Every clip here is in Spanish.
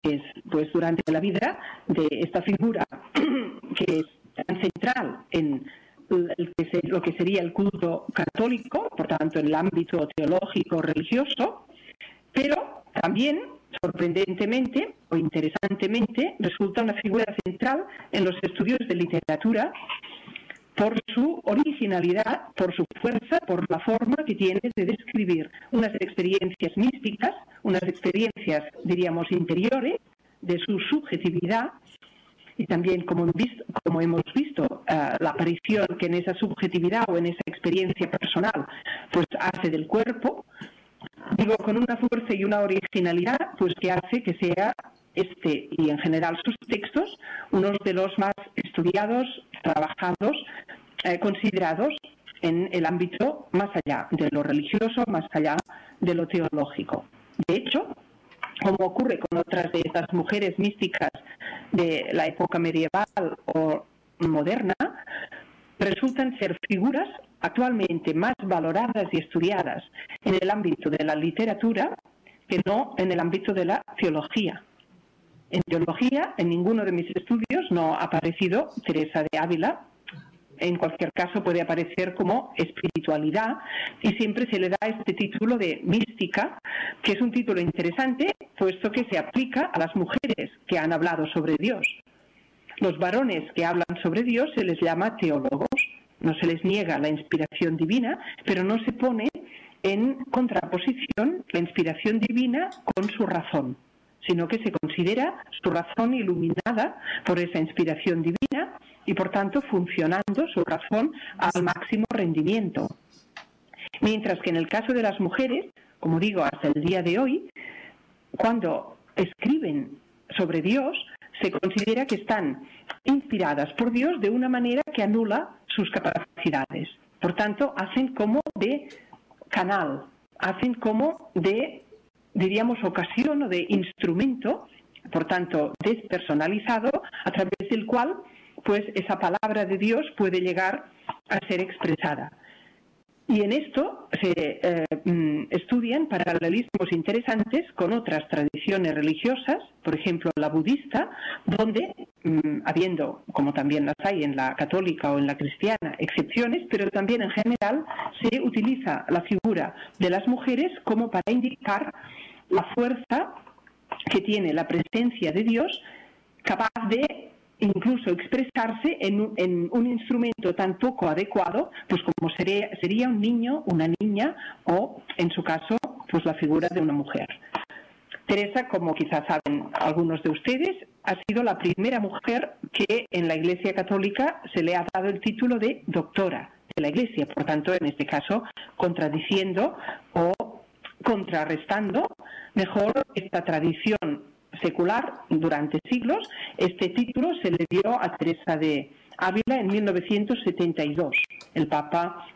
es pues durante la vida de esta figura que es tan central en lo que sería el culto católico, por tanto en el ámbito teológico religioso, pero también sorprendentemente o interesantemente resulta una figura central en los estudios de literatura por su originalidad, por su fuerza, por la forma que tiene de describir unas experiencias místicas, unas experiencias, diríamos, interiores, de su subjetividad, y también, como hemos visto, la aparición que en esa subjetividad o en esa experiencia personal pues hace del cuerpo, digo, con una fuerza y una originalidad pues que hace que sea y en general sus textos unos de los más estudiados, trabajados, considerados en el ámbito más allá de lo religioso, más allá de lo teológico. De hecho, como ocurre con otras de estas mujeres místicas de la época medieval o moderna, resultan ser figuras actualmente más valoradas y estudiadas en el ámbito de la literatura que no en el ámbito de la teología. En teología, en ninguno de mis estudios no ha aparecido Teresa de Ávila. En cualquier caso puede aparecer como espiritualidad y siempre se le da este título de mística, que es un título interesante puesto que se aplica a las mujeres que han hablado sobre Dios. Los varones que hablan sobre Dios se les llama teólogos, no se les niega la inspiración divina, pero no se pone en contraposición la inspiración divina con su razón, sino que se considera su razón iluminada por esa inspiración divina y, por tanto, funcionando su razón al máximo rendimiento. Mientras que en el caso de las mujeres, como digo, hasta el día de hoy, cuando escriben sobre Dios, se considera que están inspiradas por Dios de una manera que anula sus capacidades. Por tanto, hacen como de canal, hacen como de, diríamos, ocasión o de instrumento, por tanto, despersonalizado, a través del cual pues esa palabra de Dios puede llegar a ser expresada. Y en esto se estudian paralelismos interesantes con otras tradiciones religiosas, por ejemplo la budista, donde, habiendo, como también las hay en la católica o en la cristiana, excepciones, pero también en general se utiliza la figura de las mujeres como para indicar la fuerza que tiene la presencia de Dios, capaz de incluso expresarse en un instrumento tan poco adecuado, pues como sería un niño, una niña o, en su caso, pues la figura de una mujer. Teresa, como quizás saben algunos de ustedes, ha sido la primera mujer que en la Iglesia Católica se le ha dado el título de doctora de la Iglesia, por tanto, en este caso, contradiciendo o contrarrestando mejor esta tradición secular durante siglos. Este título se le dio a Teresa de Ávila en 1972, el Papa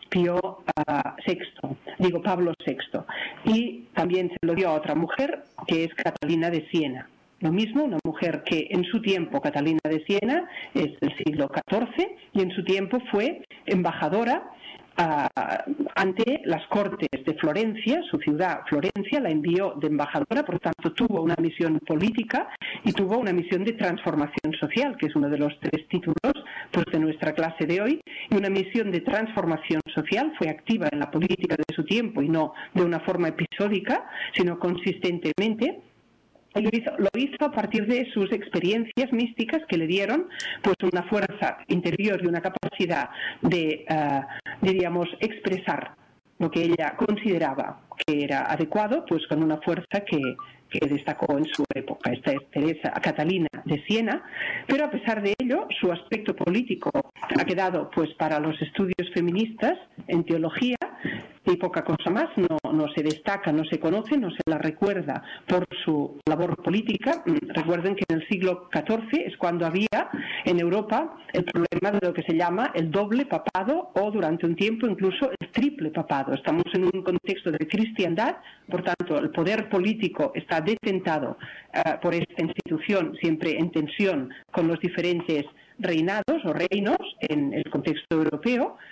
Pablo VI. Y también se lo dio a otra mujer, que es Catalina de Siena. Lo mismo, una mujer que en su tiempo, Catalina de Siena, es del siglo XIV, y en su tiempo fue embajadora ante las Cortes de Florencia. Su ciudad, Florencia, la envió de embajadora, por tanto tuvo una misión política y tuvo una misión de transformación social, que es uno de los 3 títulos pues, de nuestra clase de hoy, y una misión de transformación social. Fue activa en la política de su tiempo y no de una forma episódica, sino consistentemente. Lo hizo a partir de sus experiencias místicas que le dieron pues una fuerza interior y una capacidad de, diríamos, expresar lo que ella consideraba que era adecuado, pues con una fuerza que destacó en su época. Esta es Teresa Catalina de Siena, pero a pesar de ello, su aspecto político ha quedado pues para los estudios feministas en teología y poca cosa más. No se destaca, no se conoce, no se la recuerda por su labor política. Recuerden que en el siglo XIV es cuando había en Europa el problema de lo que se llama el doble papado o durante un tiempo incluso el triple papado. Estamos en un contexto de cristiandad, por tanto el poder político está detentado por esta institución, siempre en tensión con los diferentes reinados o reinos en el contexto europeo.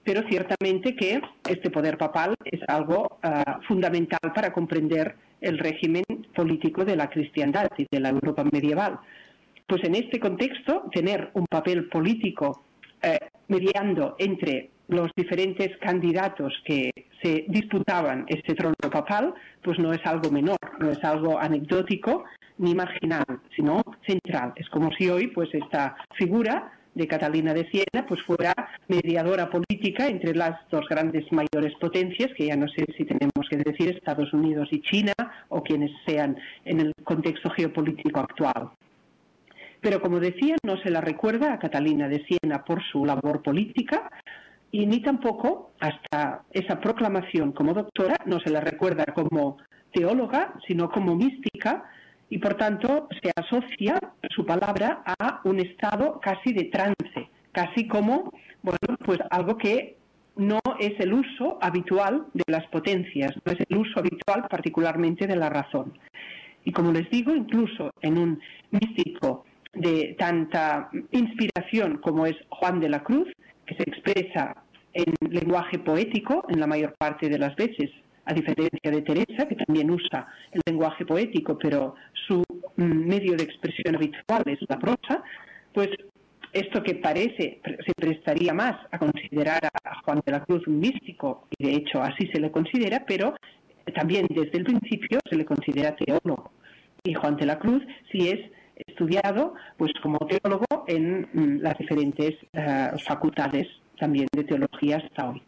pero ciertamente que este poder papal es algo fundamental para comprender el régimen político de la cristiandad y de la Europa medieval. Pues en este contexto, tener un papel político mediando entre los diferentes candidatos que se disputaban este trono papal, pues no es algo menor, no es algo anecdótico ni marginal, sino central. Es como si hoy pues esta figura de Catalina de Siena pues fuera mediadora política entre las dos grandes mayores potencias, que ya no sé si tenemos que decir Estados Unidos y China o quienes sean en el contexto geopolítico actual. Pero como decía, no se la recuerda a Catalina de Siena por su labor política y ni tampoco hasta esa proclamación como doctora no se la recuerda como teóloga, sino como mística, y por tanto se asocia su palabra a un estado casi de trance, casi como pues algo que no es el uso habitual de las potencias, no es el uso habitual particularmente de la razón. Y como les digo, incluso en un místico de tanta inspiración como es Juan de la Cruz, que se expresa en lenguaje poético en la mayor parte de las veces, a diferencia de Teresa, que también usa el lenguaje poético, pero su medio de expresión habitual es la prosa, pues esto que parece se prestaría más a considerar a Juan de la Cruz un místico, y de hecho así se le considera, pero también desde el principio se le considera teólogo. Y Juan de la Cruz sí es estudiado pues como teólogo en las diferentes facultades también de teología hasta hoy.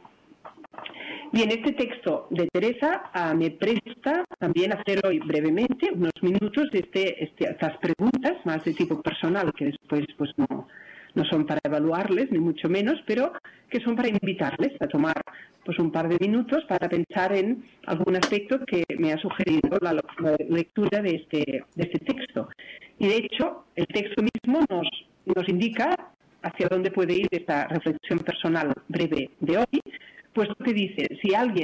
Bien, este texto de Teresa me presta también a hacer hoy brevemente unos minutos de estas preguntas más de tipo personal, que después pues no son para evaluarles, ni mucho menos, pero que son para invitarles a tomar pues un par de minutos para pensar en algún aspecto que me ha sugerido la lectura de este texto. Y de hecho, el texto mismo nos indica hacia dónde puede ir esta reflexión personal breve de hoy, pues que dice, si alguien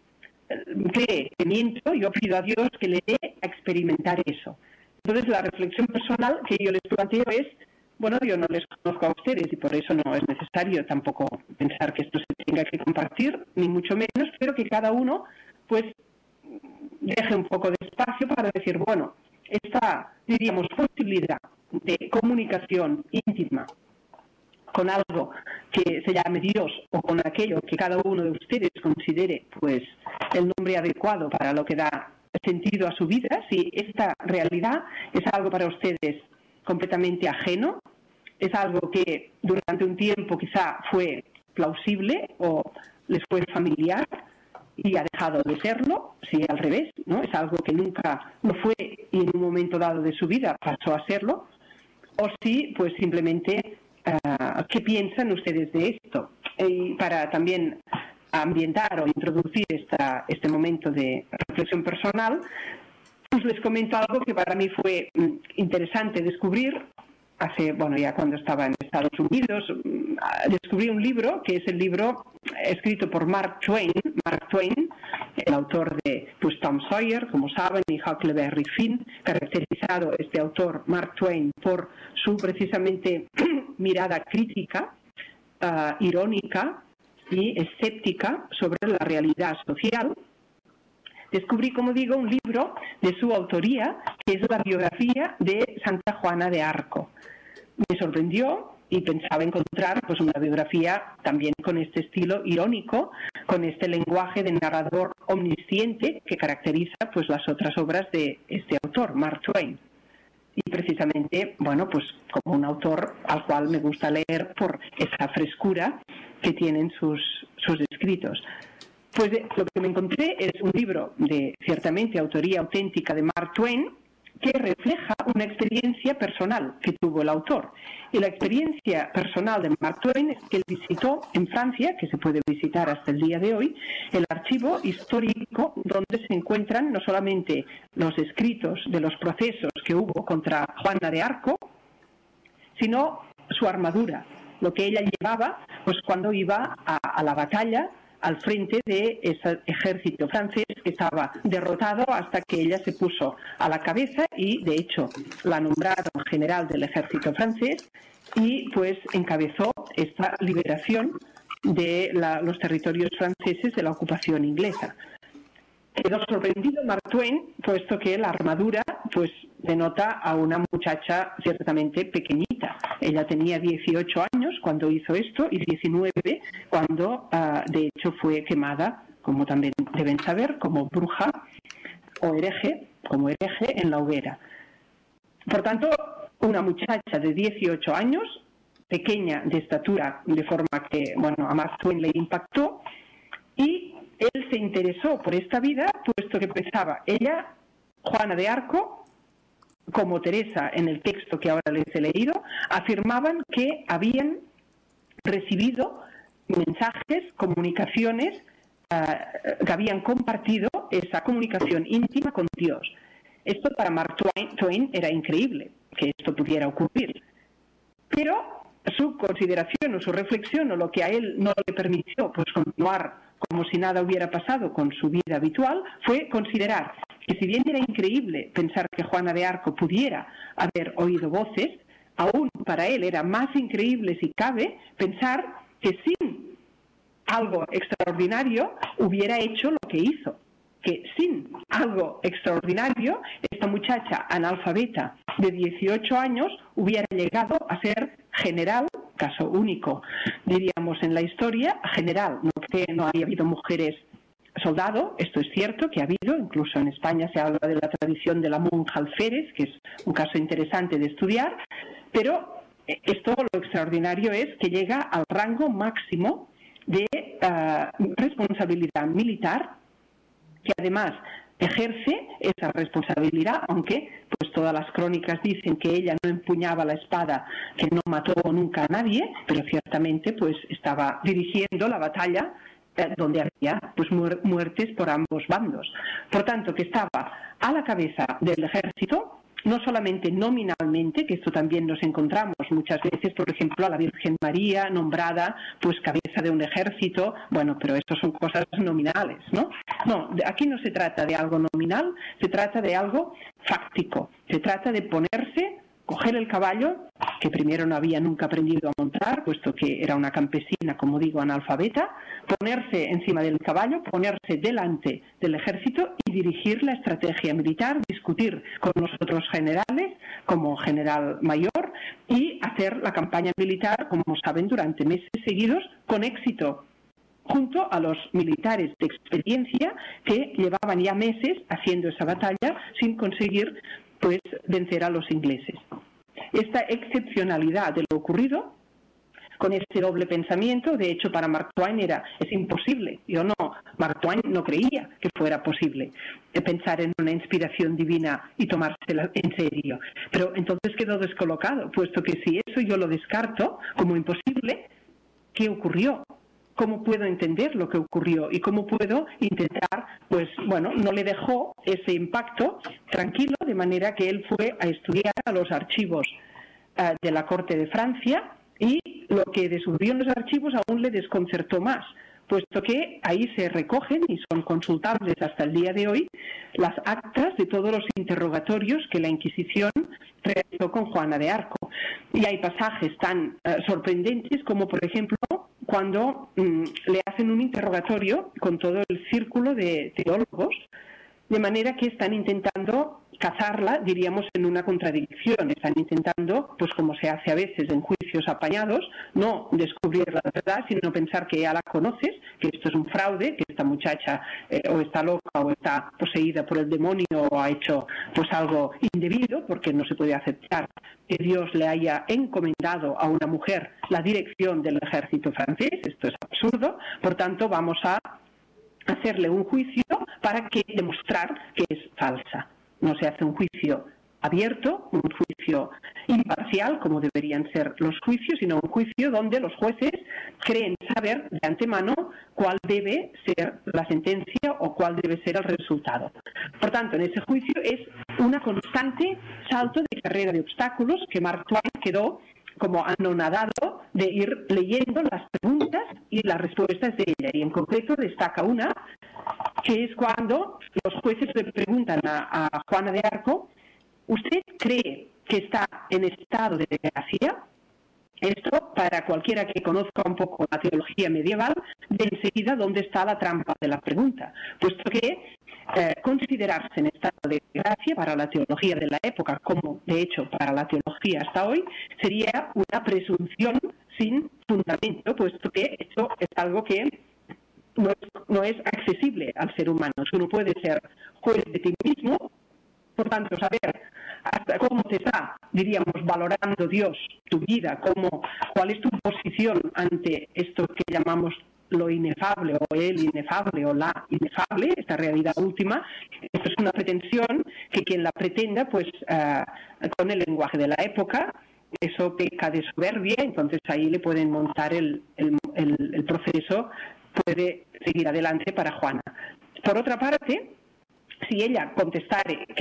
cree que miento, yo pido a Dios que le dé a experimentar eso. Entonces la reflexión personal que yo les planteo es, bueno, yo no les conozco a ustedes y por eso no es necesario tampoco pensar que esto se tenga que compartir, ni mucho menos, pero que cada uno pues deje un poco de espacio para decir, bueno, esta, diríamos, posibilidad de comunicación íntima con algo que se llame Dios o con aquello que cada uno de ustedes considere pues el nombre adecuado para lo que da sentido a su vida, si esta realidad es algo para ustedes completamente ajeno, es algo que durante un tiempo quizá fue plausible o les fue familiar y ha dejado de serlo, si al revés, ¿no? Es algo que nunca lo fue y en un momento dado de su vida pasó a serlo, o si pues simplemente ¿qué piensan ustedes de esto? Y para también ambientar o introducir este momento de reflexión personal, pues les comento algo que para mí fue interesante descubrir ya cuando estaba en Estados Unidos, descubrí un libro que es el libro escrito por Mark Twain, el autor de pues, Tom Sawyer, como saben, y Huckleberry Finn, caracterizado este autor Mark Twain por su precisamente mirada crítica, irónica y escéptica sobre la realidad social. Descubrí, como digo, un libro de su autoría, que es la biografía de Santa Juana de Arco. Me sorprendió y pensaba encontrar pues, una biografía también con este estilo irónico, con este lenguaje de narrador omnisciente que caracteriza pues, las otras obras de este autor, Mark Twain. Y precisamente, bueno, pues como un autor al cual me gusta leer por esa frescura que tienen sus escritos. Pues lo que me encontré es un libro de, ciertamente, autoría auténtica de Mark Twain, que refleja una experiencia personal que tuvo el autor. Y la experiencia personal de Mark Twain es que él visitó en Francia, que se puede visitar hasta el día de hoy, el archivo histórico donde se encuentran no solamente los escritos de los procesos que hubo contra Juana de Arco, sino su armadura, lo que ella llevaba pues cuando iba a la batalla al frente de ese ejército francés que estaba derrotado hasta que ella se puso a la cabeza y, de hecho, la nombraron general del ejército francés y, pues, encabezó esta liberación de los territorios franceses de la ocupación inglesa. Quedó sorprendido Mark Twain, puesto que la armadura pues denota a una muchacha ciertamente pequeñita. Ella tenía 18 años cuando hizo esto y 19 cuando de hecho fue quemada, como también deben saber, como bruja o hereje, como hereje en la hoguera. Por tanto, una muchacha de 18 años, pequeña de estatura, de forma que, bueno, a Mark Twain le impactó, y él se interesó por esta vida, puesto que pensaba, ella, Juana de Arco, como Teresa en el texto que ahora les he leído, afirmaban que habían recibido mensajes, comunicaciones, que habían compartido esa comunicación íntima con Dios. Esto para Mark Twain era increíble, que esto pudiera ocurrir. Pero su consideración o su reflexión o lo que a él no le permitió pues continuar como si nada hubiera pasado con su vida habitual fue considerar que si bien era increíble pensar que Juana de Arco pudiera haber oído voces, aún para él era más increíble, si cabe, pensar que sin algo extraordinario hubiera hecho lo que hizo. Que sin algo extraordinario, esta muchacha analfabeta de 18 años hubiera llegado a ser general, caso único, diríamos, en la historia, general. No que no haya habido mujeres soldado, esto es cierto que ha habido, incluso en España se habla de la tradición de la monja alférez, que es un caso interesante de estudiar, pero esto lo extraordinario es que llega al rango máximo de responsabilidad militar, que además ejerce esa responsabilidad, aunque pues todas las crónicas dicen que ella no empuñaba la espada, que no mató nunca a nadie, pero ciertamente pues estaba dirigiendo la batalla donde había pues muertes por ambos bandos. Por tanto, que estaba a la cabeza del ejército, no solamente nominalmente, que esto también nos encontramos muchas veces, por ejemplo, a la Virgen María nombrada pues cabeza de un ejército, bueno, pero esto son cosas nominales, ¿no? No, aquí no se trata de algo nominal, se trata de algo fáctico, se trata de ponerse, coger el caballo, que primero no había nunca aprendido a montar, puesto que era una campesina, como digo, analfabeta, ponerse encima del caballo, ponerse delante del ejército y dirigir la estrategia militar, discutir con los otros generales, como general mayor, y hacer la campaña militar, como saben, durante meses seguidos, con éxito, junto a los militares de experiencia que llevaban ya meses haciendo esa batalla sin conseguir pues vencer a los ingleses. Esta excepcionalidad de lo ocurrido, con este doble pensamiento, de hecho para Mark Twain es imposible, Mark Twain no creía que fuera posible pensar en una inspiración divina y tomársela en serio, pero entonces quedó descolocado, puesto que si eso yo lo descarto como imposible, ¿qué ocurrió? ¿Cómo puedo entender lo que ocurrió? ¿Y cómo puedo intentar, pues bueno, no le dejó ese impacto tranquilo, de manera que él fue a estudiar a los archivos de la corte de Francia y lo que descubrió en los archivos aún le desconcertó más, puesto que ahí se recogen y son consultables hasta el día de hoy las actas de todos los interrogatorios que la Inquisición realizó con Juana de Arco. Y hay pasajes tan sorprendentes como, por ejemplo, cuando le hacen un interrogatorio con todo el círculo de teólogos, de manera que están intentando cazarla, diríamos, en una contradicción. Están intentando, pues como se hace a veces en juicios apañados, no descubrir la verdad, sino pensar que ya la conoces, que esto es un fraude, que esta muchacha o está loca o está poseída por el demonio o ha hecho pues algo indebido, porque no se puede aceptar que Dios le haya encomendado a una mujer la dirección del ejército francés. Esto es absurdo. Por tanto, vamos a hacerle un juicio para que demostrar que es falsa. No se hace un juicio abierto, un juicio imparcial, como deberían ser los juicios, sino un juicio donde los jueces creen saber de antemano cuál debe ser la sentencia o cuál debe ser el resultado. Por tanto, en ese juicio es una constante salto de carrera de obstáculos que Mark Twain quedó como anonadado de ir leyendo las preguntas y las respuestas de ella. Y en concreto destaca una, que es cuando los jueces le preguntan a Juana de Arco: ¿usted cree que está en estado de gracia? Esto, para cualquiera que conozca un poco la teología medieval, de enseguida dónde está la trampa de la pregunta, puesto que considerarse en estado de gracia para la teología de la época, como de hecho para la teología hasta hoy, sería una presunción sin fundamento, puesto que esto es algo que no es accesible al ser humano. Tú no puedes ser juez de ti mismo, por tanto, saber hasta cómo te está, diríamos, valorando Dios, tu vida, cuál es tu posición ante esto que llamamos lo inefable o el inefable o la inefable, esta realidad última. Esto es una pretensión que quien la pretenda, pues con el lenguaje de la época, eso peca de soberbia, entonces ahí le pueden montar el proceso, puede seguir adelante para Juana. Por otra parte, si ella contestare que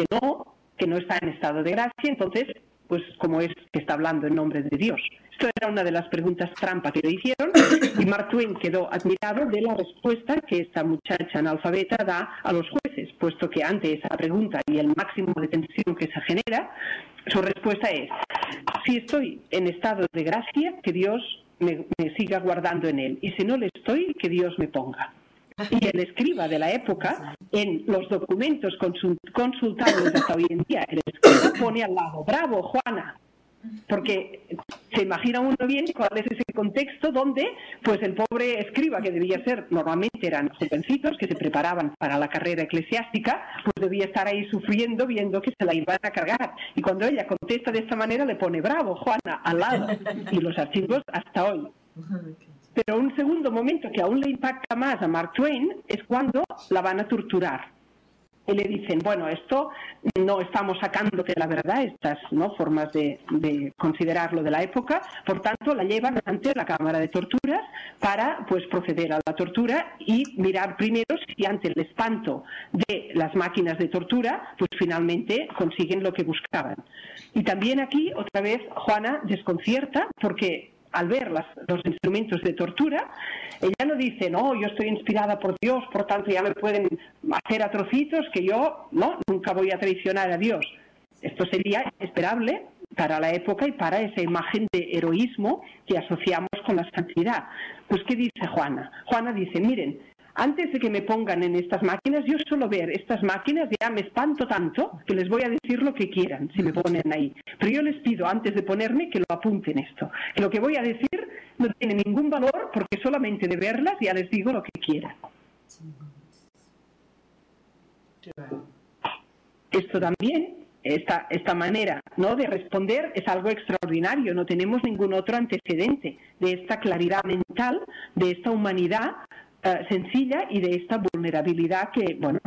no está en estado de gracia, entonces, pues como es que está hablando en nombre de Dios. Esto era una de las preguntas trampa que le hicieron y Mark Twain quedó admirado de la respuesta que esta muchacha analfabeta da a los jueces, puesto que ante esa pregunta y el máximo de tensión que se genera, su respuesta es: si estoy en estado de gracia, que Dios me siga guardando en él, y si no le estoy, que Dios me ponga. Y el escriba de la época, en los documentos consultables hasta hoy en día, el escriba pone al lado: bravo, Juana, porque se imagina uno bien cuál es ese contexto donde pues el pobre escriba, que debía ser, normalmente eran jovencitos que se preparaban para la carrera eclesiástica, pues debía estar ahí sufriendo viendo que se la iban a cargar, y cuando ella contesta de esta manera le pone bravo, Juana, al lado, y los archivos hasta hoy. Pero un segundo momento que aún le impacta más a Mark Twain es cuando la van a torturar. Y le dicen: bueno, esto no estamos sacándote la verdad, estas formas de considerarlo de la época, por tanto la llevan ante la cámara de torturas para pues proceder a la tortura y mirar primero si ante el espanto de las máquinas de tortura pues finalmente consiguen lo que buscaban. Y también aquí otra vez Juana desconcierta, porque al ver los instrumentos de tortura, ella no dice: no, yo estoy inspirada por Dios, por tanto ya me pueden hacer a trocitos, que yo nunca voy a traicionar a Dios. Esto sería esperable para la época y para esa imagen de heroísmo que asociamos con la santidad. Pues ¿qué dice Juana? Juana dice: miren, antes de que me pongan en estas máquinas, yo solo ver estas máquinas ya me espanto tanto que les voy a decir lo que quieran si me ponen ahí. Pero yo les pido antes de ponerme que lo apunten esto. Que lo que voy a decir no tiene ningún valor porque solamente de verlas ya les digo lo que quieran. Esto también, esta manera de responder es algo extraordinario. No tenemos ningún otro antecedente de esta claridad mental, de esta humanidad sencilla y de esta vulnerabilidad que, bueno,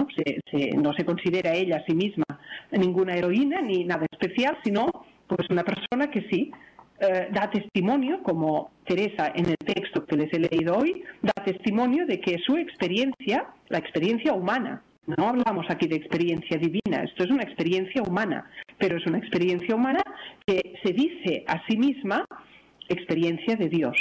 no se considera ella a sí misma ninguna heroína ni nada especial, sino pues una persona que sí da testimonio, como Teresa en el texto que les he leído hoy, da testimonio de que su experiencia, la experiencia humana, no hablamos aquí de experiencia divina, esto es una experiencia humana, pero es una experiencia humana que se dice a sí misma experiencia de Dios.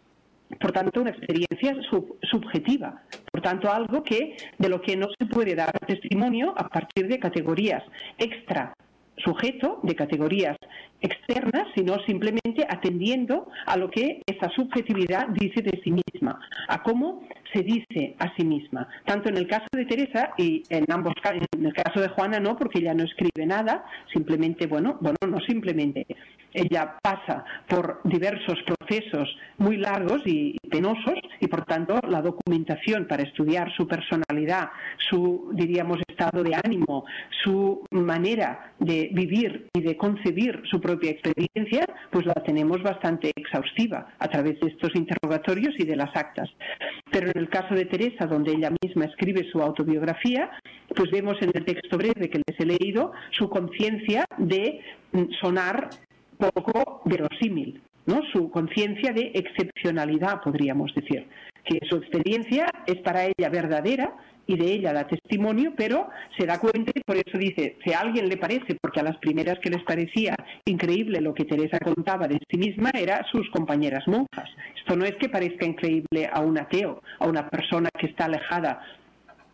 Por tanto, una experiencia subjetiva, por tanto, algo de lo que no se puede dar testimonio a partir de categorías extra sujeto, de categorías externas, sino simplemente atendiendo a lo que esa subjetividad dice de sí misma, a cómo se dice a sí misma. Tanto en el caso de Teresa y en ambos casos, en el caso de Juana no, porque ella no escribe nada, simplemente, no simplemente, ella pasa por diversos procesos muy largos y penosos, y por tanto la documentación para estudiar su personalidad, su, diríamos, estado de ánimo, su manera de vivir y de concebir su propia experiencia, pues la tenemos bastante exhaustiva a través de estos interrogatorios y de las actas. Pero en el caso de Teresa, donde ella misma escribe su autobiografía, pues vemos en el texto breve que les he leído su conciencia de sonar poco verosímil, ¿no? Su conciencia de excepcionalidad, podríamos decir, que su experiencia es para ella verdadera y de ella da testimonio, pero se da cuenta y por eso dice: si a alguien le parece, porque a las primeras que les parecía increíble lo que Teresa contaba de sí misma, era sus compañeras monjas. Esto no es que parezca increíble a un ateo, a una persona que está alejada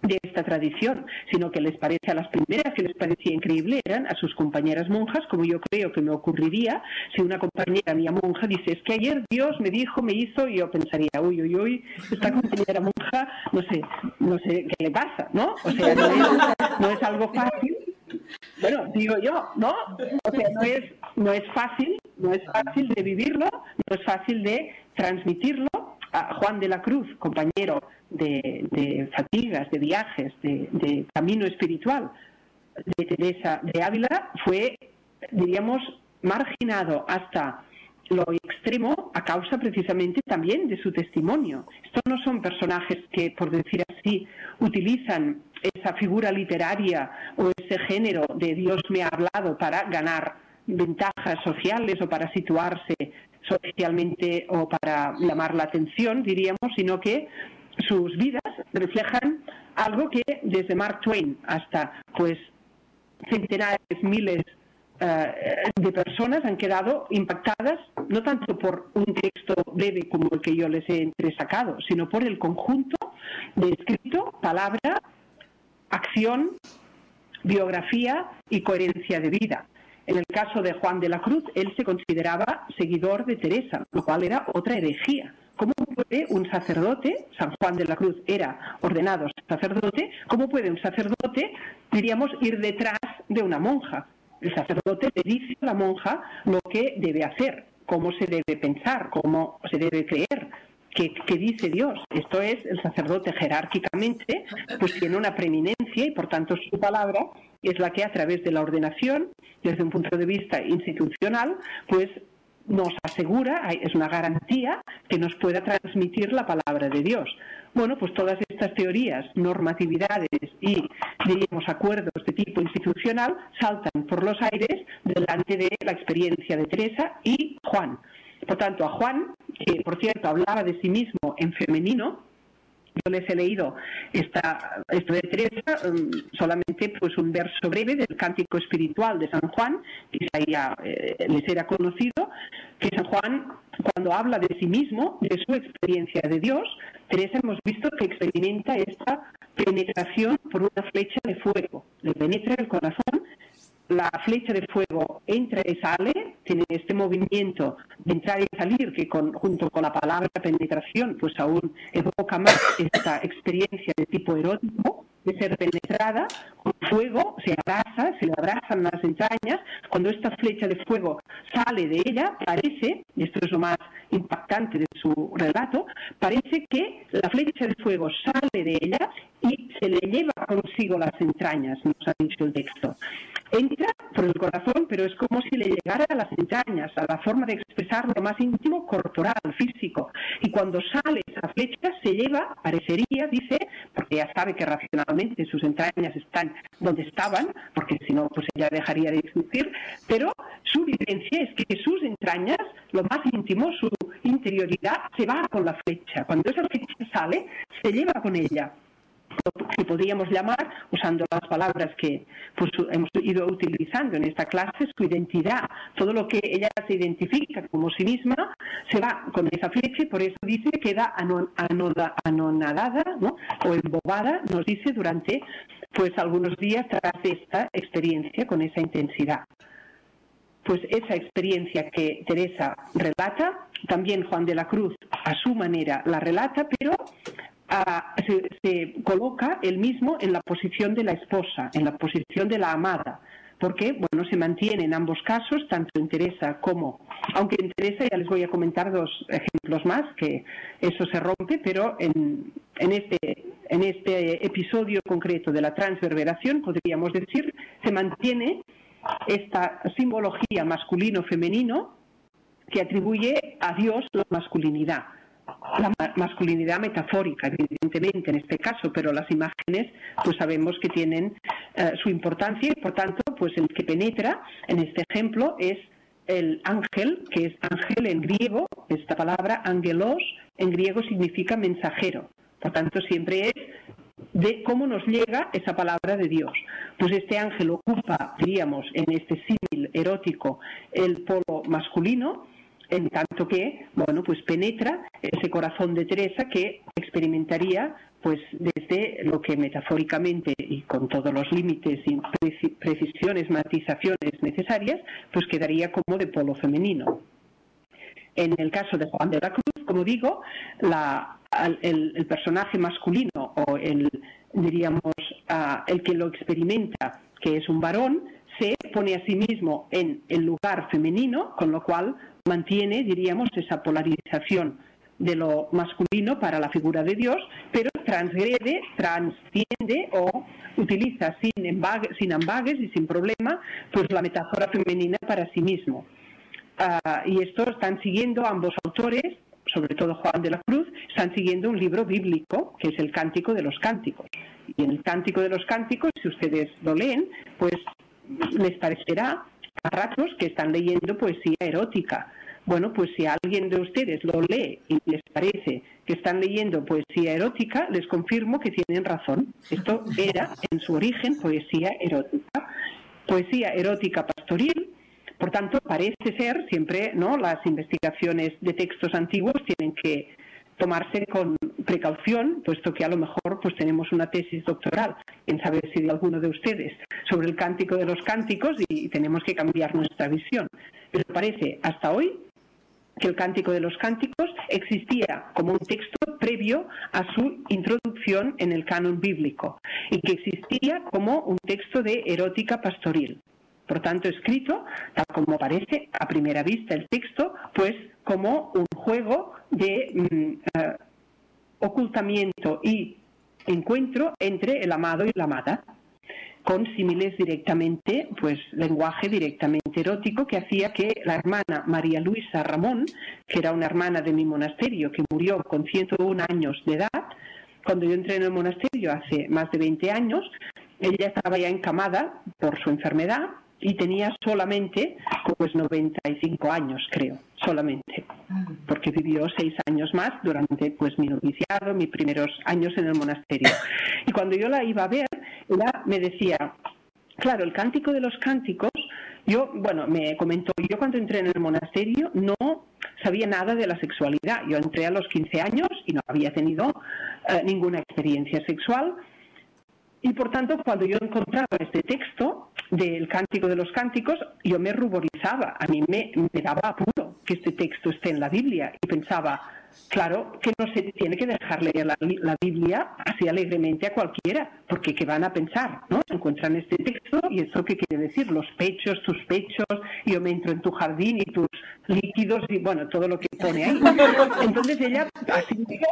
de esta tradición, sino que les parece, a las primeras que les parecía increíble eran a sus compañeras monjas, como yo creo que me ocurriría si una compañera mía monja dice, es que ayer Dios me dijo, me hizo, y yo pensaría, uy, uy, uy, esta compañera monja, no sé qué le pasa, ¿no? O sea, no es algo fácil. Bueno, digo yo, ¿no? O sea, no es fácil de vivirlo, no es fácil de transmitirlo. A Juan de la Cruz, compañero de fatigas, de viajes, de camino espiritual de Teresa de Ávila, fue, diríamos, marginado hasta lo extremo a causa precisamente también de su testimonio. Estos no son personajes que, por decir así, utilizan esa figura literaria o ese género de Dios me ha hablado para ganar ventajas sociales o para situarse socialmente o para llamar la atención, diríamos, sino que sus vidas reflejan algo que desde Mark Twain hasta pues centenares, miles de personas han quedado impactadas, no tanto por un texto breve como el que yo les he entresacado, sino por el conjunto de escrito, palabra, acción, biografía y coherencia de vida. En el caso de Juan de la Cruz, él se consideraba seguidor de Teresa, lo cual era otra herejía. ¿Cómo puede un sacerdote, San Juan de la Cruz era ordenado sacerdote, cómo puede un sacerdote, diríamos, ir detrás de una monja? El sacerdote le dice a la monja lo que debe hacer, cómo se debe pensar, cómo se debe creer, qué dice Dios. Esto es, el sacerdote jerárquicamente pues tiene una preeminencia y por tanto su palabra es la que a través de la ordenación, desde un punto de vista institucional, pues nos asegura, es una garantía que nos pueda transmitir la palabra de Dios. Bueno, pues todas estas teorías, normatividades y, diríamos, acuerdos de tipo institucional saltan por los aires delante de la experiencia de Teresa y Juan. Por tanto, a Juan, que por cierto hablaba de sí mismo en femenino, yo les he leído esto de Teresa, solamente pues un verso breve del Cántico Espiritual de San Juan, que ya les era conocido, que San Juan, cuando habla de sí mismo, de su experiencia de Dios, Teresa hemos visto que experimenta esta penetración por una flecha de fuego, le penetra el corazón. La flecha de fuego entra y sale, tiene este movimiento de entrar y salir que junto con la palabra penetración pues aún evoca más esta experiencia de tipo erótico, de ser penetrada con fuego, se le abrazan las entrañas. Cuando esta flecha de fuego sale de ella, parece, y esto es lo más impactante de su relato, parece que la flecha de fuego sale de ella y se le lleva consigo las entrañas, nos ha dicho el texto. Entra por el corazón, pero es como si le llegara a las entrañas, a la forma de expresar lo más íntimo, corporal, físico. Y cuando sale esa flecha, se lleva, parecería, dice, porque ya sabe que racionalmente sus entrañas están donde estaban, porque si no, pues ella dejaría de existir, pero su vivencia es que sus entrañas, lo más íntimo, su interioridad, se va con la flecha. Cuando esa flecha sale, se lleva con ella. Lo que podríamos llamar, usando las palabras que pues, hemos ido utilizando en esta clase, su identidad. Todo lo que ella se identifica como sí misma se va con esa flecha y por eso dice que queda anonadada, ¿no? O embobada, nos dice, durante pues algunos días tras esta experiencia con esa intensidad. Pues esa experiencia que Teresa relata, también Juan de la Cruz a su manera la relata, pero se coloca él mismo en la posición de la esposa, en la posición de la amada, porque bueno, se mantiene en ambos casos, tanto en Teresa como, aunque en Teresa ya les voy a comentar dos ejemplos más, que eso se rompe, pero en este episodio concreto de la transverberación, podríamos decir, se mantiene esta simbología masculino-femenino que atribuye a Dios la masculinidad. La masculinidad metafórica, evidentemente, en este caso, pero las imágenes pues sabemos que tienen su importancia y, por tanto, pues el que penetra, en este ejemplo, es el ángel, que es ángel en griego. Esta palabra, angelos, en griego significa mensajero. Por tanto, siempre es de cómo nos llega esa palabra de Dios. Pues este ángel ocupa, diríamos, en este símil erótico, el polo masculino, en tanto que, bueno, pues penetra ese corazón de Teresa que experimentaría pues desde lo que metafóricamente y con todos los límites y precisiones, matizaciones necesarias, pues quedaría como de polo femenino. En el caso de Juan de la Cruz, como digo, el personaje masculino o diríamos, el que lo experimenta, que es un varón, se pone a sí mismo en el lugar femenino, con lo cual mantiene, diríamos, esa polarización de lo masculino para la figura de Dios, pero transgrede, transciende o utiliza sin ambages y sin problema, pues la metáfora femenina para sí mismo. Y esto están siguiendo ambos autores, sobre todo Juan de la Cruz, están siguiendo un libro bíblico, que es el Cántico de los Cánticos. Y en el Cántico de los Cánticos, si ustedes lo leen, pues les parecerá a ratos que están leyendo poesía erótica. Bueno, pues si alguien de ustedes lo lee y les parece que están leyendo poesía erótica, les confirmo que tienen razón. Esto era, en su origen, poesía erótica pastoril. Por tanto, parece ser, siempre, ¿no?, las investigaciones de textos antiguos tienen que tomarse con precaución, puesto que a lo mejor pues tenemos una tesis doctoral, en saber si de alguno de ustedes, sobre el Cántico de los Cánticos, y tenemos que cambiar nuestra visión. Pero parece hasta hoy que el Cántico de los Cánticos existía como un texto previo a su introducción en el canon bíblico y que existía como un texto de erótica pastoril. Por tanto, escrito, tal como parece a primera vista el texto, pues como un juego de ocultamiento y encuentro entre el amado y la amada, con símiles directamente, pues lenguaje directamente erótico, que hacía que la hermana María Luisa Ramón, que era una hermana de mi monasterio, que murió con 101 años de edad, cuando yo entré en el monasterio hace más de 20 años, ella estaba ya encamada por su enfermedad y tenía solamente pues 95 años, creo, solamente, porque vivió 6 años más durante pues mi noviciado, mis primeros años en el monasterio. Y cuando yo la iba a ver, ella me decía, claro, el Cántico de los Cánticos, me comentó, yo cuando entré en el monasterio no sabía nada de la sexualidad. Yo entré a los 15 años y no había tenido ninguna experiencia sexual. Y por tanto, cuando yo encontraba este texto del Cántico de los Cánticos, yo me ruborizaba, a mí me daba apuro que este texto esté en la Biblia y pensaba, claro, que no se tiene que dejar leer la Biblia así alegremente a cualquiera, porque ¿qué van a pensar? ¿No? Encuentran este texto y ¿eso qué quiere decir? Los pechos, tus pechos, yo me entro en tu jardín y tus líquidos y bueno, todo lo que pone ahí. Entonces ella asintió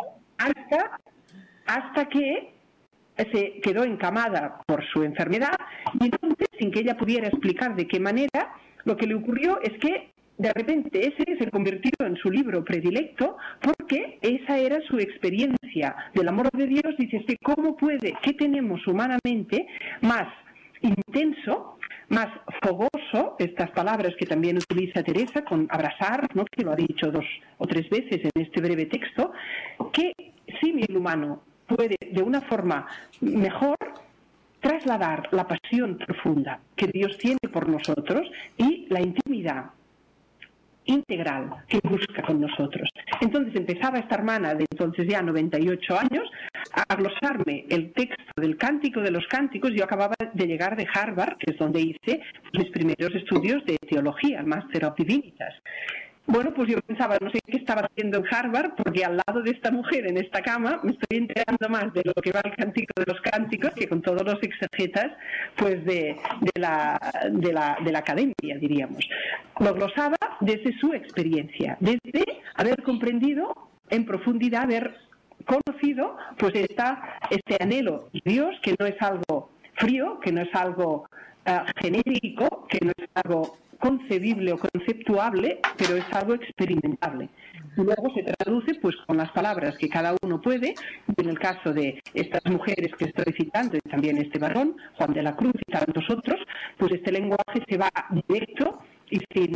hasta que se quedó encamada por su enfermedad y entonces, sin que ella pudiera explicar de qué manera, lo que le ocurrió es que de repente ese se convirtió en su libro predilecto porque esa era su experiencia del amor de Dios. Dice, ¿cómo puede? ¿Qué tenemos humanamente más intenso, más fogoso? Estas palabras que también utiliza Teresa con abrazar, ¿no?, que lo ha dicho 2 o 3 veces en este breve texto, que símil humano puede de una forma mejor trasladar la pasión profunda que Dios tiene por nosotros y la intimidad integral que busca con nosotros. Entonces empezaba esta hermana de entonces ya 98 años a glosarme el texto del Cántico de los Cánticos. Yo acababa de llegar de Harvard, que es donde hice mis primeros estudios de teología, el Master of Divinitas. Bueno, pues yo pensaba, no sé qué estaba haciendo en Harvard, porque al lado de esta mujer en esta cama me estoy enterando más de lo que va el Cántico de los Cánticos que con todos los exegetas pues de la academia, diríamos. Lo glosaba desde su experiencia, desde haber comprendido en profundidad, haber conocido pues este anhelo de Dios, que no es algo frío, que no es algo genérico, que no es algo concebible o conceptuable, pero es algo experimentable. Y luego se traduce pues con las palabras que cada uno puede. En el caso de estas mujeres que estoy citando y también este varón, Juan de la Cruz y tantos otros, pues este lenguaje se va directo y sin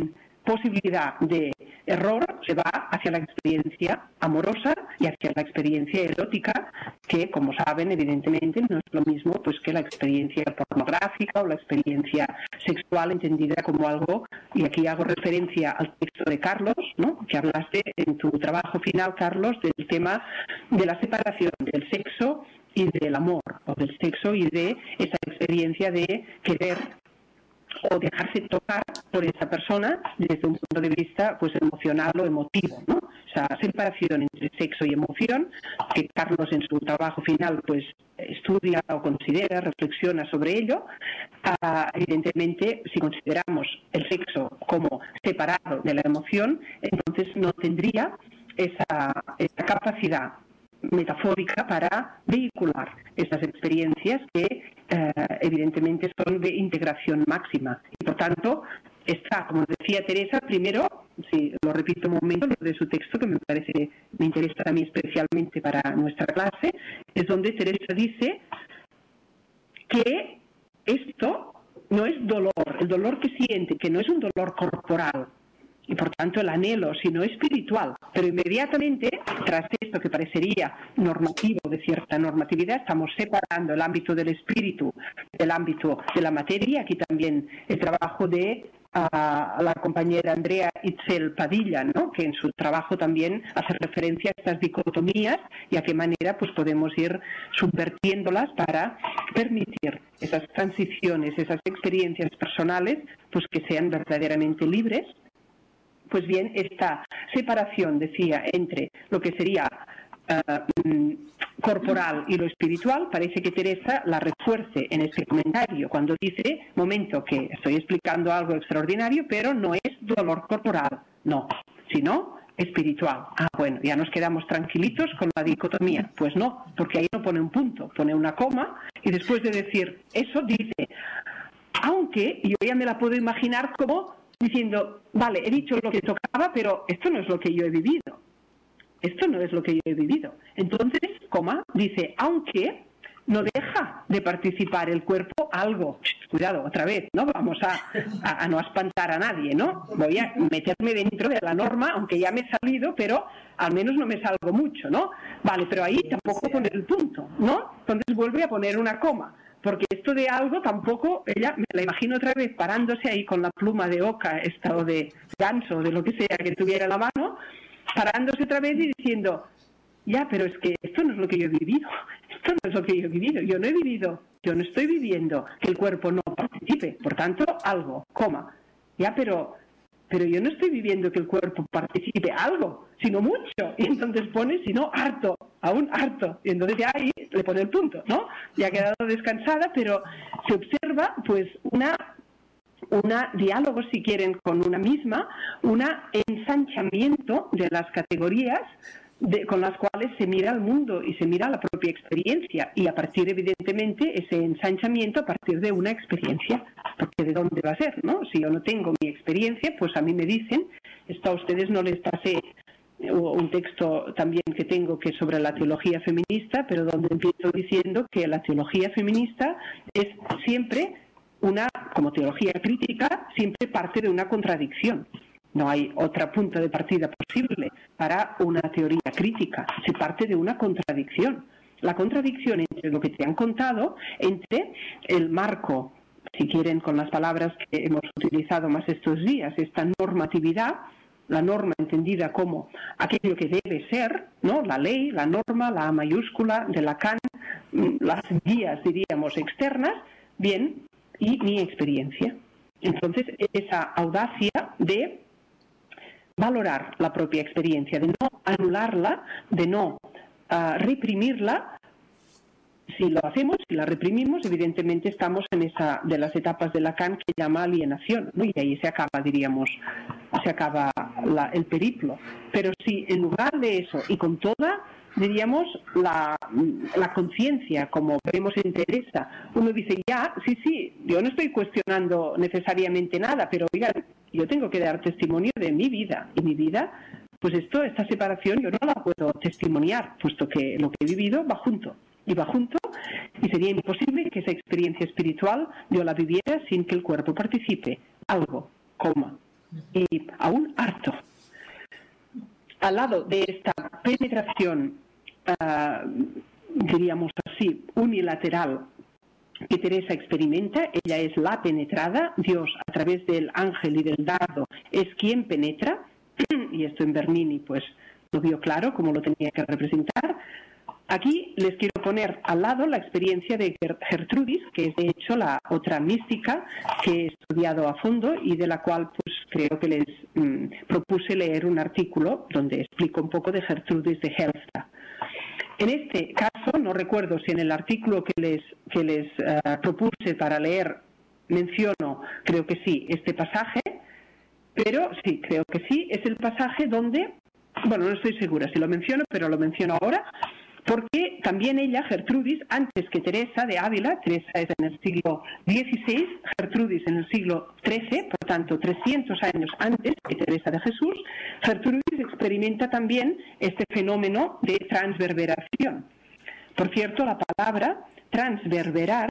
posibilidad de error se va hacia la experiencia amorosa y hacia la experiencia erótica, que, como saben, evidentemente no es lo mismo pues que la experiencia pornográfica o la experiencia sexual entendida como algo, y aquí hago referencia al texto de Carlos, ¿no?, que hablaste en tu trabajo final, Carlos, del tema de la separación del sexo y del amor, o del sexo y de esa experiencia de querer o dejarse tocar por esa persona desde un punto de vista pues emocional o emotivo, ¿no? Esa separación entre sexo y emoción, que Carlos en su trabajo final pues estudia o considera, reflexiona sobre ello. Evidentemente, si consideramos el sexo como separado de la emoción, entonces no tendría esa capacidad metafórica para vehicular esas experiencias que evidentemente son de integración máxima, y por tanto está, como decía Teresa, primero, si lo repito un momento, lo de su texto, que me interesa a mí especialmente para nuestra clase, es donde Teresa dice que esto no es dolor, el dolor que siente, que no es un dolor corporal, y por tanto el anhelo, sino espiritual. Pero inmediatamente, tras esto que parecería normativo, de cierta normatividad, estamos separando el ámbito del espíritu del ámbito de la materia. Aquí también el trabajo de la compañera Andrea Itzel Padilla, ¿no?, que en su trabajo también hace referencia a estas dicotomías y a qué manera pues podemos ir subvertiéndolas para permitir esas transiciones, esas experiencias personales, pues que sean verdaderamente libres. Pues bien, esta separación, decía, entre lo que sería corporal y lo espiritual, parece que Teresa la refuerce en este comentario, cuando dice, momento, que estoy explicando algo extraordinario, pero no es dolor corporal, no, sino espiritual. Bueno, ya nos quedamos tranquilitos con la dicotomía. Pues no, porque ahí no pone un punto, pone una coma, y después de decir eso dice, aunque yo ya me la puedo imaginar como diciendo, vale, he dicho lo que tocaba, pero esto no es lo que yo he vivido. Esto no es lo que yo he vivido. Entonces, dice, aunque no deja de participar el cuerpo algo. Cuidado, otra vez, ¿no? Vamos a no espantar a nadie, ¿no? Voy a meterme dentro de la norma, aunque ya me he salido, pero al menos no me salgo mucho, ¿no? Vale, pero ahí tampoco poner el punto, ¿no? Entonces vuelve a poner una coma. Porque esto de algo tampoco, ella me la imagino otra vez parándose ahí con la pluma de oca o de ganso, de lo que sea que tuviera en la mano, parándose otra vez y diciendo, ya, pero es que esto no es lo que yo he vivido, esto no es lo que yo he vivido, yo no he vivido, yo no estoy viviendo que el cuerpo no participe, por tanto, algo, ya, pero yo no estoy viviendo que el cuerpo participe algo, sino mucho, y entonces pone, si no, harto, aún harto, y entonces ya ahí le pone el punto, ¿no? Ya ha quedado descansada, pero se observa pues una diálogo, si quieren, con una misma, un ensanchamiento de las categorías con las cuales se mira el mundo y se mira la propia experiencia, y a partir, evidentemente, ese ensanchamiento a partir de una experiencia, porque ¿de dónde va a ser, no? Si yo no tengo mi experiencia, pues a mí me dicen, esto a ustedes no les pasé un texto también que tengo que es sobre la teología feminista, pero donde empiezo diciendo que la teología feminista es siempre como teología crítica, siempre parte de una contradicción. No hay otra punta de partida posible para una teoría crítica. Se parte de una contradicción. La contradicción entre lo que te han contado, entre el marco, si quieren, con las palabras que hemos utilizado más estos días, esta normatividad, la norma entendida como aquello que debe ser, ¿no? La ley, la norma, la A mayúscula de Lacan, las guías, diríamos, externas, bien, y mi experiencia. Entonces, esa audacia de valorar la propia experiencia, de no anularla, de no reprimirla. Si lo hacemos, si la reprimimos, evidentemente estamos en esa de las etapas de Lacan que llama alienación, ¿no? Y ahí se acaba, diríamos, el periplo. Pero si en lugar de eso y con toda, diríamos, la conciencia, como vemos en Teresa, uno dice, ya, sí, yo no estoy cuestionando necesariamente nada, pero oigan, yo tengo que dar testimonio de mi vida, y mi vida, pues esta separación yo no la puedo testimoniar, puesto que lo que he vivido va junto, y sería imposible que esa experiencia espiritual yo la viviera sin que el cuerpo participe, algo, y aún harto. Al lado de esta penetración, diríamos así, unilateral, que Teresa experimenta, ella es la penetrada, Dios a través del ángel y del dardo es quien penetra, y esto en Bernini pues lo vio claro cómo lo tenía que representar. Aquí les quiero poner al lado la experiencia de Gertrudis, que es de hecho la otra mística que he estudiado a fondo y de la cual pues creo que les propuse leer un artículo donde explico un poco de Gertrudis de Helfta. En este caso, no recuerdo si en el artículo que les propuse para leer menciono, creo que sí, este pasaje, pero sí, creo que sí, es el pasaje donde, bueno, no estoy segura si lo menciono, pero lo menciono ahora, porque también ella, Gertrudis, antes que Teresa de Ávila, Teresa es en el siglo XVI, Gertrudis en el siglo XIII, por tanto 300 años antes que Teresa de Jesús, Gertrudis experimenta también este fenómeno de transverberación. Por cierto, la palabra transverberar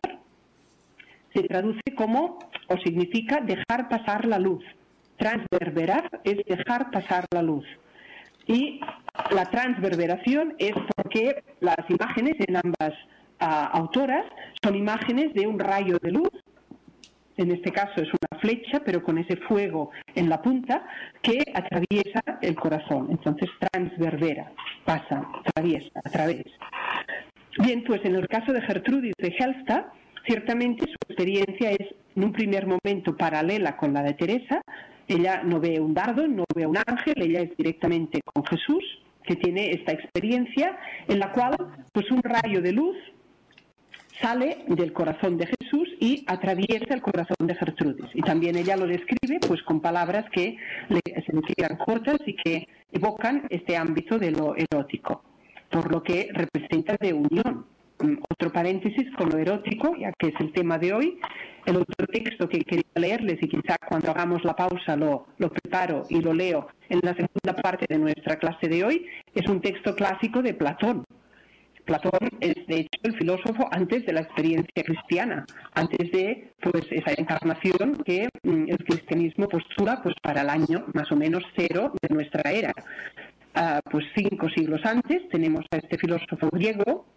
se traduce como, o significa, dejar pasar la luz. Transverberar es dejar pasar la luz. Y la transverberación es porque las imágenes en ambas autoras son imágenes de un rayo de luz, en este caso es una flecha, pero con ese fuego en la punta, que atraviesa el corazón. Entonces transverbera, pasa, atraviesa, a través. Bien, pues en el caso de Gertrudis de Helfta, ciertamente su experiencia es en un primer momento paralela con la de Teresa. Ella no ve un dardo, no ve un ángel, ella es directamente con Jesús, que tiene esta experiencia en la cual pues un rayo de luz sale del corazón de Jesús y atraviesa el corazón de Gertrudis. Y también ella lo describe pues con palabras que se le quedan cortas y que evocan este ámbito de lo erótico, por lo que representa de unión. Otro paréntesis con lo erótico, ya que es el tema de hoy. El otro texto que quería leerles, y quizá cuando hagamos la pausa lo preparo y lo leo en la segunda parte de nuestra clase de hoy, es un texto clásico de Platón. Platón es, de hecho, el filósofo antes de la experiencia cristiana, antes de pues esa encarnación que el cristianismo postula pues para el año más o menos 0 de nuestra era. Pues 5 siglos antes tenemos a este filósofo griego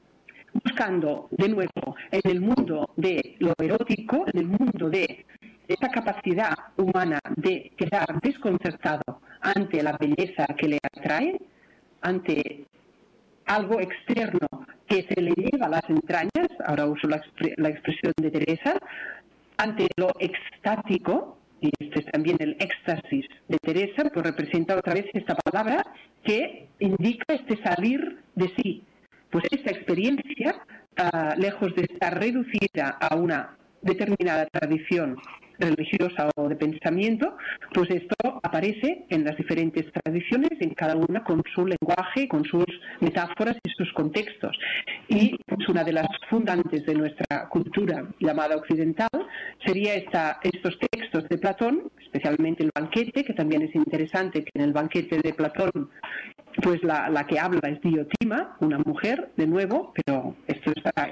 buscando de nuevo en el mundo de lo erótico, en el mundo de esa capacidad humana de quedar desconcertado ante la belleza que le atrae, ante algo externo que se le lleva a las entrañas, ahora uso la expresión de Teresa, ante lo extático, y este es también el éxtasis de Teresa, pues representa otra vez esta palabra que indica este salir de sí. Pues esta experiencia, lejos de estar reducida a una determinada tradición religiosa o de pensamiento, pues esto aparece en las diferentes tradiciones, en cada una con su lenguaje, con sus metáforas y sus contextos. Y pues una de las fundantes de nuestra cultura llamada occidental sería estos textos de Platón, especialmente el banquete, que también es interesante que en el banquete de Platón pues la que habla es Diotima, una mujer, de nuevo, pero esto está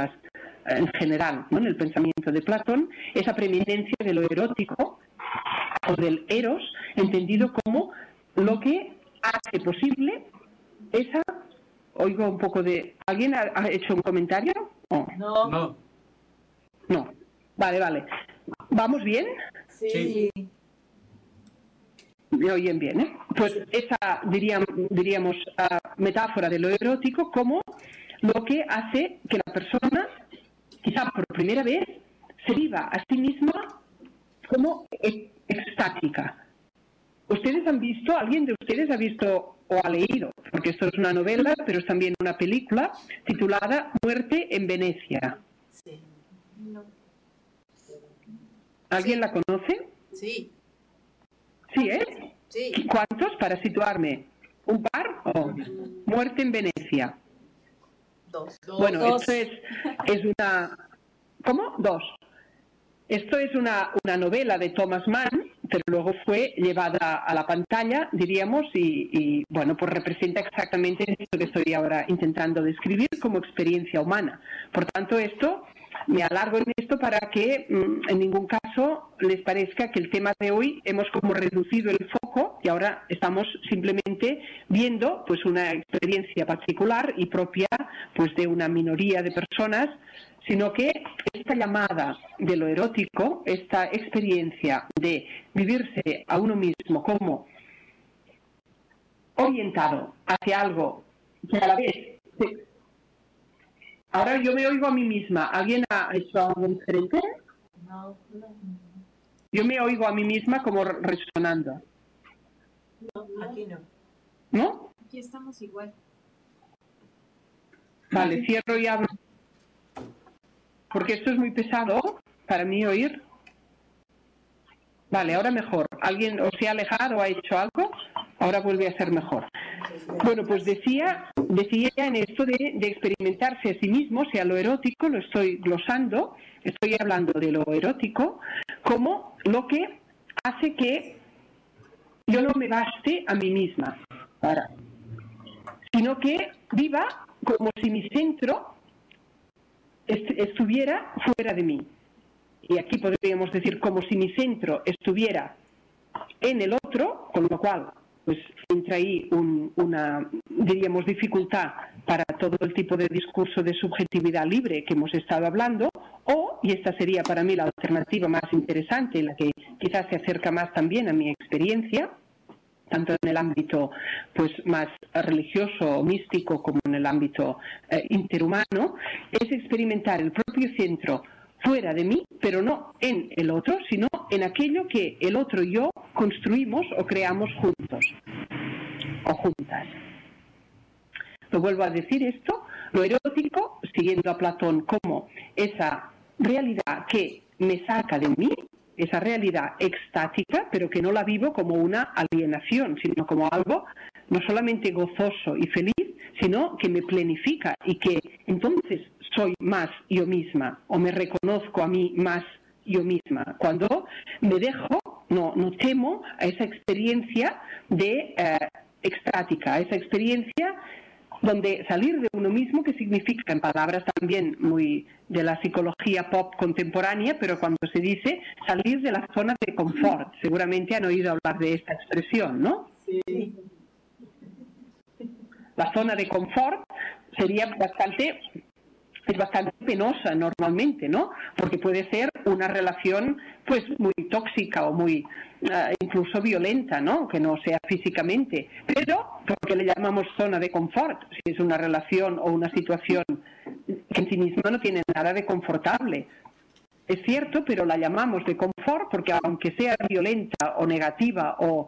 en general, ¿no? En el pensamiento de Platón, esa preeminencia de lo erótico o del eros, entendido como lo que hace posible esa... Oigo un poco de... ¿Alguien ha hecho un comentario? Oh. No. No. Vale. ¿Vamos bien? Sí. Me oyen bien, ¿eh? Pues esa, diríamos, metáfora de lo erótico como lo que hace que la persona, quizá por primera vez, se viva a sí misma como extática. ¿Ustedes han visto, alguien de ustedes ha visto o ha leído, porque esto es una novela, pero es también una película titulada Muerte en Venecia? Sí. No. ¿Alguien la conoce? Sí. Sí, ¿eh? Sí. ¿Cuántos para situarme? ¿Un par? ¿O Muerte en Venecia? Dos. Bueno, esto es una... ¿Cómo? Dos. Esto es una novela de Thomas Mann, pero luego fue llevada a la pantalla, diríamos, y bueno, pues representa exactamente esto que estoy ahora intentando describir como experiencia humana. Por tanto, esto me alargo en esto para que en ningún caso les parezca que el tema de hoy hemos como reducido el foco y ahora estamos simplemente viendo pues una experiencia particular y propia pues de una minoría de personas, sino que esta llamada de lo erótico, esta experiencia de vivirse a uno mismo como orientado hacia algo que a la vez... Ahora yo me oigo a mí misma. ¿Alguien ha hecho algo diferente? No. Yo me oigo a mí misma como resonando. No, aquí no. ¿No? Aquí estamos igual. Vale, cierro y abro. Porque esto es muy pesado para mí oír. Vale, ahora mejor. ¿Alguien o se ha alejado o ha hecho algo? Ahora vuelve a ser mejor. Bueno, pues decía en esto de experimentarse a sí mismo, sea lo erótico, lo estoy glosando, estoy hablando de lo erótico, como lo que hace que yo no me baste a mí misma, sino que viva como si mi centro estuviera fuera de mí. Y aquí podríamos decir como si mi centro estuviera en el otro, con lo cual pues entra ahí una, diríamos, dificultad para todo el tipo de discurso de subjetividad libre que hemos estado hablando, o, y esta sería para mí la alternativa más interesante, la que quizás se acerca más también a mi experiencia, tanto en el ámbito pues más religioso o místico como en el ámbito interhumano, es experimentar el propio centro fuera de mí, pero no en el otro, sino en aquello que el otro y yo construimos o creamos juntos o juntas. Lo vuelvo a decir esto, lo erótico, siguiendo a Platón como esa realidad que me saca de mí, esa realidad extática, pero que no la vivo como una alienación, sino como algo no solamente gozoso y feliz, sino que me plenifica y que entonces soy más yo misma o me reconozco a mí más yo misma. Cuando me dejo, no temo a esa experiencia de extática, a esa experiencia donde salir de uno mismo, que significa en palabras también muy de la psicología pop contemporánea, pero cuando se dice salir de la zona de confort, seguramente han oído hablar de esta expresión, ¿no? Sí. La zona de confort sería es bastante penosa normalmente, ¿no? Porque puede ser una relación pues muy tóxica o muy incluso violenta, ¿no? Que no sea físicamente, pero porque le llamamos zona de confort, si es una relación o una situación que en sí misma no tiene nada de confortable. Es cierto, pero la llamamos de confort porque aunque sea violenta o negativa o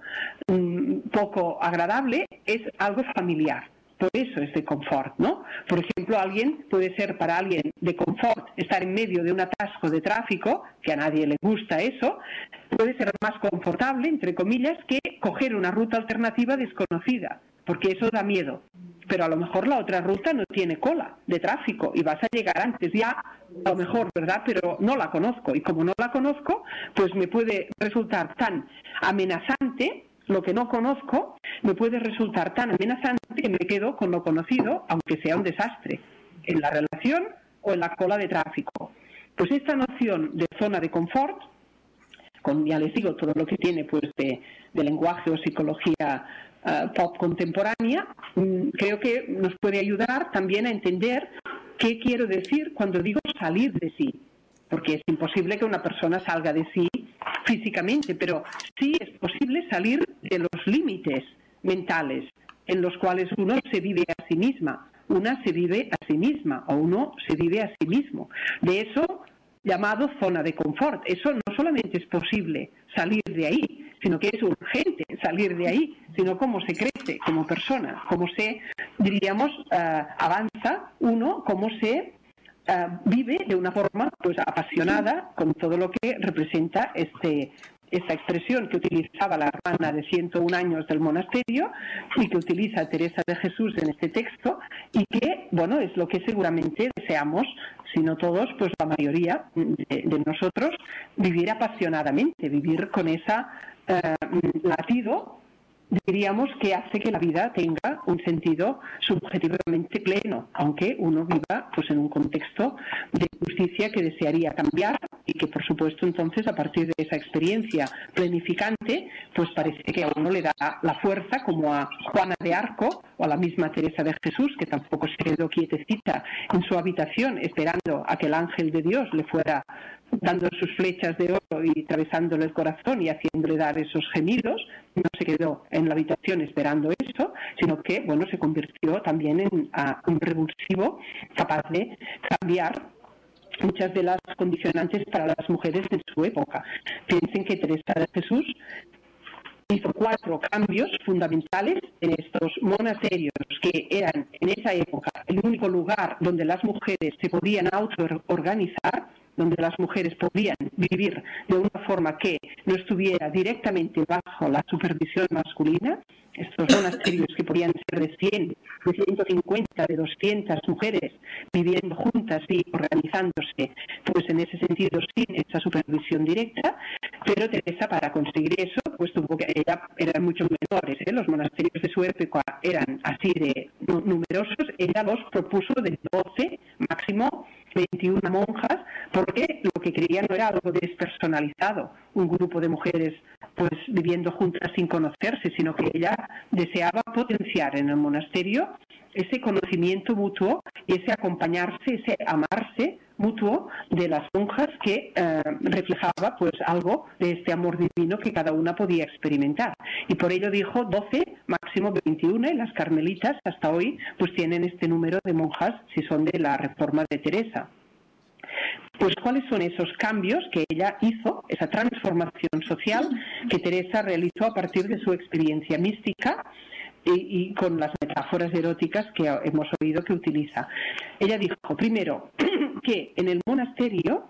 poco agradable, es algo familiar. Por eso es de confort, ¿no? Por ejemplo, puede ser para alguien de confort estar en medio de un atasco de tráfico, que a nadie le gusta eso, puede ser más confortable, entre comillas, que coger una ruta alternativa desconocida, porque eso da miedo. Pero a lo mejor la otra ruta no tiene cola de tráfico y vas a llegar antes ya, a lo mejor, ¿verdad? Pero no la conozco y como no la conozco, pues me puede resultar tan amenazante. Lo que no conozco me puede resultar tan amenazante que me quedo con lo conocido, aunque sea un desastre, en la relación o en la cola de tráfico. Pues esta noción de zona de confort, con, ya les digo, todo lo que tiene pues de lenguaje o psicología pop contemporánea, creo que nos puede ayudar también a entender qué quiero decir cuando digo salir de sí. Porque es imposible que una persona salga de sí físicamente, pero sí es posible salir de los límites mentales en los cuales uno se vive a sí misma, una se vive a sí misma o uno se vive a sí mismo. De eso llamado zona de confort. Eso no solamente es posible salir de ahí, sino que es urgente salir de ahí, sino cómo se crece como persona, cómo se, diríamos, avanza uno, cómo se vive de una forma pues apasionada con todo lo que representa esta expresión que utilizaba la hermana de 101 años del monasterio y que utiliza Teresa de Jesús en este texto y que, bueno, es lo que seguramente deseamos, si no todos, pues la mayoría de nosotros, vivir apasionadamente, vivir con ese latido diríamos que hace que la vida tenga un sentido subjetivamente pleno, aunque uno viva pues en un contexto de justicia que desearía cambiar y que por supuesto entonces a partir de esa experiencia planificante pues parece que a uno le da la fuerza, como a Juana de Arco o a la misma Teresa de Jesús, que tampoco se quedó quietecita en su habitación esperando a que el ángel de Dios le fuera dando sus flechas de oro y atravesándole el corazón y haciéndole dar esos gemidos. No se quedó en la habitación esperando eso, sino que bueno, se convirtió también en un revulsivo capaz de cambiar muchas de las condicionantes para las mujeres de su época. Piensen que Teresa de Jesús hizo 4 cambios fundamentales en estos monasterios que eran en esa época el único lugar donde las mujeres se podían autoorganizar, donde las mujeres podían vivir de una forma que no estuviera directamente bajo la supervisión masculina. Estos monasterios que podían ser de 100, de 150, de 200 mujeres viviendo juntas y organizándose, pues en ese sentido sin esa supervisión directa. Pero Teresa, para conseguir eso, pues tuvo que, ella eran mucho menores, los monasterios de su época eran así de numerosos, ella los propuso de 12, máximo 21 monjas, porque lo que quería no era algo despersonalizado, un grupo de mujeres pues viviendo juntas sin conocerse, sino que ella deseaba potenciar en el monasterio ese conocimiento mutuo y ese acompañarse, ese amarse mutuo de las monjas que reflejaba pues algo de este amor divino que cada una podía experimentar. Y por ello dijo 12, máximo 21, y las carmelitas hasta hoy pues tienen este número de monjas si son de la reforma de Teresa. Pues cuáles son esos cambios que ella hizo, esa transformación social que Teresa realizó a partir de su experiencia mística y con las metáforas eróticas que hemos oído que utiliza. Ella dijo, primero, que en el monasterio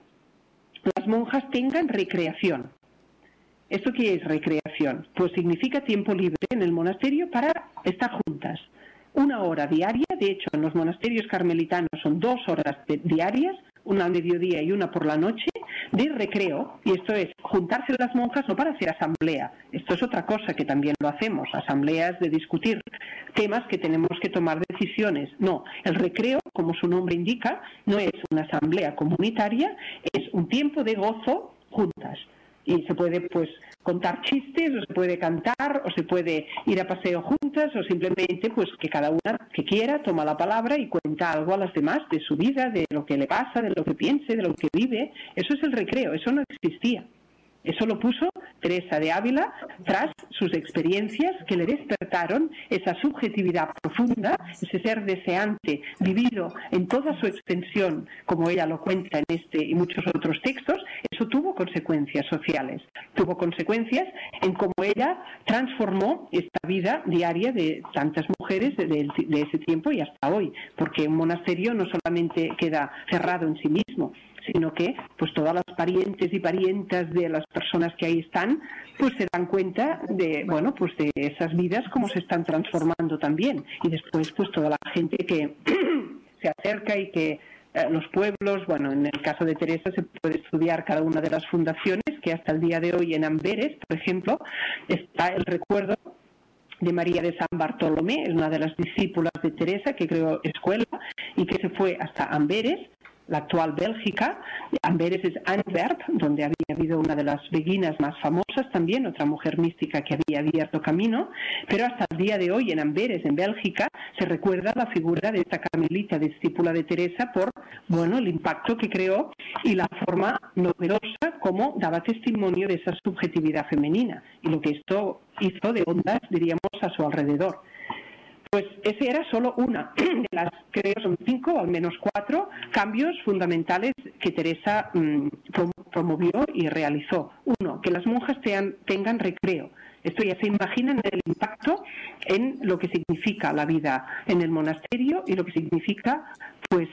las monjas tengan recreación. ¿Esto qué es recreación? Pues significa tiempo libre en el monasterio para estar juntas. 1 hora diaria, de hecho en los monasterios carmelitanos son 2 horas diarias, una al mediodía y una por la noche, de recreo, y esto es juntarse las monjas no para hacer asamblea, esto es otra cosa que también lo hacemos, asambleas de discutir temas que tenemos que tomar decisiones. No, el recreo, como su nombre indica, no es una asamblea comunitaria, es un tiempo de gozo juntas. Y se puede pues contar chistes, o se puede cantar, o se puede ir a paseo juntas, o simplemente pues que cada una que quiera toma la palabra y cuenta algo a las demás de su vida, de lo que le pasa, de lo que piense, de lo que vive. Eso es el recreo, eso no existía. Eso lo puso Teresa de Ávila tras sus experiencias que le despertaron esa subjetividad profunda, ese ser deseante, vivido en toda su extensión, como ella lo cuenta en este y muchos otros textos. Eso tuvo consecuencias sociales, tuvo consecuencias en cómo ella transformó esta vida diaria de tantas mujeres de ese tiempo y hasta hoy, porque un monasterio no solamente queda cerrado en sí mismo, sino que pues todas las parientes y parientas de las personas que ahí están pues se dan cuenta de bueno pues de esas vidas cómo se están transformando también, y después pues toda la gente que se acerca y que los pueblos, bueno, en el caso de Teresa se puede estudiar cada una de las fundaciones, que hasta el día de hoy en Amberes, por ejemplo, está el recuerdo de María de San Bartolomé, es una de las discípulas de Teresa que creó escuela y que se fue hasta Amberes, la actual Bélgica. Amberes es Antwerp, donde había habido una de las beguinas más famosas también, otra mujer mística que había abierto camino, pero hasta el día de hoy en Amberes, en Bélgica, se recuerda la figura de esta carmelita discípula de Teresa por, bueno, el impacto que creó y la forma novedosa como daba testimonio de esa subjetividad femenina y lo que esto hizo de ondas, diríamos, a su alrededor. Pues ese era solo una de las, creo son 5 o al menos 4 cambios fundamentales que Teresa promovió y realizó. Uno, que las monjas tengan recreo. Esto ya se imaginan el impacto en lo que significa la vida en el monasterio y lo que significa pues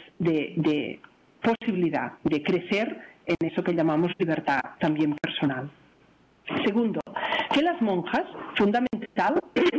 de posibilidad de crecer en eso que llamamos libertad también personal. Segundo, que las monjas, fundamental,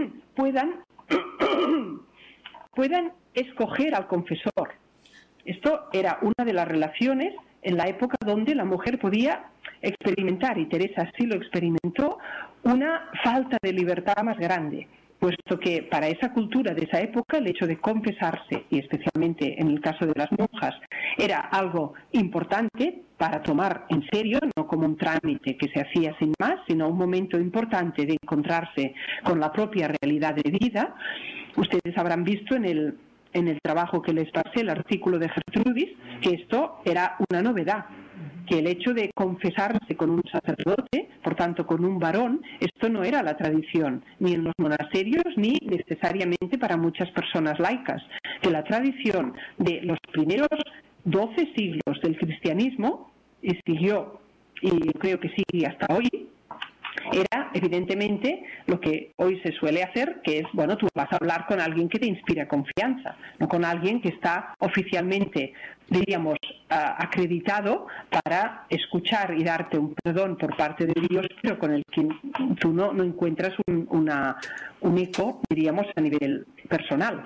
puedan escoger al confesor. Esto era una de las relaciones en la época donde la mujer podía experimentar, y Teresa sí lo experimentó, una falta de libertad más grande, puesto que para esa cultura de esa época el hecho de confesarse, y especialmente en el caso de las monjas, era algo importante para tomar en serio, no como un trámite que se hacía sin más, sino un momento importante de encontrarse con la propia realidad de vida. Ustedes habrán visto en el trabajo que les pasé, el artículo de Gertrudis, que esto era una novedad, que el hecho de confesarse con un sacerdote, por tanto con un varón, esto no era la tradición, ni en los monasterios, ni necesariamente para muchas personas laicas, que la tradición de los primeros 12 siglos del cristianismo, y siguió, y creo que sigue hasta hoy, era evidentemente lo que hoy se suele hacer, que es, bueno, tú vas a hablar con alguien que te inspira confianza, no con alguien que está oficialmente, diríamos, acreditado para escuchar y darte un perdón por parte de Dios, pero con el que tú no encuentras un eco, diríamos, a nivel personal.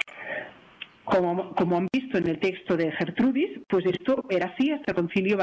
Como han visto en el texto de Gertrudis, pues esto era así hasta el Concilio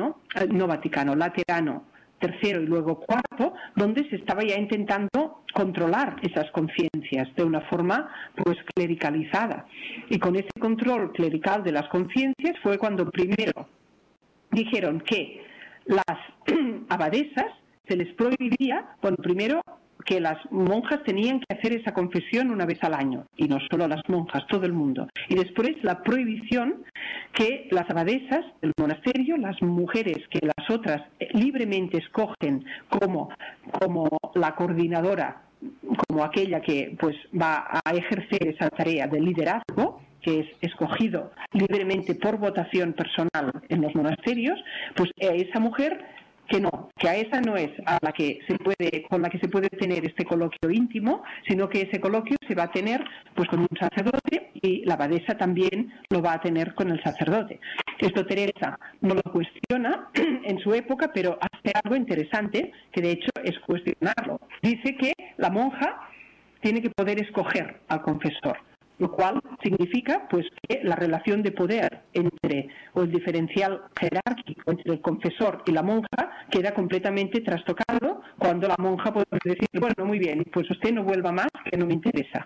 Laterano tercero y luego cuarto, donde se estaba ya intentando controlar esas conciencias de una forma pues clericalizada. Y con ese control clerical de las conciencias fue cuando primero dijeron que las abadesas se les prohibía, bueno, primero que las monjas tenían que hacer esa confesión una vez al año, y no solo las monjas, todo el mundo. Y después la prohibición que las abadesas del monasterio, las mujeres que las otras libremente escogen como la coordinadora, como aquella que pues va a ejercer esa tarea de liderazgo, que es escogido libremente por votación personal en los monasterios, pues esa mujer que a esa no es con la que se puede tener este coloquio íntimo, sino que ese coloquio se va a tener pues con un sacerdote, y la abadesa también lo va a tener con el sacerdote. Esto Teresa no lo cuestiona en su época, pero hace algo interesante, que de hecho es cuestionarlo. Dice que la monja tiene que poder escoger al confesor, lo cual significa pues que la relación de poder o el diferencial jerárquico entre el confesor y la monja queda completamente trastocado cuando la monja puede decir, bueno, muy bien, pues usted no vuelva más, que no me interesa.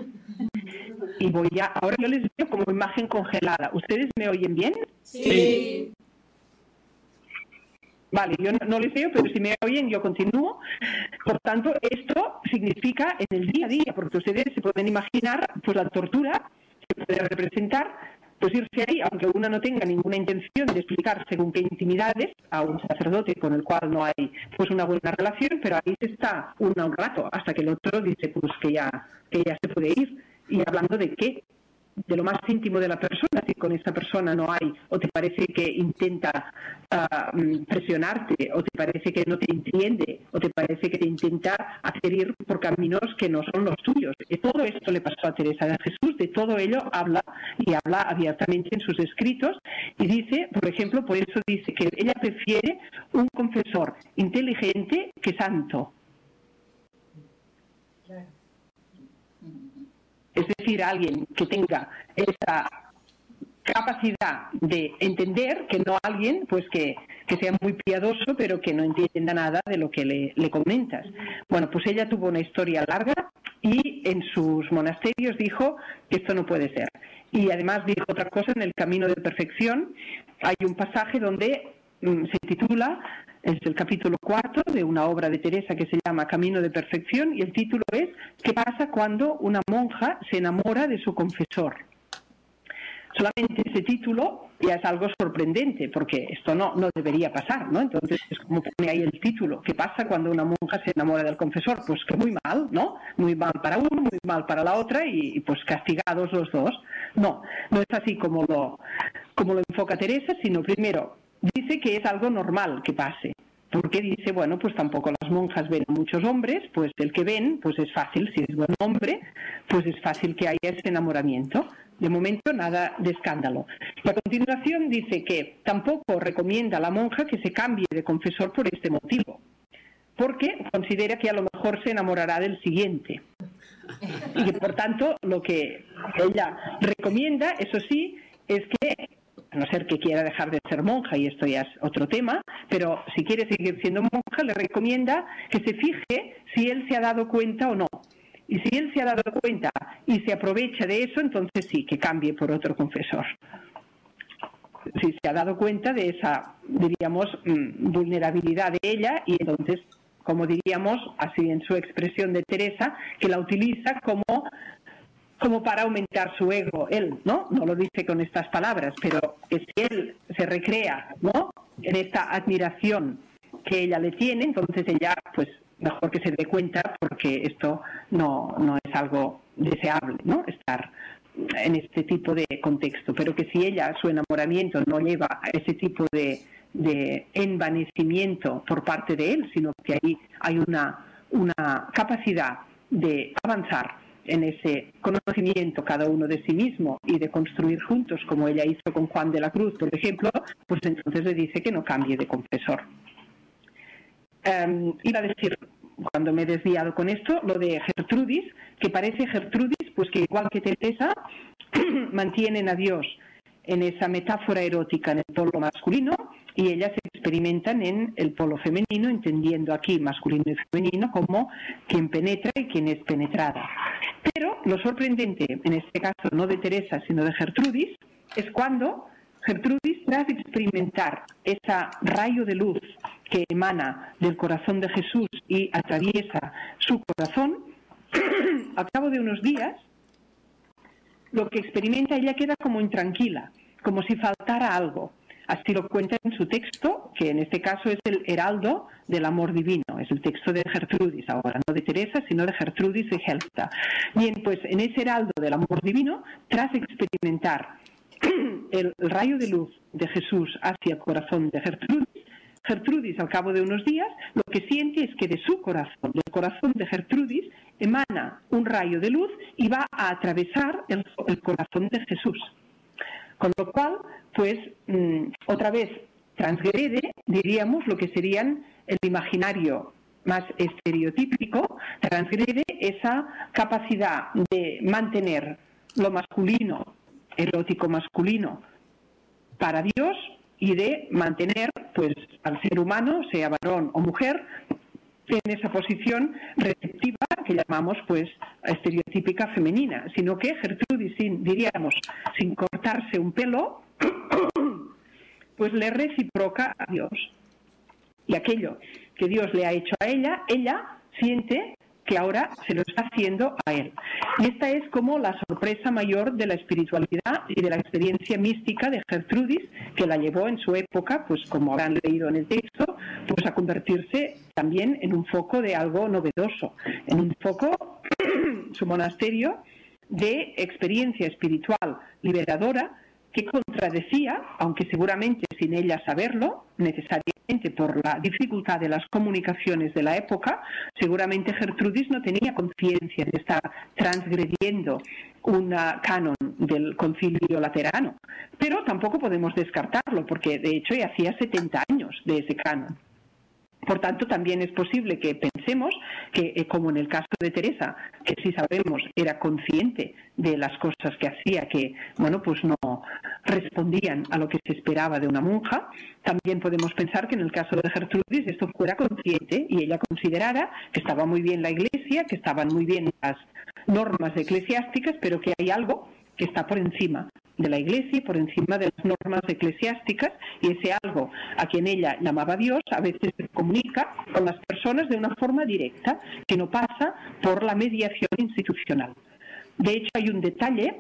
Y ahora yo les veo como imagen congelada. ¿Ustedes me oyen bien? Sí. Vale, yo no les veo, pero si me oyen yo continúo. Por tanto, esto significa en el día a día, porque ustedes se pueden imaginar pues la tortura que puede representar pues irse ahí, aunque una no tenga ninguna intención de explicar según qué intimidades a un sacerdote con el cual no hay pues una buena relación, pero ahí se está un rato hasta que el otro dice pues que ya se puede ir. Y hablando de qué, de lo más íntimo de la persona, si con esa persona no hay, o te parece que intenta presionarte, o te parece que no te entiende, o te parece que te intenta hacer ir por caminos que no son los tuyos. Y todo esto le pasó a Teresa de Jesús, de todo ello habla abiertamente en sus escritos, y dice, por ejemplo, por eso dice que ella prefiere un confesor inteligente que santo. Es decir, alguien que tenga esa capacidad de entender, que no alguien pues que sea muy piadoso pero que no entienda nada de lo que le comentas. Bueno, pues ella tuvo una historia larga y en sus monasterios dijo que esto no puede ser. Y además dijo otra cosa en el Camino de Perfección. Hay un pasaje donde se titula, es el capítulo 4 de una obra de Teresa que se llama Camino de Perfección, y el título es ¿qué pasa cuando una monja se enamora de su confesor? Solamente ese título ya es algo sorprendente, porque esto no debería pasar, ¿no? Entonces es como pone ahí el título, ¿qué pasa cuando una monja se enamora del confesor? Pues que muy mal, ¿no? Muy mal para uno, muy mal para la otra, y pues castigados los dos. No es así como lo enfoca Teresa, sino primero dice que es algo normal que pase, porque dice, bueno, pues tampoco las monjas ven a muchos hombres, pues el que ven, pues es fácil, si es buen hombre, pues es fácil que haya ese enamoramiento. De momento nada de escándalo. Y a continuación dice que tampoco recomienda a la monja que se cambie de confesor por este motivo, porque considera que a lo mejor se enamorará del siguiente. Y que por tanto lo que ella recomienda, eso sí, es que no se ser que quiera dejar de ser monja y esto ya es otro tema, pero si quiere seguir siendo monja le recomienda que se fije si él se ha dado cuenta o no. Y si él se ha dado cuenta y se aprovecha de eso, entonces sí, que cambie por otro confesor. Si se ha dado cuenta de esa, diríamos, vulnerabilidad de ella, y entonces, como diríamos, así en su expresión de Teresa, que la utiliza como para aumentar su ego. Él, ¿no? No lo dice con estas palabras, pero que si él se recrea, ¿no?, en esta admiración que ella le tiene, entonces ella, pues, mejor que se dé cuenta, porque esto no es algo deseable, ¿no?, estar en este tipo de contexto, pero que si ella, su enamoramiento no lleva a ese tipo de envanecimiento por parte de él, sino que ahí hay una capacidad de avanzar en ese conocimiento cada uno de sí mismo y de construir juntos, como ella hizo con Juan de la Cruz, por ejemplo, pues entonces le dice que no cambie de confesor. Iba a decir, cuando me he desviado con esto, lo de Gertrudis, que parece Gertrudis, pues que igual que Teresa, mantienen a Dios en esa metáfora erótica en el polo masculino y ellas experimentan en el polo femenino, entendiendo aquí masculino y femenino como quien penetra y quien es penetrada. Pero lo sorprendente, en este caso no de Teresa, sino de Gertrudis, es cuando Gertrudis, tras experimentar ese rayo de luz que emana del corazón de Jesús y atraviesa su corazón, al cabo de unos días, lo que experimenta ella queda como intranquila, como si faltara algo. Así lo cuenta en su texto, que en este caso es el Heraldo del Amor Divino. Es el texto de Gertrudis ahora, no de Teresa, sino de Gertrudis de Helfta. Bien, pues en ese Heraldo del Amor Divino, tras experimentar el rayo de luz de Jesús hacia el corazón de Gertrudis, al cabo de unos días, lo que siente es que de su corazón, del corazón de Gertrudis, emana un rayo de luz y va a atravesar el corazón de Jesús. Con lo cual, pues, otra vez transgrede, diríamos, lo que serían el imaginario más estereotípico, transgrede esa capacidad de mantener lo masculino, erótico masculino, para Dios, y de mantener, pues, al ser humano, sea varón o mujer, en esa posición receptiva que llamamos, pues, estereotípica femenina, sino que Gertrudis, sin cortarse un pelo, pues le reciproca a Dios. Y aquello que Dios le ha hecho a ella, ella siente que ahora se lo está haciendo a él. Y esta es como la sorpresa mayor de la espiritualidad y de la experiencia mística de Gertrudis, que la llevó en su época, pues como habrán leído en el texto, pues a convertirse también en un foco de algo novedoso, en un foco, su monasterio, de experiencia espiritual liberadora, que contradecía, aunque seguramente sin ella saberlo, necesariamente por la dificultad de las comunicaciones de la época, seguramente Gertrudis no tenía conciencia de estar transgrediendo un canon del Concilio Laterano, pero tampoco podemos descartarlo, porque de hecho ya hacía 70 años de ese canon. Por tanto, también es posible que pensemos que, como en el caso de Teresa, que sí sabemos era consciente de las cosas que hacía, que, bueno, pues no respondían a lo que se esperaba de una monja, también podemos pensar que en el caso de Gertrudis esto fuera consciente y ella considerara que estaba muy bien la Iglesia, que estaban muy bien las normas eclesiásticas, pero que hay algo que está por encima de la Iglesia y por encima de las normas eclesiásticas, y ese algo a quien ella llamaba Dios a veces se comunica con las personas de una forma directa, que no pasa por la mediación institucional. De hecho, hay un detalle,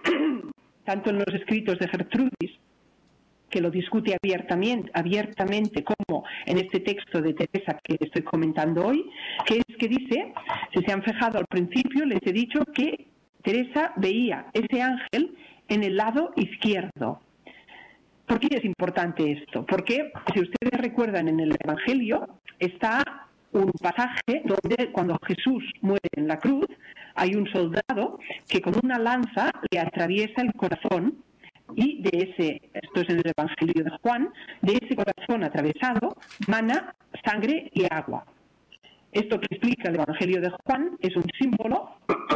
tanto en los escritos de Gertrudis, que lo discute abiertamente como en este texto de Teresa que estoy comentando hoy, que es que dice, si se han fijado al principio, les he dicho que Teresa veía ese ángel en el lado izquierdo. ¿Por qué es importante esto? Porque, si ustedes recuerdan, en el Evangelio está un pasaje donde cuando Jesús muere en la cruz, hay un soldado que con una lanza le atraviesa el corazón, y esto es en el Evangelio de Juan, de ese corazón atravesado mana sangre y agua. Esto que explica el Evangelio de Juan es un símbolo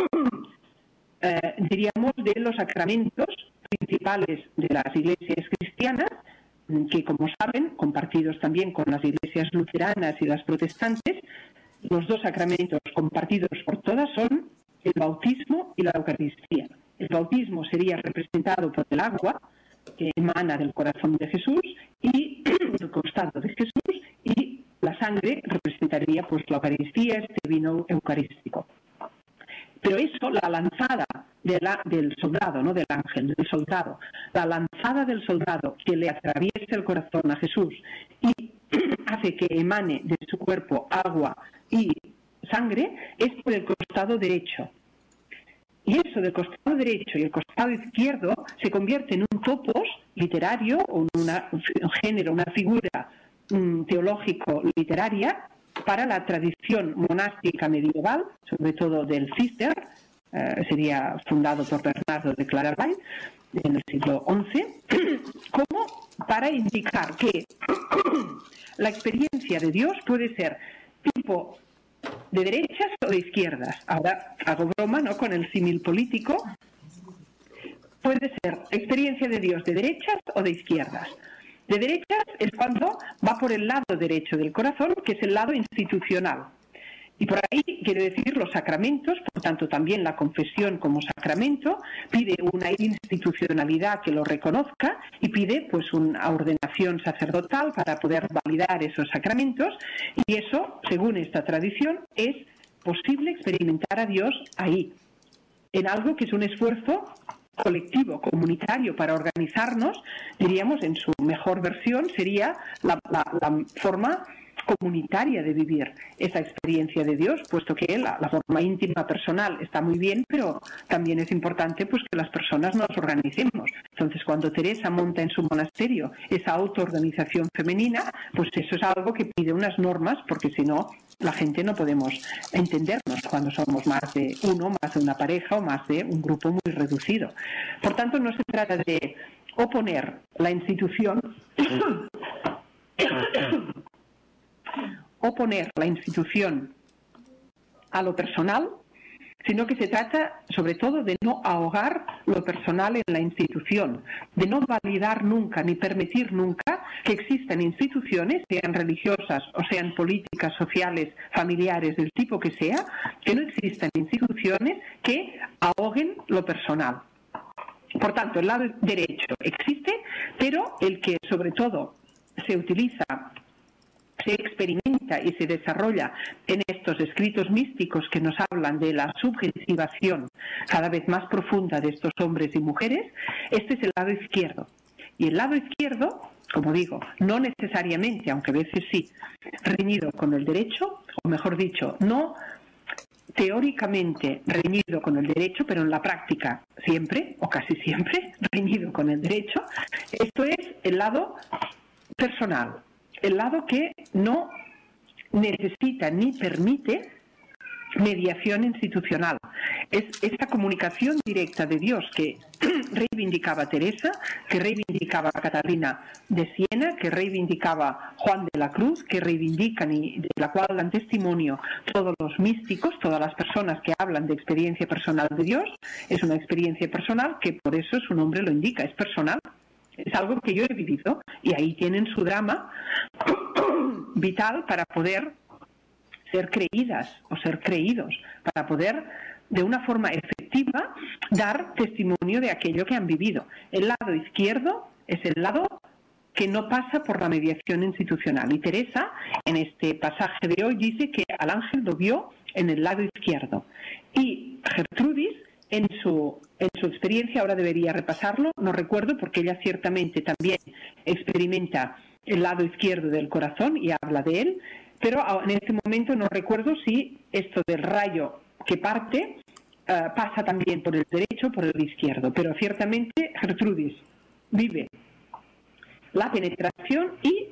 diríamos, de los sacramentos principales de las iglesias cristianas, cristianas, que como saben, compartidos también con las iglesias luteranas y las protestantes, los dos sacramentos compartidos por todas son el bautismo y la Eucaristía. El bautismo sería representado por el agua que emana del corazón de Jesús y el costado de Jesús, y la sangre representaría pues la Eucaristía, este vino eucarístico. Pero eso, la lanzada del soldado, no del ángel, del soldado, la lanzada del soldado que le atraviesa el corazón a Jesús y hace que emane de su cuerpo agua y sangre, es por el costado derecho. Y eso del costado derecho y el costado izquierdo se convierte en un topos literario, o un género, una figura teológico-literaria para la tradición monástica medieval, sobre todo del Cister, sería fundado por Bernardo de Claraval en el siglo XI, como para indicar que la experiencia de Dios puede ser tipo de derechas o de izquierdas. Ahora hago broma, ¿no?, con el símil político. Puede ser experiencia de Dios de derechas o de izquierdas. De derechas es cuando va por el lado derecho del corazón, que es el lado institucional. Y por ahí quiere decir los sacramentos, por tanto también la confesión como sacramento pide una institucionalidad que lo reconozca y pide pues una ordenación sacerdotal para poder validar esos sacramentos, y eso, según esta tradición, es posible experimentar a Dios ahí, en algo que es un esfuerzo colectivo, comunitario, para organizarnos, diríamos, en su mejor versión sería la forma comunitaria de vivir esa experiencia de Dios, puesto que la forma íntima personal está muy bien, pero también es importante pues que las personas nos organicemos. Entonces, cuando Teresa monta en su monasterio esa autoorganización femenina, pues eso es algo que pide unas normas, porque si no, la gente no podemos entendernos cuando somos más de uno, más de una pareja o más de un grupo muy reducido. Por tanto, no se trata de oponer la institución a lo personal, sino que se trata sobre todo de no ahogar lo personal en la institución, de no validar nunca ni permitir nunca que existan instituciones, sean religiosas o sean políticas, sociales, familiares, del tipo que sea, que no existan instituciones que ahoguen lo personal. Por tanto, el lado derecho existe, pero el que sobre todo se utiliza, se experimenta y se desarrolla en estos escritos místicos que nos hablan de la subjetivación cada vez más profunda de estos hombres y mujeres, este es el lado izquierdo. Y el lado izquierdo, como digo, no necesariamente, aunque a veces sí, reñido con el derecho, o mejor dicho, no teóricamente reñido con el derecho, pero en la práctica siempre, o casi siempre, reñido con el derecho. Esto es el lado personal, el lado que no necesita ni permite mediación institucional. Es esta comunicación directa de Dios que reivindicaba Teresa, que reivindicaba Catalina de Siena, que reivindicaba Juan de la Cruz, que reivindican y de la cual dan testimonio todos los místicos, todas las personas que hablan de experiencia personal de Dios. Es una experiencia personal que por eso su nombre lo indica, es personal. Es algo que yo he vivido y ahí tienen su drama vital para poder ser creídas o ser creídos, para poder de una forma efectiva dar testimonio de aquello que han vivido. El lado izquierdo es el lado que no pasa por la mediación institucional. Y Teresa, en este pasaje de hoy, dice que al ángel lo vio en el lado izquierdo. Y Gertrudis, en su experiencia, ahora debería repasarlo, no recuerdo, porque ella ciertamente también experimenta el lado izquierdo del corazón y habla de él, pero en este momento no recuerdo si esto del rayo que parte pasa también por el derecho o por el izquierdo, pero ciertamente Gertrudis vive la penetración y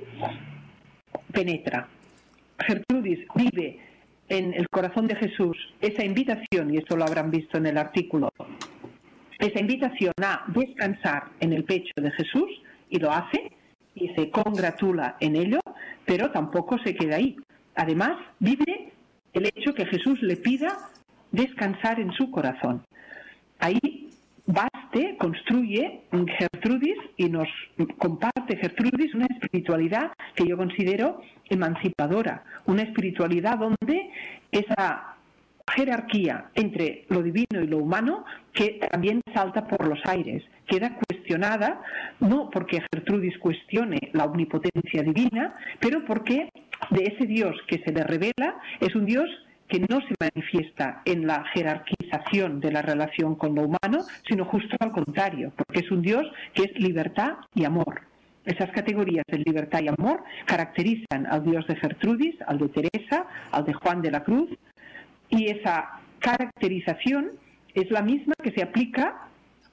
penetra. Gertrudis vive en el corazón de Jesús esa invitación, y esto lo habrán visto en el artículo, esa invitación a descansar en el pecho de Jesús, y lo hace y se congratula en ello, pero tampoco se queda ahí. Además, vive el hecho que Jesús le pida descansar en su corazón. Ahí basta construye Gertrudis y nos comparte Gertrudis una espiritualidad que yo considero emancipadora, una espiritualidad donde esa jerarquía entre lo divino y lo humano, que también salta por los aires, queda cuestionada, no porque Gertrudis cuestione la omnipotencia divina, pero porque de ese Dios que se le revela es un Dios que no se manifiesta en la jerarquización de la relación con lo humano, sino justo al contrario, porque es un Dios que es libertad y amor. Esas categorías de libertad y amor caracterizan al Dios de Gertrudis, al de Teresa, al de Juan de la Cruz, y esa caracterización es la misma que se aplica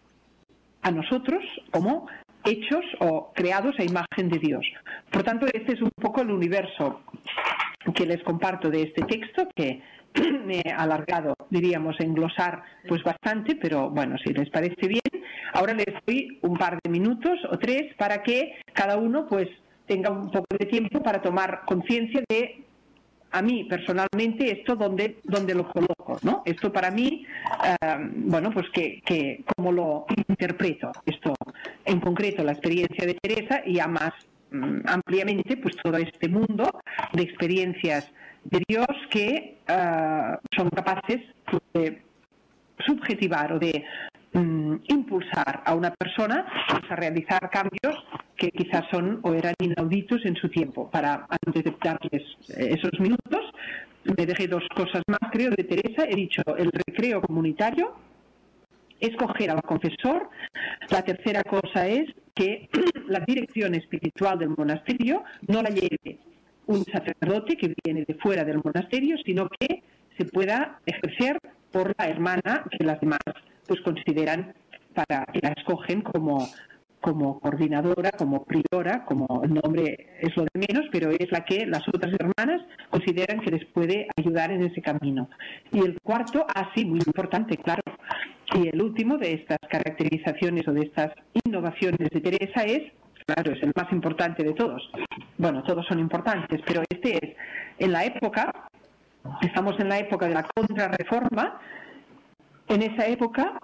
a nosotros como hechos o creados a imagen de Dios. Por tanto, este es un poco el universo que les comparto de este texto, que me he alargado, diríamos, en glosar pues bastante, pero bueno, si les parece bien, ahora les doy un par de minutos o 3 para que cada uno pues tenga un poco de tiempo para tomar conciencia de, a mí personalmente, esto donde lo coloco, ¿no? Esto para mí, bueno, pues que cómo lo interpreto, esto en concreto la experiencia de Teresa y ya más ampliamente pues todo este mundo de experiencias de Dios que son capaces de subjetivar o de impulsar a una persona pues, a realizar cambios que quizás son o eran inauditos en su tiempo. Para, antes de darles esos minutos, me dejé 2 cosas más, creo, de Teresa. He dicho el recreo comunitario, escoger al confesor. La tercera cosa es que la dirección espiritual del monasterio no la lleve un sacerdote que viene de fuera del monasterio, sino que se pueda ejercer por la hermana que las demás pues consideran, para que la escogen como coordinadora, como priora, como el nombre es lo de menos, pero es la que las otras hermanas consideran que les puede ayudar en ese camino. Y el cuarto, sí, muy importante, claro, y el último de estas caracterizaciones o de estas innovaciones de Teresa es, claro, es el más importante de todos. Bueno, todos son importantes, pero este es, en la época, estamos en la época de la contrarreforma. En esa época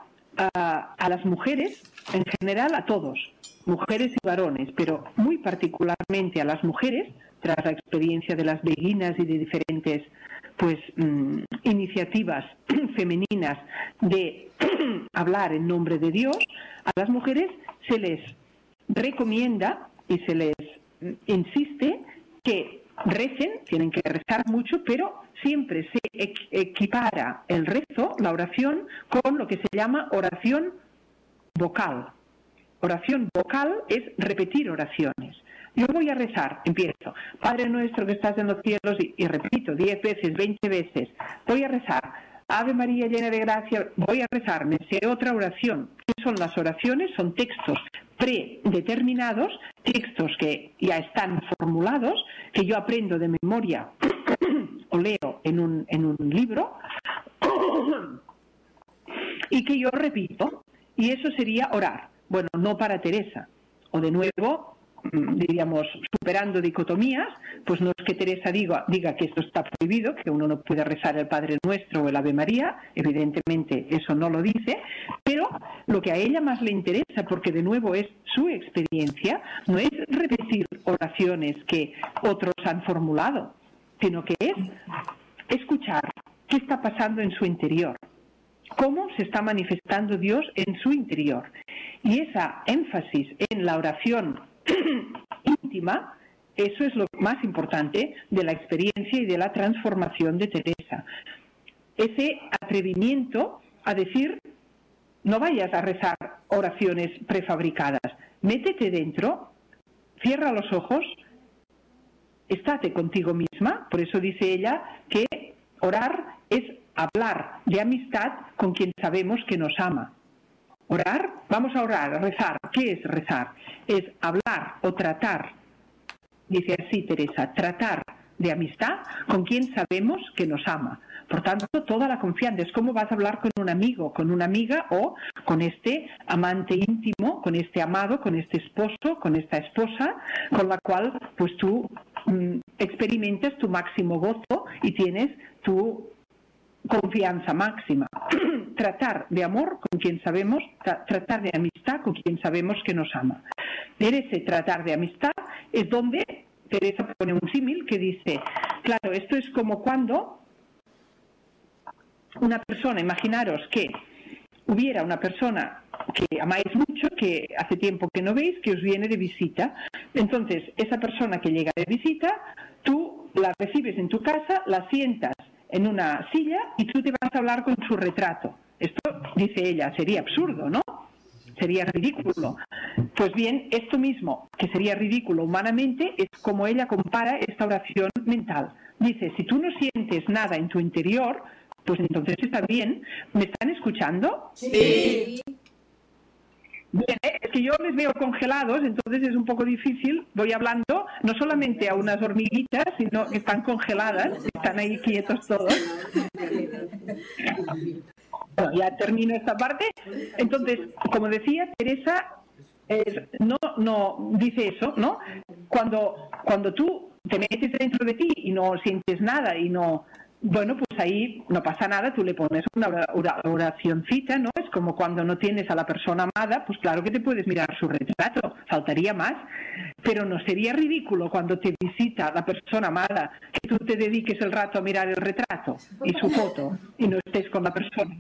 a las mujeres, en general a todos, mujeres y varones, pero muy particularmente a las mujeres, tras la experiencia de las beguinas y de diferentes pues iniciativas femeninas de hablar en nombre de Dios, a las mujeres se les recomienda y se les insiste que recen, tienen que rezar mucho, pero siempre se equipara el rezo, la oración, con lo que se llama oración vocal. Oración vocal es repetir oraciones. Yo voy a rezar, empiezo, Padre nuestro que estás en los cielos, y repito 10 veces, 20 veces, voy a rezar, Ave María llena de gracia, voy a rezar, me sé otra oración. ¿Qué son las oraciones? Son textos predeterminados, textos que ya están formulados, que yo aprendo de memoria o leo en un libro y que yo repito, y eso sería orar. Bueno, no para Teresa, o de nuevo, diríamos, superando dicotomías, pues no es que Teresa diga que esto está prohibido, que uno no puede rezar el Padre Nuestro o el Ave María, evidentemente eso no lo dice, pero lo que a ella más le interesa, porque de nuevo es su experiencia, no es repetir oraciones que otros han formulado, sino que es escuchar qué está pasando en su interior, cómo se está manifestando Dios en su interior. Y esa énfasis en la oración íntima, eso es lo más importante de la experiencia y de la transformación de Teresa. Ese atrevimiento a decir, no vayas a rezar oraciones prefabricadas, métete dentro, cierra los ojos, estate contigo misma. Por eso dice ella que orar es hablar de amistad con quien sabemos que nos ama. Orar, vamos a orar, rezar. ¿Qué es rezar? Es hablar o tratar, dice así Teresa, tratar de amistad con quien sabemos que nos ama. Por tanto, toda la confianza. Es como vas a hablar con un amigo, con una amiga o con este amante íntimo, con este amado, con este esposo, con esta esposa, con la cual pues tú experimentas tu máximo gozo y tienes tu confianza máxima. tratar de amor con quien sabemos, tratar de amistad con quien sabemos que nos ama. En ese tratar de amistad es donde Teresa pone un símil que dice, claro, esto es como cuando una persona, imaginaros que hubiera una persona que amáis mucho, que hace tiempo que no veis, que os viene de visita. Entonces, esa persona que llega de visita, tú la recibes en tu casa, la sientas en una silla y tú te vas a hablar con su retrato. Esto, dice ella, sería absurdo, ¿no? Sería ridículo. Pues bien, esto mismo, que sería ridículo humanamente, es como ella compara esta oración mental. Dice, si tú no sientes nada en tu interior, pues entonces está bien. ¿Me están escuchando? Sí. Bien, es que yo les veo congelados, entonces es un poco difícil. Voy hablando no solamente a unas hormiguitas, sino que están congeladas, están ahí quietos todos. Bueno, ya termino esta parte. Entonces, como decía, Teresa no dice eso, ¿no? Cuando tú te metes dentro de ti y no sientes nada y no, bueno, pues ahí no pasa nada, tú le pones una oracioncita, ¿no? Es como cuando no tienes a la persona amada, pues claro que te puedes mirar su retrato, faltaría más, pero no sería ridículo cuando te visita la persona amada que tú te dediques el rato a mirar el retrato y su foto y no estés con la persona.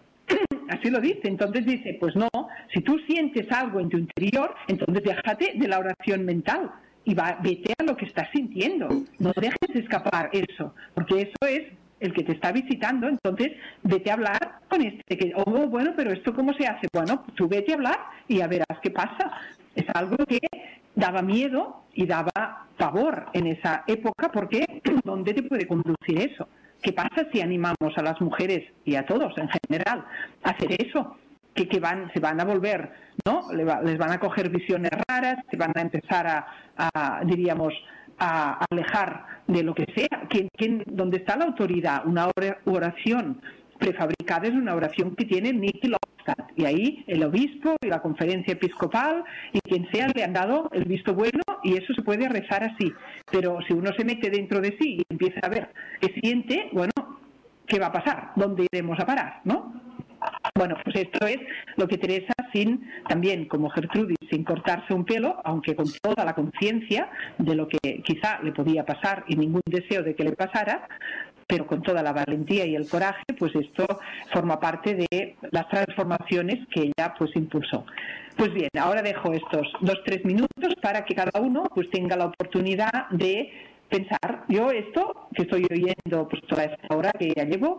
Así lo dice, entonces dice, pues no, si tú sientes algo en tu interior, entonces déjate de la oración mental y vete a lo que estás sintiendo, no dejes escapar eso, porque eso es el que te está visitando, entonces vete a hablar con este, que, oh, bueno, pero esto ¿cómo se hace? Bueno, tú vete a hablar y ya verás qué pasa. Es algo que daba miedo y daba pavor en esa época, porque ¿dónde te puede conducir eso? ¿Qué pasa si animamos a las mujeres y a todos en general a hacer eso? Que se van a volver, ¿no? Les van a coger visiones raras, se van a empezar diríamos, a alejar de lo que sea. ¿Dónde está la autoridad? Una oración prefabricada es una oración que tiene Niki Lobstad, y ahí el obispo y la conferencia episcopal y quien sea le han dado el visto bueno, y eso se puede rezar así. Pero si uno se mete dentro de sí y empieza a ver qué siente, bueno, ¿qué va a pasar? ¿Dónde iremos a parar? ¿No? Bueno, pues esto es lo que Teresa, también como Gertrudis, sin cortarse un pelo, aunque con toda la conciencia de lo que quizá le podía pasar y ningún deseo de que le pasara, pero con toda la valentía y el coraje, pues esto forma parte de las transformaciones que ella pues impulsó. Pues bien, ahora dejo estos 2-3 minutos para que cada uno pues tenga la oportunidad de pensar, yo esto que estoy oyendo pues toda esta hora que ya llevo,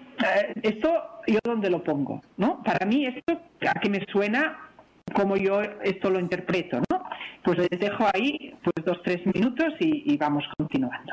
esto yo dónde lo pongo, ¿no? Para mí esto a que me suena como yo esto lo interpreto, ¿no? Pues les dejo ahí pues 2-3 minutos y vamos continuando.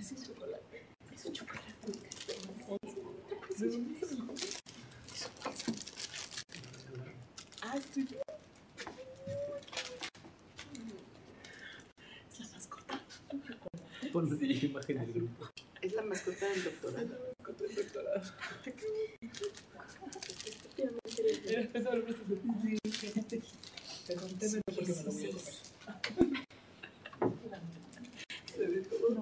Pon la imagen del grupo. Es la mascota del doctorado. Pregúntame porque me lo voy a comer. Se ve todo.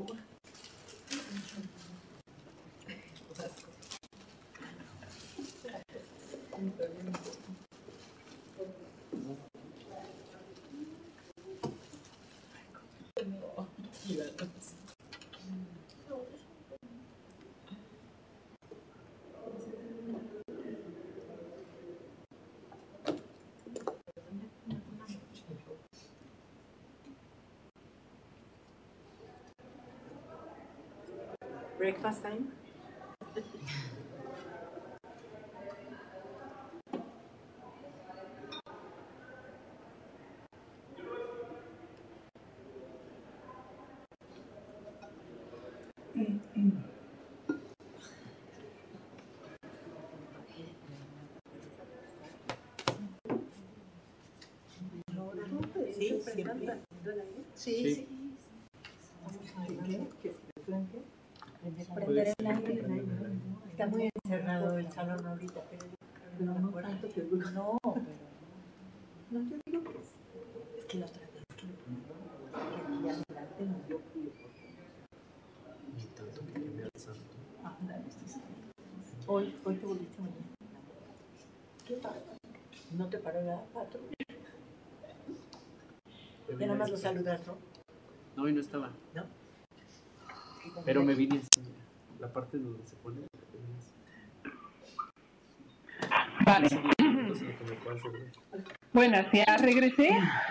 Breakfast time. Sí, siempre. Sí. Prender el aire. Está muy encerrado el salón ahorita, pero no tanto que no, pero no, yo digo que es que la otra vez que aquí adelante no dio frío. Ni tanto que queme al santo. Hoy te volviste mañana. ¿Qué pasa? ¿No te paró la patrulla? Ya nada más lo saludas, ¿no? No, hoy no estaba. ¿No? Pero me vine así. La parte donde se pone. Vale. Buenas, ya regresé.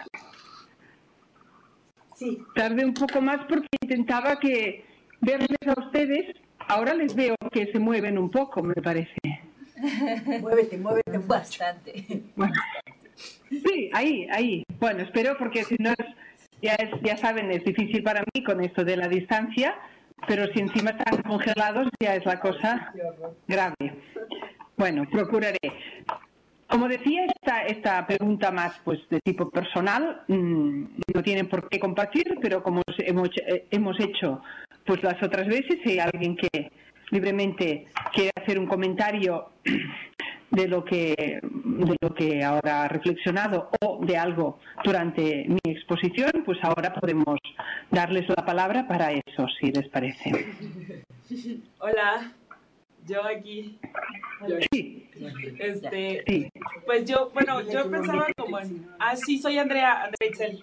Sí. Tardé un poco más porque intentaba verles a ustedes. Ahora les veo que se mueven un poco, me parece. Muévete bastante. Bueno, sí, ahí. Bueno, espero porque si no ya saben, es difícil para mí con esto de la distancia, pero si encima están congelados ya es la cosa grave. Bueno, procuraré. Como decía, esta pregunta más pues de tipo personal, no tienen por qué compartir, pero como hemos hecho pues las otras veces, si hay alguien que libremente quiere hacer un comentario de lo que ahora ha reflexionado o de algo durante mi exposición, pues ahora podemos darles la palabra para eso, si les parece. Hola, yo aquí. Sí. Sí. Pues yo pensaba como en... sí, soy Andrea Itzel.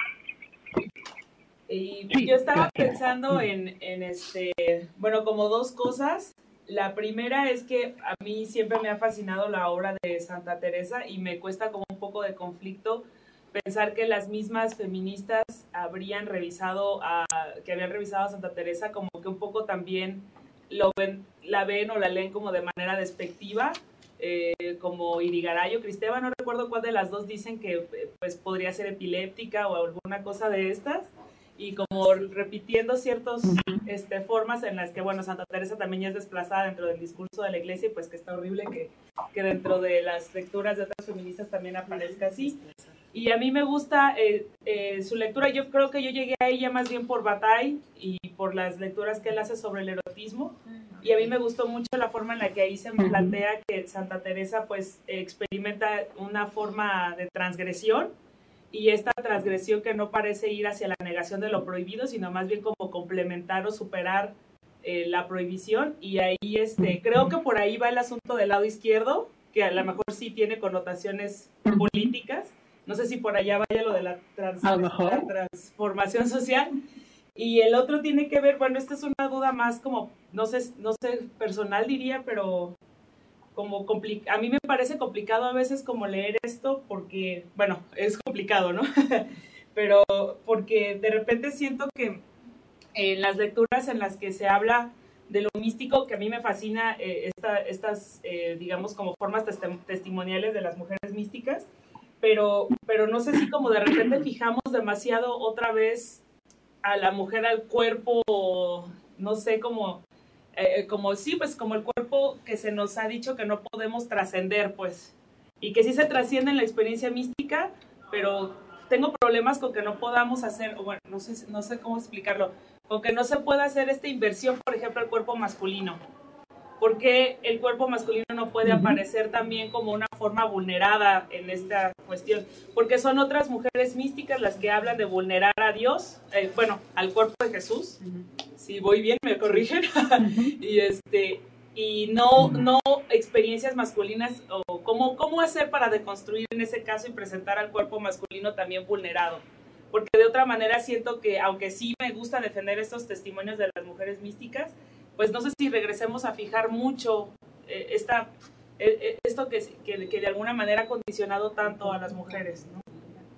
Y Sí, yo estaba gracias. pensando en como dos cosas. La primera es que a mí siempre me ha fascinado la obra de Santa Teresa y me cuesta como un poco de conflicto pensar que las mismas feministas habían revisado a Santa Teresa como que un poco también la ven o la leen como de manera despectiva, como Irigaray o Cristeva, no recuerdo cuál de las dos dicen que pues podría ser epiléptica o alguna cosa de estas, y como repitiendo ciertas formas en las que, bueno, Santa Teresa también ya es desplazada dentro del discurso de la iglesia y pues que está horrible que dentro de las lecturas de otras feministas también aparezca así. Y a mí me gusta su lectura. Yo creo que yo llegué a ella más bien por Bataille y por las lecturas que él hace sobre el erotismo. Y a mí me gustó mucho la forma en la que ahí se plantea que Santa Teresa pues experimenta una forma de transgresión, y esta transgresión que no parece ir hacia la negación de lo prohibido, sino más bien como complementar o superar la prohibición. Y ahí creo que por ahí va el asunto del lado izquierdo, que a lo mejor sí tiene connotaciones políticas. No sé si por allá vaya lo de la transformación social. Y el otro tiene que ver, bueno, esta es una duda más como, no sé, personal diría, pero como a mí me parece complicado a veces como leer esto porque, bueno, es complicado, ¿no? Pero porque de repente siento que en las lecturas en las que se habla de lo místico, que a mí me fascina estas, digamos, como formas testimoniales de las mujeres místicas, pero no sé si como de repente fijamos demasiado otra vez a la mujer al cuerpo, no sé, como sí, pues como el cuerpo que se nos ha dicho que no podemos trascender, pues, y que sí se trasciende en la experiencia mística, pero tengo problemas con que no podamos hacer, bueno, no sé cómo explicarlo, con que no se pueda hacer esta inversión, por ejemplo, al cuerpo masculino. ¿Por qué el cuerpo masculino no puede aparecer también como una forma vulnerada en esta cuestión? Porque son otras mujeres místicas las que hablan de vulnerar a Dios, al cuerpo de Jesús. Si voy bien, me corrigen. y no experiencias masculinas, o cómo hacer para deconstruir en ese caso y presentar al cuerpo masculino también vulnerado. Porque de otra manera siento que, aunque sí me gusta defender estos testimonios de las mujeres místicas, pues no sé si regresemos a fijar mucho esto que de alguna manera ha condicionado tanto a las mujeres, ¿no?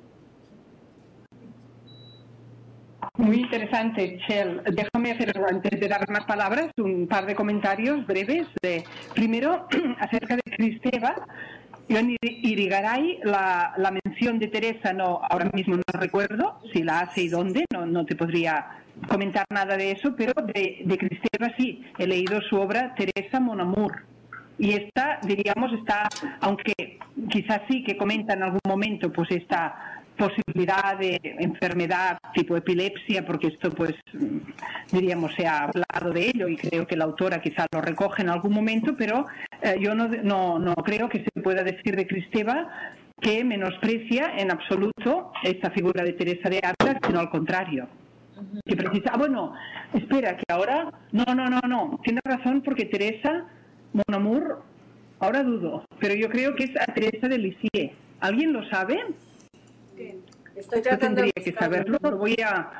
Muy interesante, Chel. Déjame hacer, antes de dar más palabras, un par de comentarios breves. Primero, acerca de Kristeva. Yo en Irigaray la mención de Teresa ahora mismo no recuerdo si la hace y dónde, no te podría comentar nada de eso, pero de Kristeva sí, he leído su obra Teresa Mon Amour. Y esta, diríamos, aunque quizás sí que comenta en algún momento pues esta posibilidad de enfermedad tipo epilepsia, porque esto pues diríamos se ha hablado de ello y creo que la autora quizás lo recoge en algún momento, pero yo no creo que se pueda decir de Kristeva que menosprecia en absoluto esta figura de Teresa de Ávila, sino al contrario. Que precisa, espera, que ahora no, tiene razón, porque Teresa Mon Amour, ahora dudo, pero yo creo que es a Teresa de Lisieux. ¿Alguien lo sabe? Estoy Yo tratando tendría que saberlo, lo voy a...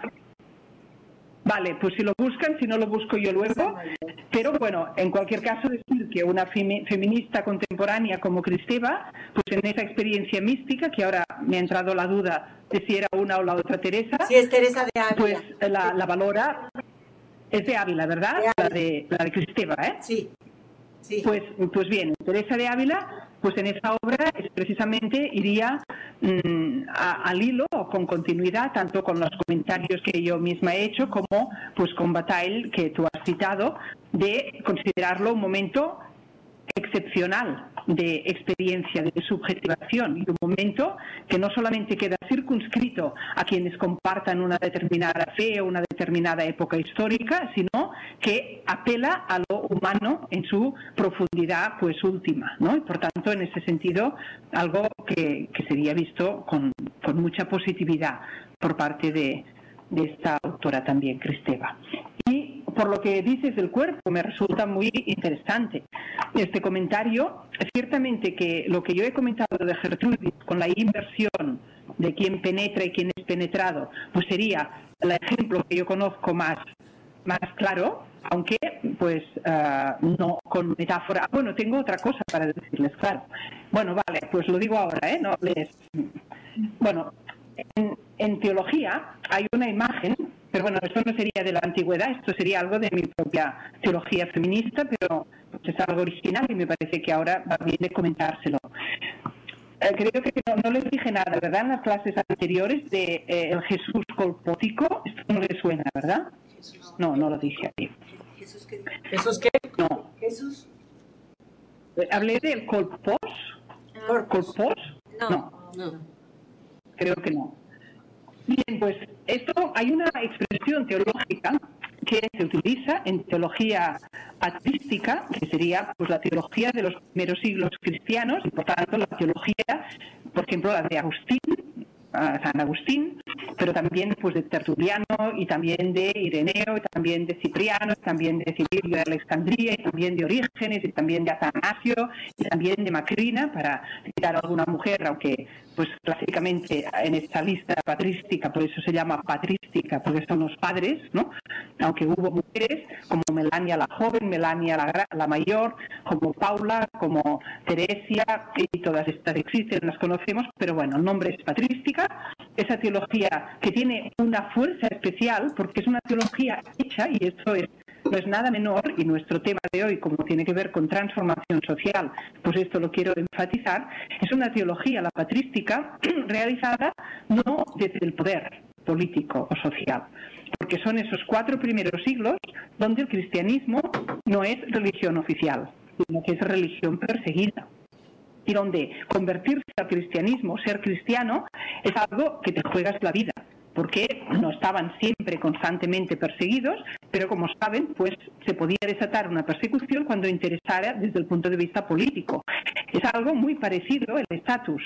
Vale, pues si lo buscan, si no lo busco yo luego. Pero bueno, en cualquier caso, decir que una feminista contemporánea como Kristeva, pues en esa experiencia mística, que ahora me ha entrado la duda de si era una o la otra Teresa, sí, es Teresa de Ávila. Pues la valora, es de Ávila, ¿verdad? La de Kristeva, ¿eh? Sí. Pues bien, Teresa de Ávila, pues en esa obra precisamente iría al hilo o con continuidad, tanto con los comentarios que yo misma he hecho como pues con Bataille, que tú has citado, de considerarlo un momento excepcional de experiencia, de subjetivación, y un momento que no solamente queda circunscrito a quienes compartan una determinada fe o una determinada época histórica, sino que apela a lo humano en su profundidad pues última, ¿no? Y por tanto, en ese sentido, algo que sería visto con mucha positividad por parte de esta autora también, Kristeva. Y por lo que dices del cuerpo, me resulta muy interesante este comentario. Ciertamente que lo que yo he comentado de Gertrudis con la inversión de quién penetra y quién es penetrado, pues sería el ejemplo que yo conozco más claro, aunque pues no con metáfora. Bueno, tengo otra cosa para decirles, claro. Bueno, vale, pues lo digo ahora, ¿eh? Bueno, en teología hay una imagen, pero bueno, esto no sería de la antigüedad, esto sería algo de mi propia teología feminista, pero pues es algo original y me parece que ahora va bien de comentárselo. Creo que no les dije nada, ¿verdad? En las clases anteriores de el Jesús colpótico, esto no les suena, ¿verdad? No lo dije aquí. ¿Jesús qué? ¿Jesús qué? No. ¿Jesús? ¿Hablé del colpos? ¿Colpos? No. Creo que no. Bien, pues esto, hay una expresión teológica que se utiliza en teología patrística, que sería pues la teología de los primeros siglos cristianos, y por tanto la teología, por ejemplo, la de Agustín, San Agustín, pero también pues de Tertuliano, y también de Ireneo, y también de Cipriano, y también de Cirilio de Alejandría, y también de Orígenes, y también de Atanasio, y también de Macrina, para citar a alguna mujer, aunque pues clásicamente en esta lista patrística, por eso se llama patrística, porque son los padres, ¿no? Aunque hubo mujeres como Melania la joven, Melania la mayor, como Paula, como Teresia, y todas estas existen, las conocemos, pero bueno, el nombre es patrística. Esa teología que tiene una fuerza especial, porque es una teología hecha, y esto no es nada menor, y nuestro tema de hoy, como tiene que ver con transformación social, pues esto lo quiero enfatizar, es una teología, la patrística, realizada no desde el poder, político o social, porque son esos 4 primeros siglos donde el cristianismo no es religión oficial, sino que es religión perseguida, y donde convertirse al cristianismo, ser cristiano, es algo que te juegas la vida, porque no estaban siempre constantemente perseguidos, pero como saben, pues se podía desatar una persecución cuando interesara desde el punto de vista político. Es algo muy parecido el estatus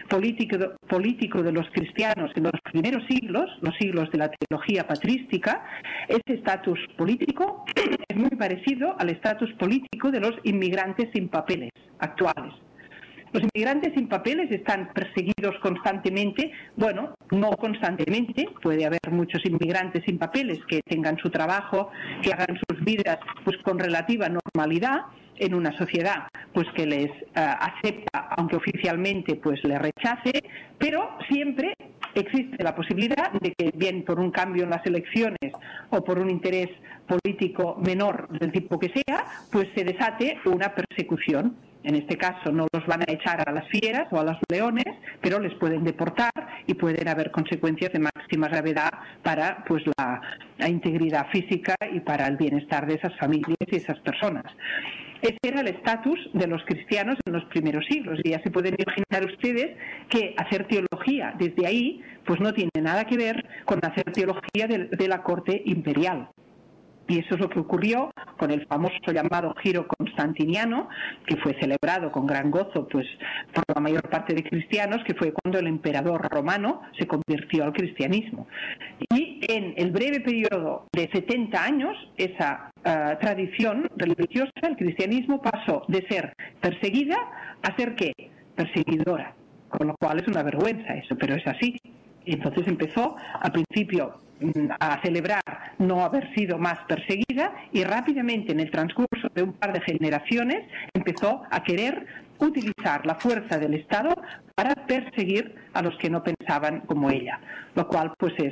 político de los cristianos en los primeros siglos, los siglos de la teología patrística. Ese estatus político es muy parecido al estatus político de los inmigrantes sin papeles actuales. Los inmigrantes sin papeles están perseguidos constantemente. Bueno, no constantemente, puede haber muchos inmigrantes sin papeles que tengan su trabajo, que hagan sus vidas pues con relativa normalidad en una sociedad pues que les acepta, aunque oficialmente pues les rechace, pero siempre existe la posibilidad de que, bien por un cambio en las elecciones o por un interés político menor del tipo que sea, pues se desate una persecución. En este caso no los van a echar a las fieras o a los leones, pero les pueden deportar y pueden haber consecuencias de máxima gravedad para pues la integridad física y para el bienestar de esas familias y esas personas. Ese era el estatus de los cristianos en los primeros siglos, y ya se pueden imaginar ustedes que hacer teología desde ahí pues no tiene nada que ver con hacer teología de la corte imperial. Y eso es lo que ocurrió con el famoso llamado Giro Constantiniano, que fue celebrado con gran gozo pues por la mayor parte de cristianos, que fue cuando el emperador romano se convirtió al cristianismo. Y en el breve periodo de 70 años, esa tradición religiosa, el cristianismo, pasó de ser perseguida a ser ¿qué? Perseguidora. Con lo cual es una vergüenza eso, pero es así. Y entonces empezó al principio a celebrar no haber sido más perseguida, y rápidamente en el transcurso de un par de generaciones empezó a querer utilizar la fuerza del Estado para perseguir a los que no pensaban como ella, lo cual pues es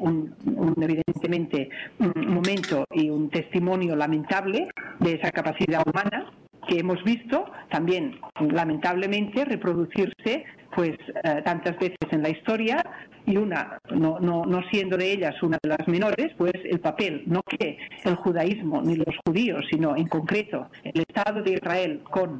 evidentemente un momento y un testimonio lamentable de esa capacidad humana que hemos visto también lamentablemente reproducirse pues tantas veces en la historia, y no siendo de ellas una de las menores, pues el papel, no que el judaísmo ni los judíos, sino en concreto el Estado de Israel con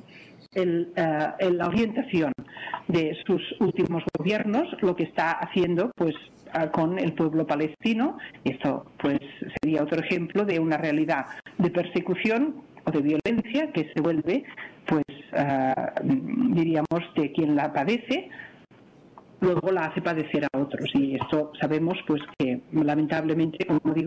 la orientación de sus últimos gobiernos, lo que está haciendo pues con el pueblo palestino. Esto pues sería otro ejemplo de una realidad de persecución o de violencia que se vuelve pues diríamos de quien la padece luego la hace padecer a otros, y esto sabemos pues que lamentablemente, como digo,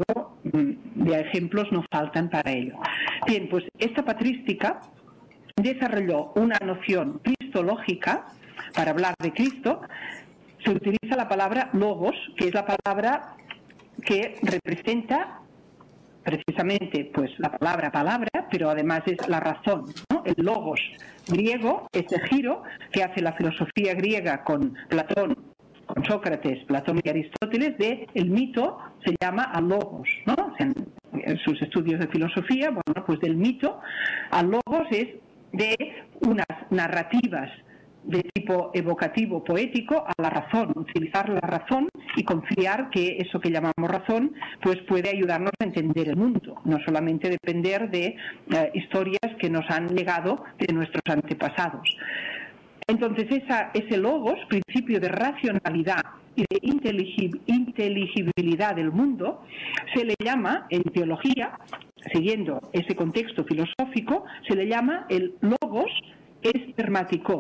de ejemplos no faltan para ello. Bien, pues esta patrística desarrolló una noción cristológica. Para hablar de Cristo se utiliza la palabra logos, que es la palabra que representa precisamente pues la palabra, pero además es la razón, ¿no? El logos griego, ese giro que hace la filosofía griega con Platón, con Sócrates, Platón y Aristóteles, de el mito se llama a logos, ¿no? En sus estudios de filosofía, bueno, pues del mito a logos es de unas narrativas de tipo evocativo, poético, a la razón, utilizar la razón y confiar que eso que llamamos razón pues puede ayudarnos a entender el mundo, no solamente depender de historias que nos han legado de nuestros antepasados. Entonces ese logos, principio de racionalidad y de inteligibilidad del mundo, se le llama en teología, siguiendo ese contexto filosófico, se le llama el logos espermatikos.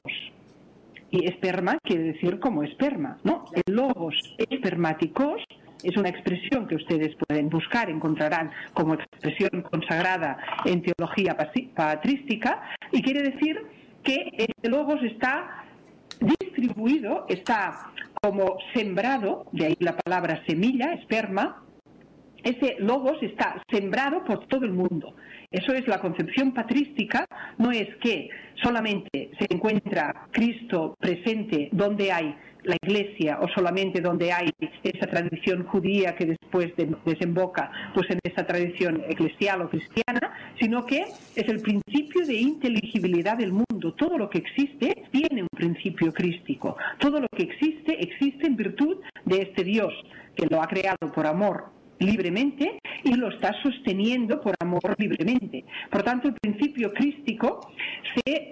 Y esperma quiere decir como esperma, ¿no? El logos espermatikos es una expresión que ustedes pueden buscar, encontrarán como expresión consagrada en teología patrística, y quiere decir que este logos está distribuido, está como sembrado, de ahí la palabra semilla, esperma. Ese logos está sembrado por todo el mundo. Eso es la concepción patrística, no es que solamente se encuentra Cristo presente donde hay la Iglesia o solamente donde hay esa tradición judía que después desemboca pues en esa tradición eclesial o cristiana, sino que es el principio de inteligibilidad del mundo. Todo lo que existe tiene un principio crístico. Todo lo que existe en virtud de este Dios que lo ha creado por amor libremente y lo está sosteniendo por amor libremente. Por tanto, el principio crístico se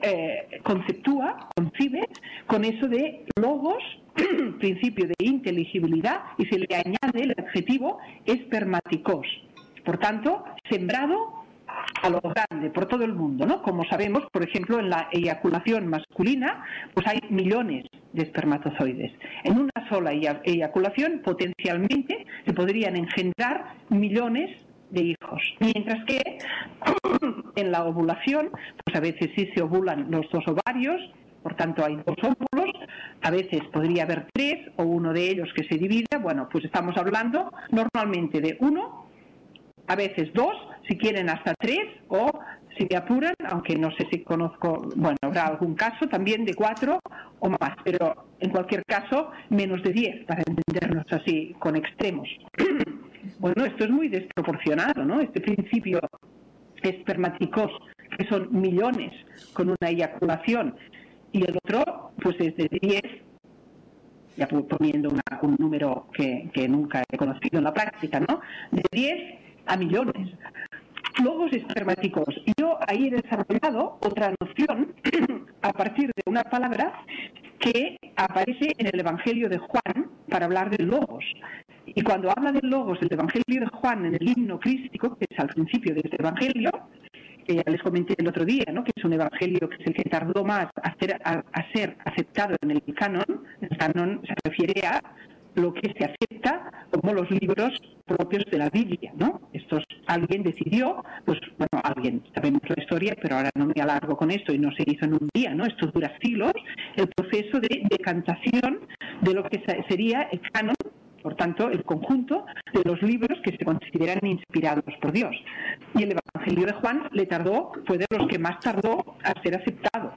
concibe con eso de logos, principio de inteligibilidad, y se le añade el adjetivo espermatikos. Por tanto, sembrado a lo grande, por todo el mundo, ¿no? Como sabemos, por ejemplo, en la eyaculación masculina, pues hay millones de espermatozoides. En una sola eyaculación, potencialmente, se podrían engendrar millones de hijos. Mientras que en la ovulación, pues a veces sí se ovulan los dos ovarios, por tanto hay dos óvulos, a veces podría haber tres o uno de ellos que se divida. Bueno, pues estamos hablando normalmente de uno, a veces dos, si quieren hasta tres, o si me apuran, aunque no sé si conozco, bueno, habrá algún caso también de 4 o más, pero en cualquier caso menos de 10, para entendernos así con extremos. Bueno, esto es muy desproporcionado, ¿no? Este principio espermáticos, que son millones con una eyaculación, y el otro pues es de 10, ya poniendo un número que nunca he conocido en la práctica, ¿no? De 10 a millones. Logos espermáticos. Yo ahí he desarrollado otra noción a partir de una palabra que aparece en el Evangelio de Juan para hablar de logos. Y cuando habla de logos, el Evangelio de Juan en el himno crístico, que es al principio de este Evangelio, que ya les comenté el otro día, ¿no? Que es un evangelio que es el que tardó más a ser aceptado en el canon. El canon se refiere a lo que se acepta como los libros propios de la Biblia, ¿no? Alguien decidió, pues bueno, sabemos la historia, pero ahora no me alargo con esto, y no se hizo en un día, ¿no? Esto dura siglos, el proceso de decantación de lo que sería el canon, por tanto, el conjunto de los libros que se consideran inspirados por Dios. Y el Evangelio de Juan fue de los que más tardó a ser aceptado.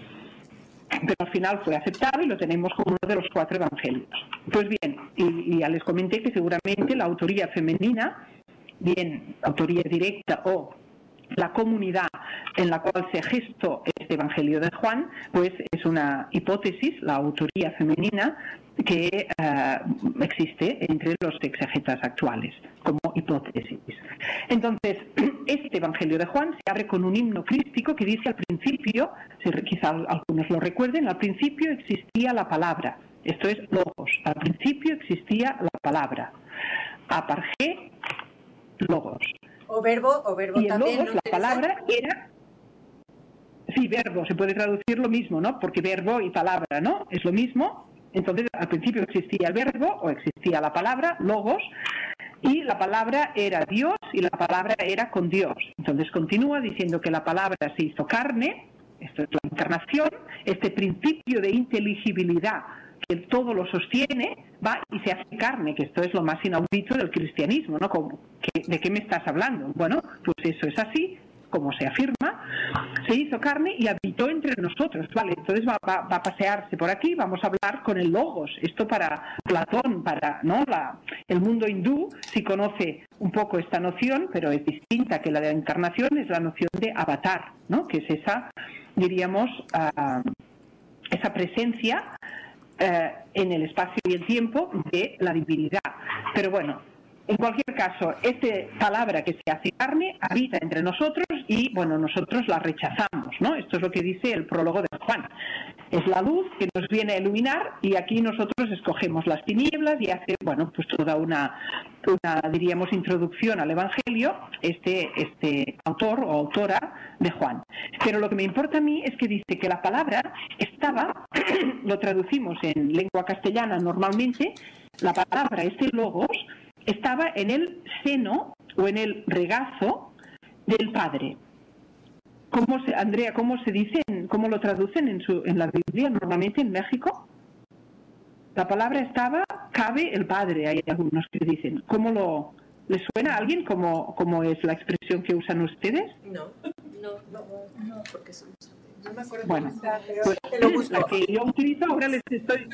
Pero al final fue aceptado y lo tenemos como uno de los 4 evangelios. Pues bien, y ya les comenté que seguramente la autoría femenina, bien autoría directa o la comunidad en la cual se gestó este Evangelio de Juan, pues es una hipótesis, la autoría femenina, que existe entre los exegetas actuales como hipótesis. Entonces, este Evangelio de Juan se abre con un himno crístico que dice al principio, quizá algunos lo recuerden, al principio existía la palabra, esto es logos, al principio existía la palabra, apargé logos. O verbo y el también. Logos, la palabra era... Sí, verbo, se puede traducir lo mismo, ¿no? Porque verbo y palabra, ¿no? Es lo mismo. Entonces, al principio existía el verbo, o existía la palabra, logos, y la palabra era Dios, y la palabra era con Dios. Entonces continúa diciendo que la palabra se hizo carne, esto es la encarnación, este principio de inteligibilidad que todo lo sostiene, va y se hace carne, que esto es lo más inaudito del cristianismo, ¿no? ¿De qué me estás hablando? Bueno, pues eso es así, como se afirma, se hizo carne y habitó entre nosotros, ¿vale? Entonces va a pasearse por aquí, vamos a hablar con el Logos. Esto para Platón, ¿no? El mundo hindú sí conoce un poco esta noción, pero es distinta que la de la encarnación, es la noción de avatar, ¿no? Que es esa, diríamos, esa presencia en el espacio y el tiempo de la divinidad. Pero bueno, en cualquier caso, esta palabra que se hace carne habita entre nosotros y, bueno, nosotros la rechazamos, ¿no? Esto es lo que dice el prólogo de Juan. Es la luz que nos viene a iluminar y aquí nosotros escogemos las tinieblas y hace, bueno, pues toda una diríamos, introducción al Evangelio, este autor o autora de Juan. Pero lo que me importa a mí es que dice que la palabra estaba, lo traducimos en lengua castellana normalmente, la palabra, logos, estaba en el seno o en el regazo del Padre. Andrea, ¿cómo se dice, cómo lo traducen en la Biblia normalmente en México? La palabra estaba, cabe el Padre, hay algunos que dicen. ¿Les suena a alguien cómo es la expresión que usan ustedes? No, porque somos... No me acuerdo. Bueno, pues te lo busco. La que yo utilizo ahora les estoy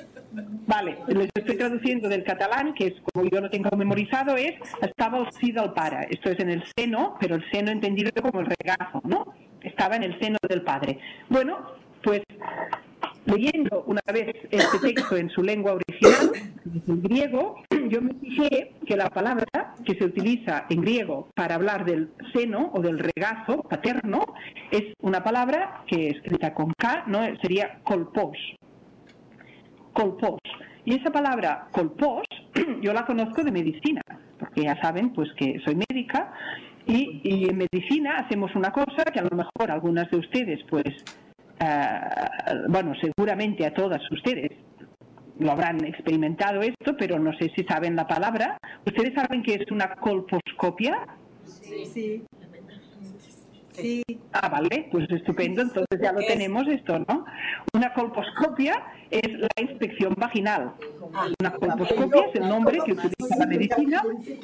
traduciendo del catalán, que es como yo lo tengo memorizado, es estava al sí del Pare. Esto es en el seno, pero el seno entendido como el regazo, ¿no? Estaba en el seno del Padre. Bueno, pues leyendo una vez este texto en su lengua original, en griego, yo me fijé que la palabra que se utiliza en griego para hablar del seno o del regazo paterno es una palabra que escrita con K, ¿no? Sería kolpos. Kolpos. Y esa palabra kolpos yo la conozco de medicina, porque ya saben pues que soy médica y en medicina hacemos una cosa que a lo mejor algunas de ustedes pues bueno, seguramente a todas ustedes lo habrán experimentado esto, pero no sé si saben la palabra. ¿Ustedes saben qué es una colposcopia? Sí. Sí. Ah, vale, pues estupendo, entonces ya lo tenemos esto, ¿no? Una colposcopia es la inspección vaginal. Una colposcopia es el nombre que utiliza la medicina.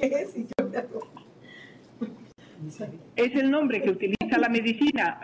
Es el nombre que utiliza la medicina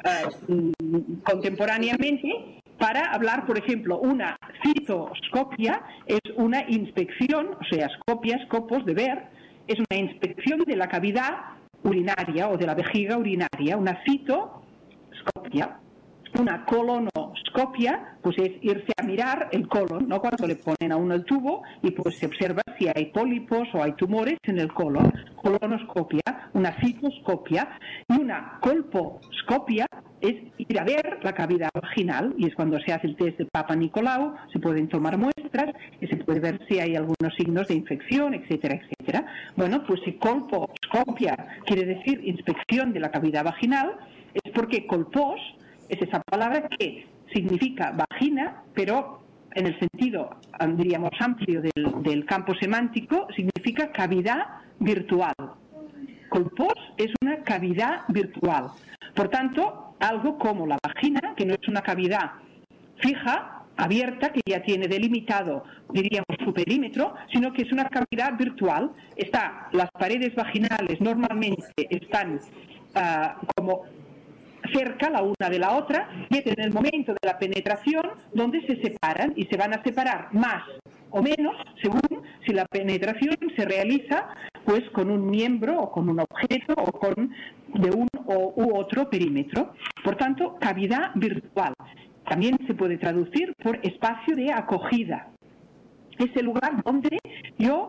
contemporáneamente para hablar, por ejemplo, una citoscopia es una inspección, o sea, scopos de ver, es una inspección de la cavidad urinaria o de la vejiga urinaria. Una citoscopia. Una colonoscopia, pues es irse a mirar el colon, ¿no? Cuando le ponen a uno el tubo y pues se observa si hay pólipos o hay tumores en el colon. Colonoscopia, una citoscopia, y una colposcopia es ir a ver la cavidad vaginal, y es cuando se hace el test de Papa Nicolau, se pueden tomar muestras y se puede ver si hay algunos signos de infección, etcétera, etcétera. Bueno, pues si colposcopia quiere decir inspección de la cavidad vaginal, es porque colpos es esa palabra que significa vagina, pero en el sentido, diríamos, amplio del campo semántico, significa cavidad virtual. Colpos es una cavidad virtual. Por tanto, algo como la vagina, que no es una cavidad fija, abierta, que ya tiene delimitado, diríamos, su perímetro, sino que es una cavidad virtual. Las paredes vaginales normalmente están como cerca la una de la otra, y es en el momento de la penetración donde se separan, y se van a separar más o menos según si la penetración se realiza pues con un miembro o con un objeto o con de un u otro perímetro. Por tanto, cavidad virtual. También se puede traducir por espacio de acogida. Es el lugar donde yo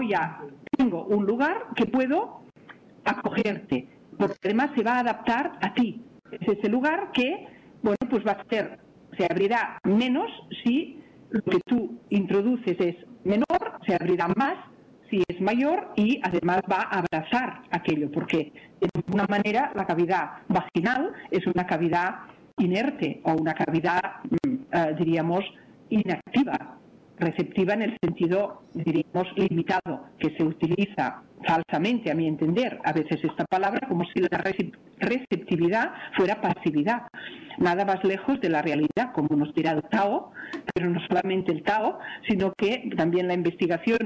tengo un lugar que puedo acogerte, porque además se va a adaptar a ti. Es ese lugar que, bueno, pues se abrirá menos si lo que tú introduces es menor, se abrirá más si es mayor, y además va a abrazar aquello, porque de alguna manera la cavidad vaginal es una cavidad inerte o una cavidad, diríamos, inactiva, receptiva en el sentido, diríamos, limitado, que se utiliza falsamente, a mi entender, a veces esta palabra, como si la receptividad fuera pasividad. Nada más lejos de la realidad, como nos dirá el Tao, pero no solamente el Tao, sino que también la investigación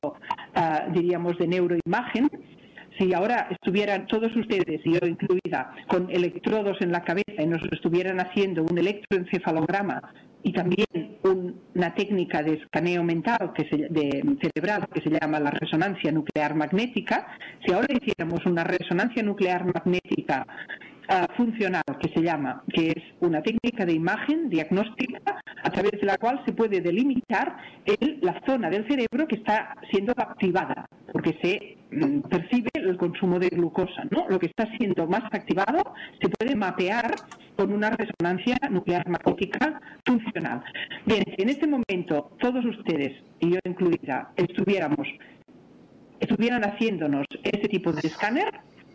diríamos, de neuroimagen. Si ahora estuvieran todos ustedes, y yo incluida, con electrodos en la cabeza y nos estuvieran haciendo un electroencefalograma y también una técnica de escaneo mental cerebral que se llama la resonancia nuclear magnética, si ahora hiciéramos una resonancia nuclear magnética funcional que es una técnica de imagen diagnóstica a través de la cual se puede delimitar la zona del cerebro que está siendo activada, porque se percibe el consumo de glucosa, ¿no? Lo que está siendo más activado se puede mapear con una resonancia nuclear magnética funcional. Bien, si en este momento todos ustedes, y yo incluida, estuvieran haciéndonos ese tipo de escáner,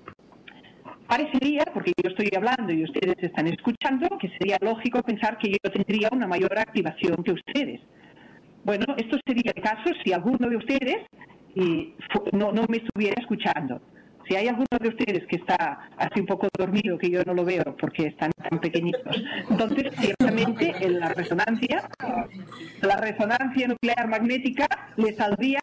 parecería, porque yo estoy hablando y ustedes están escuchando, que sería lógico pensar que yo tendría una mayor activación que ustedes. Bueno, esto sería el caso si alguno de ustedes no me estuviera escuchando. Si hay alguno de ustedes que está así un poco dormido, que yo no lo veo porque están tan pequeñitos, entonces ciertamente en la resonancia nuclear magnética le saldría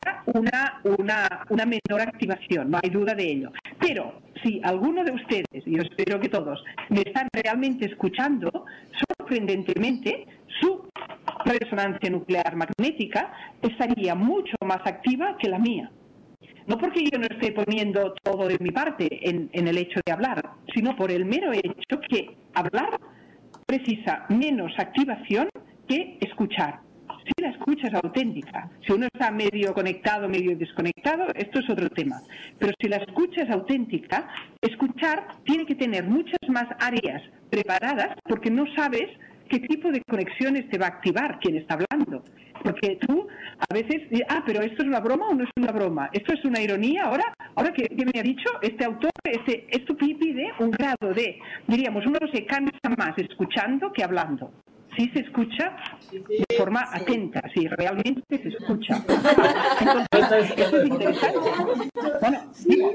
una menor activación, no hay duda de ello. Pero si alguno de ustedes, y yo espero que todos, me están realmente escuchando, sorprendentemente su resonancia nuclear magnética estaría mucho más activa que la mía. No porque yo no esté poniendo todo de mi parte en el hecho de hablar, sino por el mero hecho que hablar precisa menos activación que escuchar. Si la escucha es auténtica. Si uno está medio conectado, medio desconectado, esto es otro tema. Pero si la escucha es auténtica, escuchar tiene que tener muchas más áreas preparadas porque no sabes qué tipo de conexiones te va a activar quien está hablando. Porque tú a veces, pero ¿esto es una broma o no es una broma? ¿Esto es una ironía ahora? ¿Ahora que me ha dicho este autor? Esto pide un grado de, diríamos, uno se cansa más escuchando que hablando. Sí se escucha de forma atenta, sí, realmente se escucha. Entonces, esto es interesante. Bueno, mira,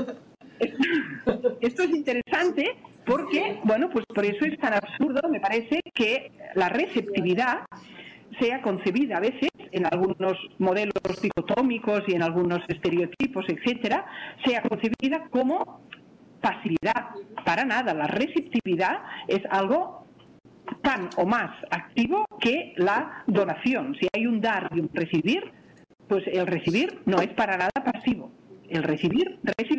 esto es interesante porque, bueno, pues por eso es tan absurdo, me parece, que la receptividad sea concebida a veces en algunos modelos dicotómicos y en algunos estereotipos, etcétera, sea concebida como pasividad. Para nada, la receptividad es algo tan o más activo que la donación. Si hay un dar y un recibir, pues el recibir no es para nada pasivo. El recibir.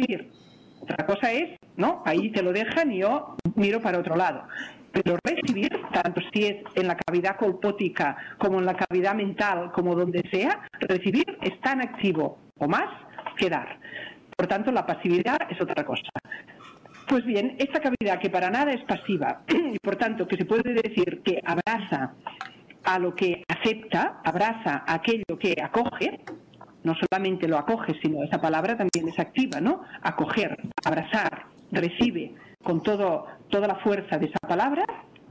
Otra cosa es, ¿no? Ahí te lo dejan y yo miro para otro lado. Pero recibir, tanto si es en la cavidad colpótica como en la cavidad mental, como donde sea, recibir es tan activo o más que dar. Por tanto, la pasividad es otra cosa. Pues bien, esta cavidad que para nada es pasiva y por tanto que se puede decir que abraza a lo que acepta, abraza a aquello que acoge, no solamente lo acoge, sino esa palabra también es activa, ¿no? Acoger, abrazar, recibe con toda la fuerza de esa palabra.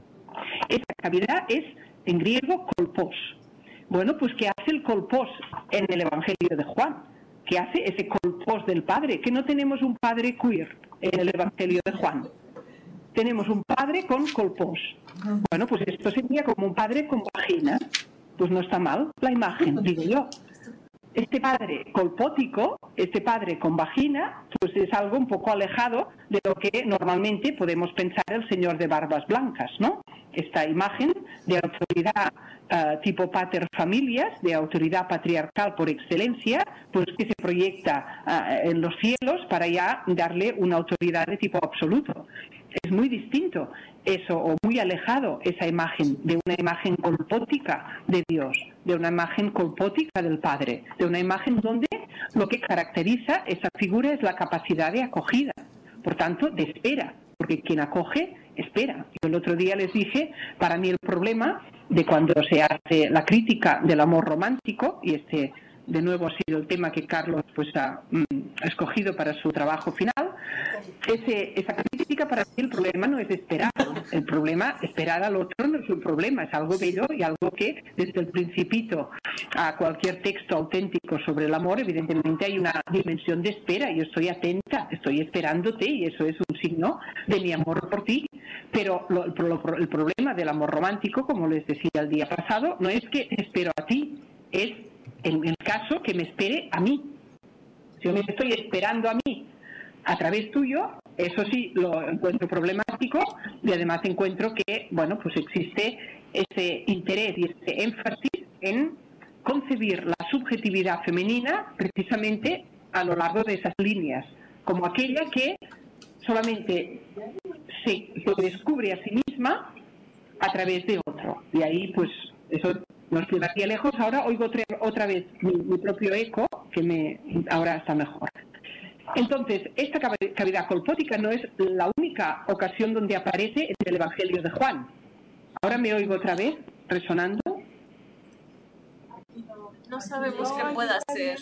Esa cavidad es en griego kolpos. Bueno, pues ¿qué hace el kolpos en el Evangelio de Juan? ¿Qué hace ese kolpos del Padre? Que no tenemos un Padre queer en el Evangelio de Juan. Tenemos un Padre con kolpos. Bueno, pues esto sería como un Padre con vagina. Pues no está mal la imagen, digo yo. Este Padre colpótico, este Padre con vagina, pues es algo un poco alejado de lo que normalmente podemos pensar el Señor de barbas blancas, ¿no? Esta imagen de autoridad tipo pater familias, de autoridad patriarcal por excelencia, pues que se proyecta en los cielos para ya darle una autoridad de tipo absoluto. Es muy distinto eso, o muy alejado esa imagen, de una imagen colpótica de Dios, de una imagen colpótica del Padre, de una imagen donde lo que caracteriza esa figura es la capacidad de acogida, por tanto, de espera, porque quien acoge, espera. Yo el otro día les dije, para mí el problema de cuando se hace la crítica del amor romántico, y este de nuevo ha sido el tema que Carlos pues ha escogido para su trabajo final, esa crítica, para mí el problema no es esperar. El problema, esperar al otro no es un problema, es algo bello y algo que desde el principito a cualquier texto auténtico sobre el amor, evidentemente hay una dimensión de espera. Yo estoy atenta, estoy esperándote y eso es un signo de mi amor por ti. Pero el problema del amor romántico, como les decía el día pasado, no es que espero a ti, es en el caso que me espere a mí. Si yo me estoy esperando a mí a través tuyo, eso sí lo encuentro problemático y además encuentro que, bueno, pues existe ese interés y ese énfasis en concebir la subjetividad femenina precisamente a lo largo de esas líneas, como aquella que solamente se descubre a sí misma a través de otro. Y ahí, pues, eso nos quedaría lejos. Ahora oigo otra vez mi propio eco, que ahora está mejor. Entonces, esta cavidad colpótica no es la única ocasión donde aparece en el Evangelio de Juan. Ahora me oigo otra vez resonando. No sabemos qué pueda hacer.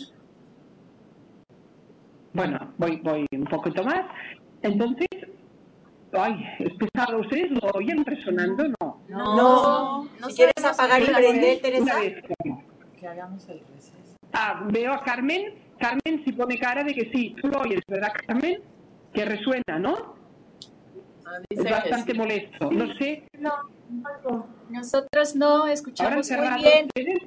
Bueno, voy un poquito más. Entonces, ay, es pesado. ¿Ustedes lo oyen resonando? No. No. Si quieres apagar y prender, Teresa. Que hagamos el receso. Veo a Carmen. Carmen si pone cara de que sí. Tú lo oyes, ¿verdad, Carmen? Que resuena, ¿no? Es bastante molesto. No sé. No, nosotros no escuchamos muy bien. ¿Ustedes?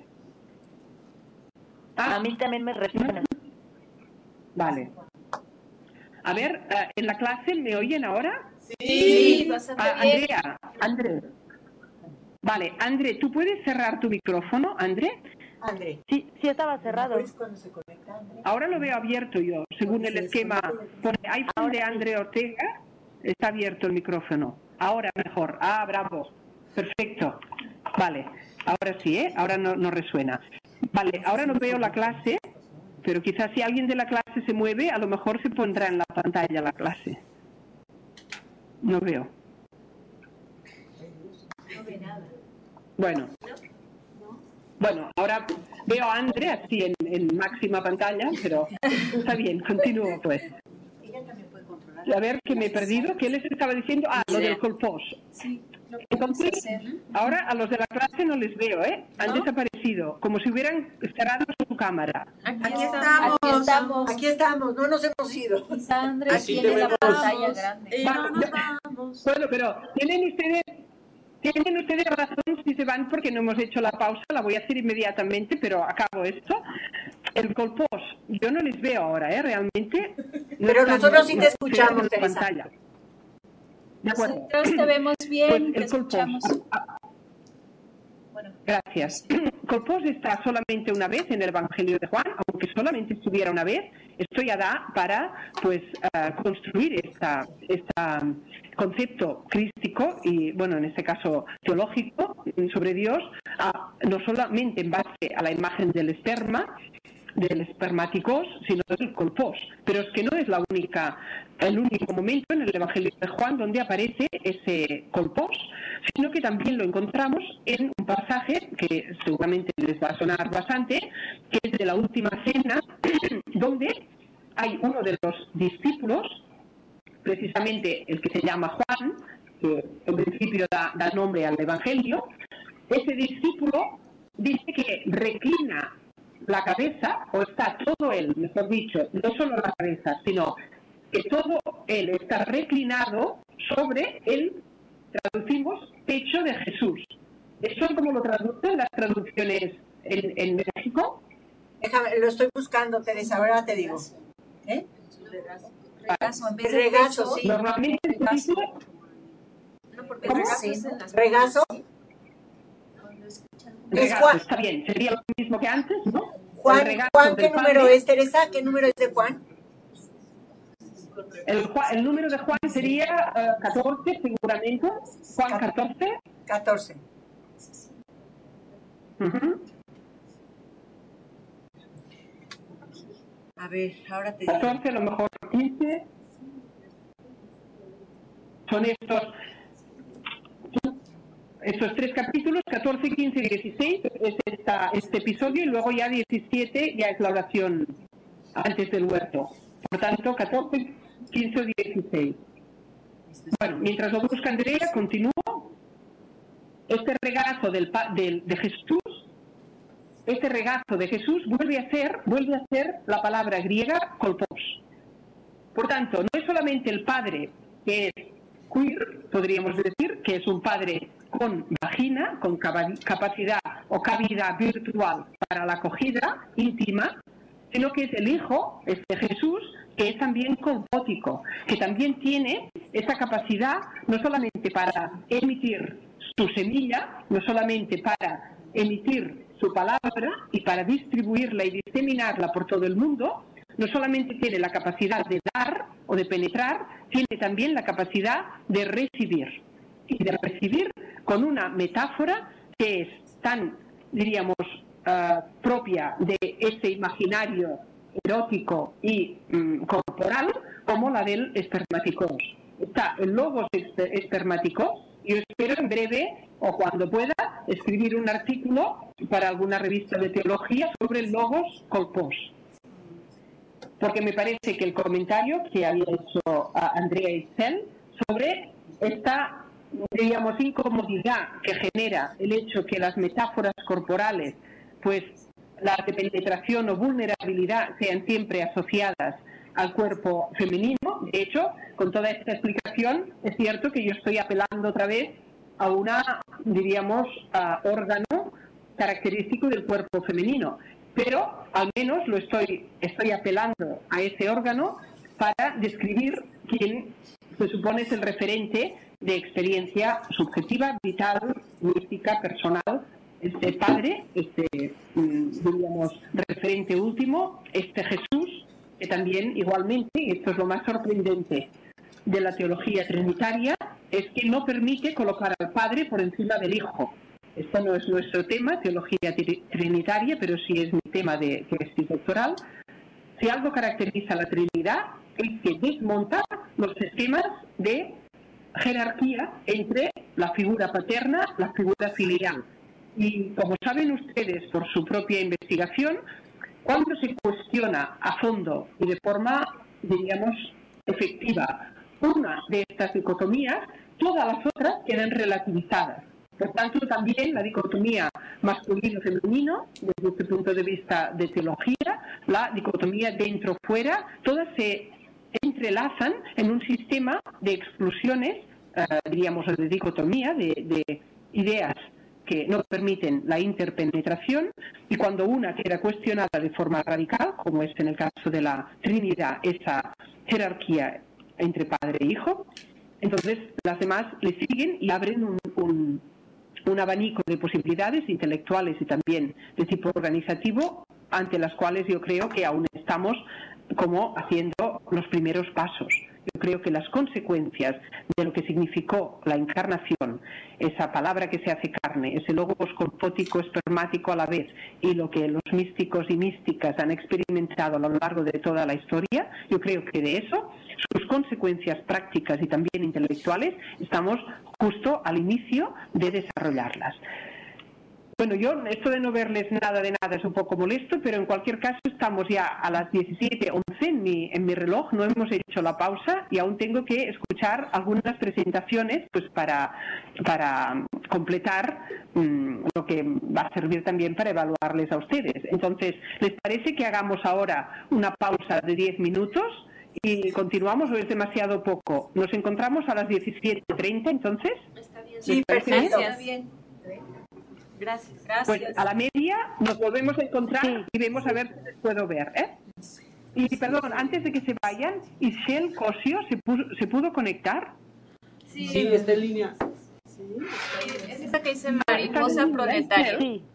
A mí también me resuena. Vale. A ver, ¿en la clase me oyen ahora? Sí, bastante bien. André. Vale, André, ¿tú puedes cerrar tu micrófono, André? André. Sí, estaba cerrado. Cuando se conecta, André. Ahora lo veo abierto yo, según el esquema. Por el iPhone de André Ortega está abierto el micrófono. Ahora mejor. Bravo. Perfecto. Vale. Ahora sí, ahora no resuena. Vale, ahora no veo la clase, pero quizás si alguien de la clase se mueve, a lo mejor se pondrá en la pantalla la clase. No veo. No ve nada. Bueno, ahora veo a Andre así en máxima pantalla, pero está bien, continúo pues. Ella también puede controlar. A ver, que me he perdido. ¿Qué les estaba diciendo? Lo del colpós. Sí, lo Entonces, podemos hacer. ahora a los de la clase no les veo, Han desaparecido, como si hubieran cerrado su cámara. Aquí estamos, no nos hemos ido. Quizá Andrés Aquí tiene te la vemos. pantalla grande. Bueno, pero tienen ustedes razón si se van porque no hemos hecho la pausa, la voy a hacer inmediatamente, pero acabo esto. El colpós, yo no les veo ahora, realmente. No Pero están- nosotros sí te no escuchamos, en la Teresa. pantalla. De acuerdo. Nosotros te vemos bien, Pues te el colpós. escuchamos. Bueno, Gracias. Colpós está solamente una vez en el Evangelio de Juan, aunque solamente estuviera una vez. Esto ya da para construir este concepto crístico y, bueno, en este caso teológico sobre Dios, no solamente en base a la imagen del esperma, del espermáticos, sino del colpós. Pero es que no es el único momento en el Evangelio de Juan donde aparece ese colpós, sino que también lo encontramos en un pasaje que seguramente les va a sonar bastante, que es de la última cena, donde hay uno de los discípulos, precisamente el que se llama Juan, que en principio da nombre al Evangelio. Ese discípulo dice que reclina la cabeza, o está todo él, mejor dicho, no solo la cabeza, sino que todo él está reclinado sobre el, traducimos, pecho de Jesús. ¿Eso es como lo traducen las traducciones en México? Déjame, lo estoy buscando, Teresa, ahora te digo. regazo, en vez de Regazo, pecho, sí. Normalmente el regazo. título, No, porque ¿cómo? regazo es en las ¿Regazo? Cuando escuchan un Es regazo, Juan. está bien, sería lo mismo que antes, ¿no? Juan, El regazo Juan, ¿qué del número Padre. es, Teresa? ¿Qué número es de Juan? El número de Juan sería 14, seguramente. Juan 14. 14. Ujú. A ver, ahora te digo. 14, a lo mejor 15. Son estos tres capítulos, 14, 15 y 16, es este episodio, y luego ya 17 ya es la oración antes del huerto. Por tanto, 14, 15 o 16. Bueno, mientras lo busca Andrea, continúo. Este regazo de Jesús, este regazo de Jesús vuelve a ser la palabra griega kolpos. Por tanto, no es solamente el padre que es queer, podríamos decir, que es un padre con vagina, con capacidad o cavidad virtual para la acogida íntima, sino que es el Hijo, Jesús, que es también colpótico, que también tiene esa capacidad no solamente para emitir su semilla, no solamente para emitir su palabra y para distribuirla y diseminarla por todo el mundo, no solamente tiene la capacidad de dar o de penetrar, tiene también la capacidad de recibir. Y de recibir con una metáfora que es tan, diríamos, propia de ese imaginario erótico y corporal como la del espermáticos. Está el logos espermáticos. Yo espero en breve o cuando pueda escribir un artículo para alguna revista de teología sobre el logos kolpos. Porque me parece que el comentario que había hecho Andrea Itzel sobre esta, diríamos, incomodidad que genera el hecho que las metáforas corporales, pues las de penetración o vulnerabilidad sean siempre asociadas al cuerpo femenino. De hecho, con toda esta explicación, es cierto que yo estoy apelando otra vez a una, diríamos, órgano característico del cuerpo femenino. Pero al menos estoy apelando a ese órgano para describir quién se supone es el referente de experiencia subjetiva, vital, mística, personal. Este padre, diríamos, referente último, Jesús, que también igualmente, y esto es lo más sorprendente de la teología trinitaria, es que no permite colocar al Padre por encima del Hijo. Esto no es nuestro tema, teología trinitaria, pero sí es mi tema de tesis doctoral. Si algo caracteriza a la Trinidad es que desmonta los sistemas de jerarquía entre la figura paterna y la figura filial. Y como saben ustedes por su propia investigación, cuando se cuestiona a fondo y de forma, diríamos, efectiva una de estas dicotomías, todas las otras quedan relativizadas. Por tanto, también la dicotomía masculino-femenino, desde este punto de vista de teología, la dicotomía dentro-fuera, todas se entrelazan en un sistema de exclusiones, diríamos, de dicotomía, de ideas que no permiten la interpenetración, y cuando una queda cuestionada de forma radical, como es en el caso de la Trinidad, esa jerarquía entre padre e hijo, entonces las demás le siguen y abren un abanico de posibilidades intelectuales y también de tipo organizativo, ante las cuales yo creo que aún estamos como haciendo los primeros pasos. Yo creo que las consecuencias de lo que significó la encarnación, esa palabra que se hace carne, ese logos corpótico, espermático a la vez, y lo que los místicos y místicas han experimentado a lo largo de toda la historia, yo creo que de eso, sus consecuencias prácticas y también intelectuales, estamos justo al inicio de desarrollarlas. Bueno, esto de no verles nada de nada es un poco molesto, pero en cualquier caso estamos ya a las 17:11 en mi reloj, no hemos hecho la pausa y aún tengo que escuchar algunas presentaciones pues para completar lo que va a servir también para evaluarles a ustedes. Entonces, ¿les parece que hagamos ahora una pausa de 10 minutos y continuamos o es demasiado poco? Nos encontramos a las 17:30, entonces. Está bien. Sí, perfecto. Está bien. Gracias. Pues a la media nos volvemos a encontrar y vemos a ver si les puedo ver, ¿eh? Y perdón, antes de que se vayan, Ishel Cosio, ¿se pudo conectar? Sí, está en línea. Es esa que dice mariposa proletaria. Sí.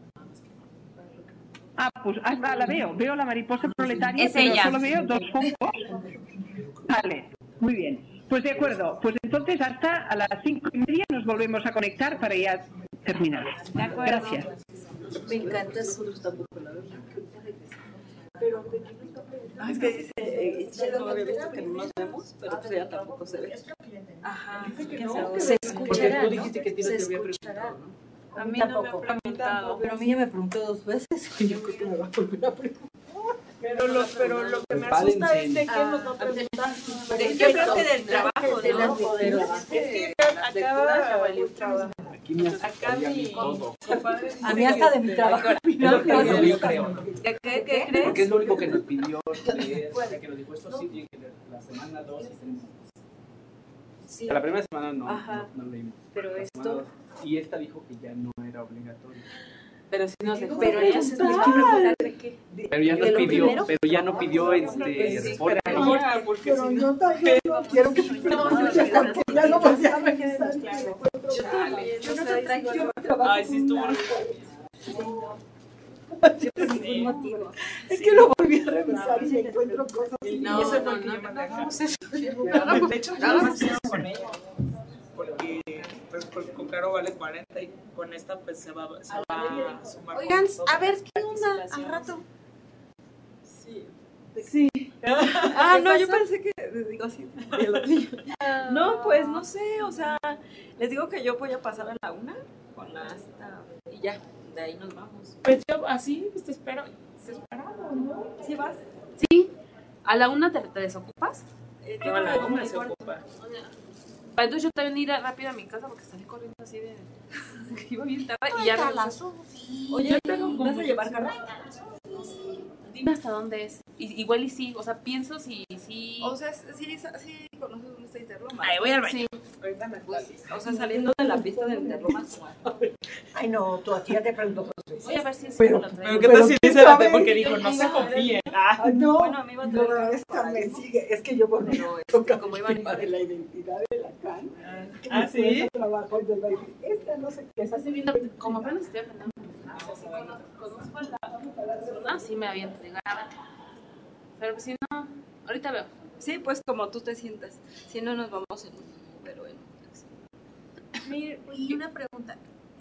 Pues la veo la mariposa proletaria, Es pero ella. solo veo 2 focos. Vale, muy bien. Pues de acuerdo, pues entonces hasta a las 5:30 nos volvemos a conectar para ya terminar. De acuerdo. Gracias. Me encanta su... Es que dice, ya lo había visto que no nos vemos, pero pues ya tampoco se ve. Ajá. Se Porque escuchará, tú ¿no? dijiste que a ti no Se te había escuchará. preguntado, ¿no? A mí no me ha Tampoco. preguntado. Pero a mí ya me preguntó 2 veces y yo creo que me va a volver a preguntar. Pero lo que me Prepárense. asusta es de qué nos va a preguntar. Yo creo que del trabajo, De las ¿no? poderosas. Es que acaba Aquí me acá asustaría a mí mi todo. compadre. A mí hasta de mi trabajo. Es lo que yo creo, ¿no? ¿Qué crees? Porque es lo único que nos pidió leer, que nos dijo esto sí, tiene que leer la semana 2 y 3. Sí, La primera semana Ajá. no leímos. pero La esto... semana 2. Y esta dijo que ya no era obligatorio. Pero si nos dejó. Pero ella entonces se nos nos va a preguntar de qué. Pero ya ¿De nos lo pidió, primero? pero ya no pidió reporte. Ahora, porque si no. no quiero que me pregunten porque ya no me llamen. Yo no te traigo. Ay, sí estuvo. Por ningún motivo. Es que lo volví a revisar y me encuentro cosas. No, eso fue lo que yo mandé acá. De hecho, yo no sé con ella. Porque pues con Caro vale 40 y con esta pues se va a sumar. Oigan, con a ver, nosotros. ¿qué onda? Al rato. Sí. Ah, no, pasó? yo pensé que, digo así, de los niños. No, pues no sé, o sea, les digo que yo voy a pasar a la 1 con la esta y ya, de ahí nos vamos. Pues yo así pues, te espero. Te esperamos, ¿no? ¿Sí vas? Sí. ¿A la 1 te desocupas? No, a la una se ocupa. Entonces yo también ir rápido a mi casa porque salí corriendo así de... que iba bien tarde y ya regresé. Oye, ¿vas a llevar carro? Dime hasta dónde es. Igual y sí, o sea, pienso si sí... O sea, sí conoces dónde está Interloma. Ay, voy al baño. Sí. Ahorita me Pues, o sea, saliendo de la pista del Interloma. Ay, no, tu tía te preguntó. Voy a ver si Pero- lo traigo. Pero qué tal si dice la porque dijo no se confíen. Ay, no, Bueno, a mí me va a traer no, esta me sigue. Es que yo volví Pero, a tocar como el iban tema de la identidad de Lacan. Que ¿Ah, me sí? cuesta trabajo, entonces va a decir, esta no sé qué. Estás viendo como apenas estoy aprendiendo. O sea, sí conozco la... Ah, sí me había entregado. Pero pues si no, ahorita veo. sí, pues como tú te sientas. Si no, nos vamos en un Uber o en un taxi. Mira, y una pregunta.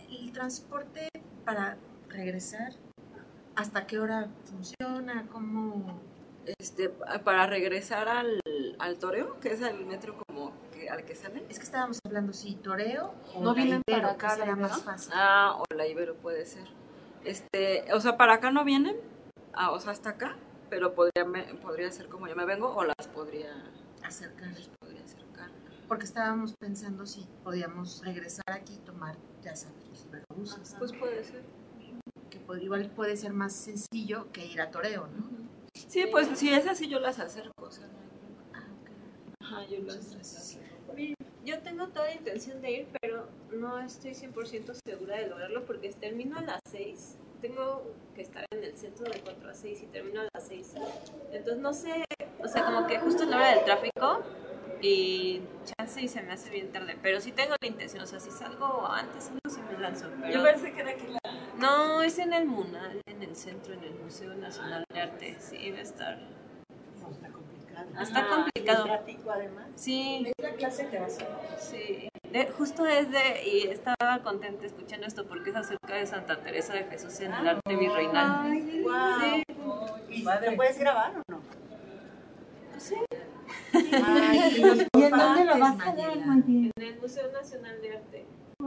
el transporte para regresar, ¿hasta qué hora funciona? ¿Cómo? Para regresar al Toreo, que es el metro como que, al que salen. Es que estábamos hablando si Toreo o ¿No la vienen Ibero, para acá, que será la Ibero? más fácil. O la Ibero puede ser. O sea, para acá no vienen, o sea, hasta acá, pero podría ser como yo me vengo, o las podría Acercar. acercar. Porque estábamos pensando si podíamos regresar aquí y tomar, ya sabes, los iberobuses. Pues puede ser. Que igual puede ser más sencillo que ir a Toreo, ¿no? Sí, pues si es así, yo las acerco. O sea, no hay problema. Ah, ok. Ajá, yo las acerco. Yo tengo toda la intención de ir, pero no estoy 100% segura de lograrlo porque termino a las 6. Tengo que estar en el centro de 4 a 6 y termino a las 6. Entonces no sé, o sea, como que justo en la hora del tráfico y chance y se me hace bien tarde. Pero sí tengo la intención, o sea, si salgo antes, no sí me lanzo. Pero... Yo pensé que era aquí la... No, es en el MUNAL, en el centro, en el Museo Nacional de Arte. Sí, va a estar. No, está complicado. Está complicado. El tráfico, además. Sí. Es la clase que vas a ver. Sí, justo y estaba contenta escuchando esto porque es acerca de Santa Teresa de Jesús en el arte virreinal. Ay, wow. Sí. ¿Y lo puedes grabar o no? Pues sí, Ay, sí, nos ¿Y en dónde lo compartes, vas a dar, Mayela. Mayela? en el Museo Nacional de Arte.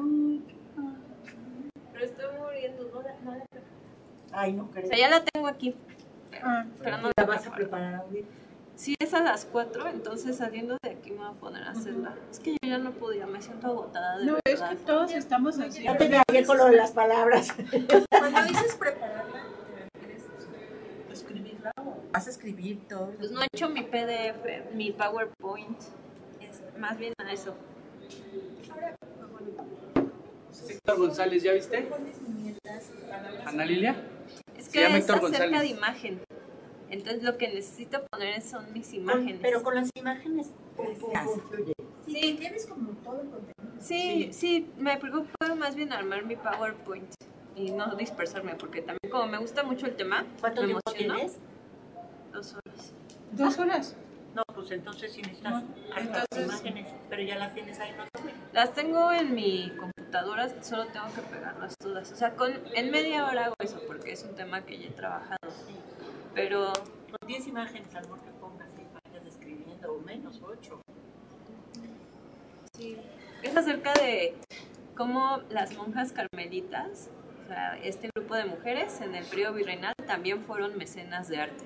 Pero estoy muriendo, no la preparo. Ay, no O creo. sea, ya la tengo aquí, pero no ¿La la vas a preparo. preparar ahorita? Sí, es a las 4, entonces saliendo de aquí me voy a poner a hacerla. Es que yo ya no podía, me siento agotada de No, es verdad. que todos estamos así. Ya te cagué con lo de las palabras. Cuando dices prepararla, ¿te refieres a escribirla o...? Vas a escribir todo. Pues no he hecho mi PDF, mi PowerPoint, es más bien a eso. Héctor González, ¿ya viste? Ana Lilia. Es Se que llama es Héctor acerca González. de imagen. Entonces lo que necesito poner son mis imágenes. Pero con las imágenes fluye. Sí. Tienes como todo el contenido. Sí, me preocupa más bien armar mi PowerPoint y no dispersarme, porque también como me gusta mucho el tema, ¿Cuánto me tiempo emocionó. tienes? 2 horas. 2 horas. No, pues entonces sí necesitas hartas imágenes, pero ya las tienes ahí más o menos. Las tengo en mi computadora, solo tengo que pegarlas todas. O sea, en media hora hago eso, porque es un tema que ya he trabajado. Pero Con 10 imágenes, a lo mejor que pongas y vayas describiendo, o menos, 8. sí, es acerca de cómo las monjas carmelitas, o sea, este grupo de mujeres en el periodo virreinal también fueron mecenas de arte.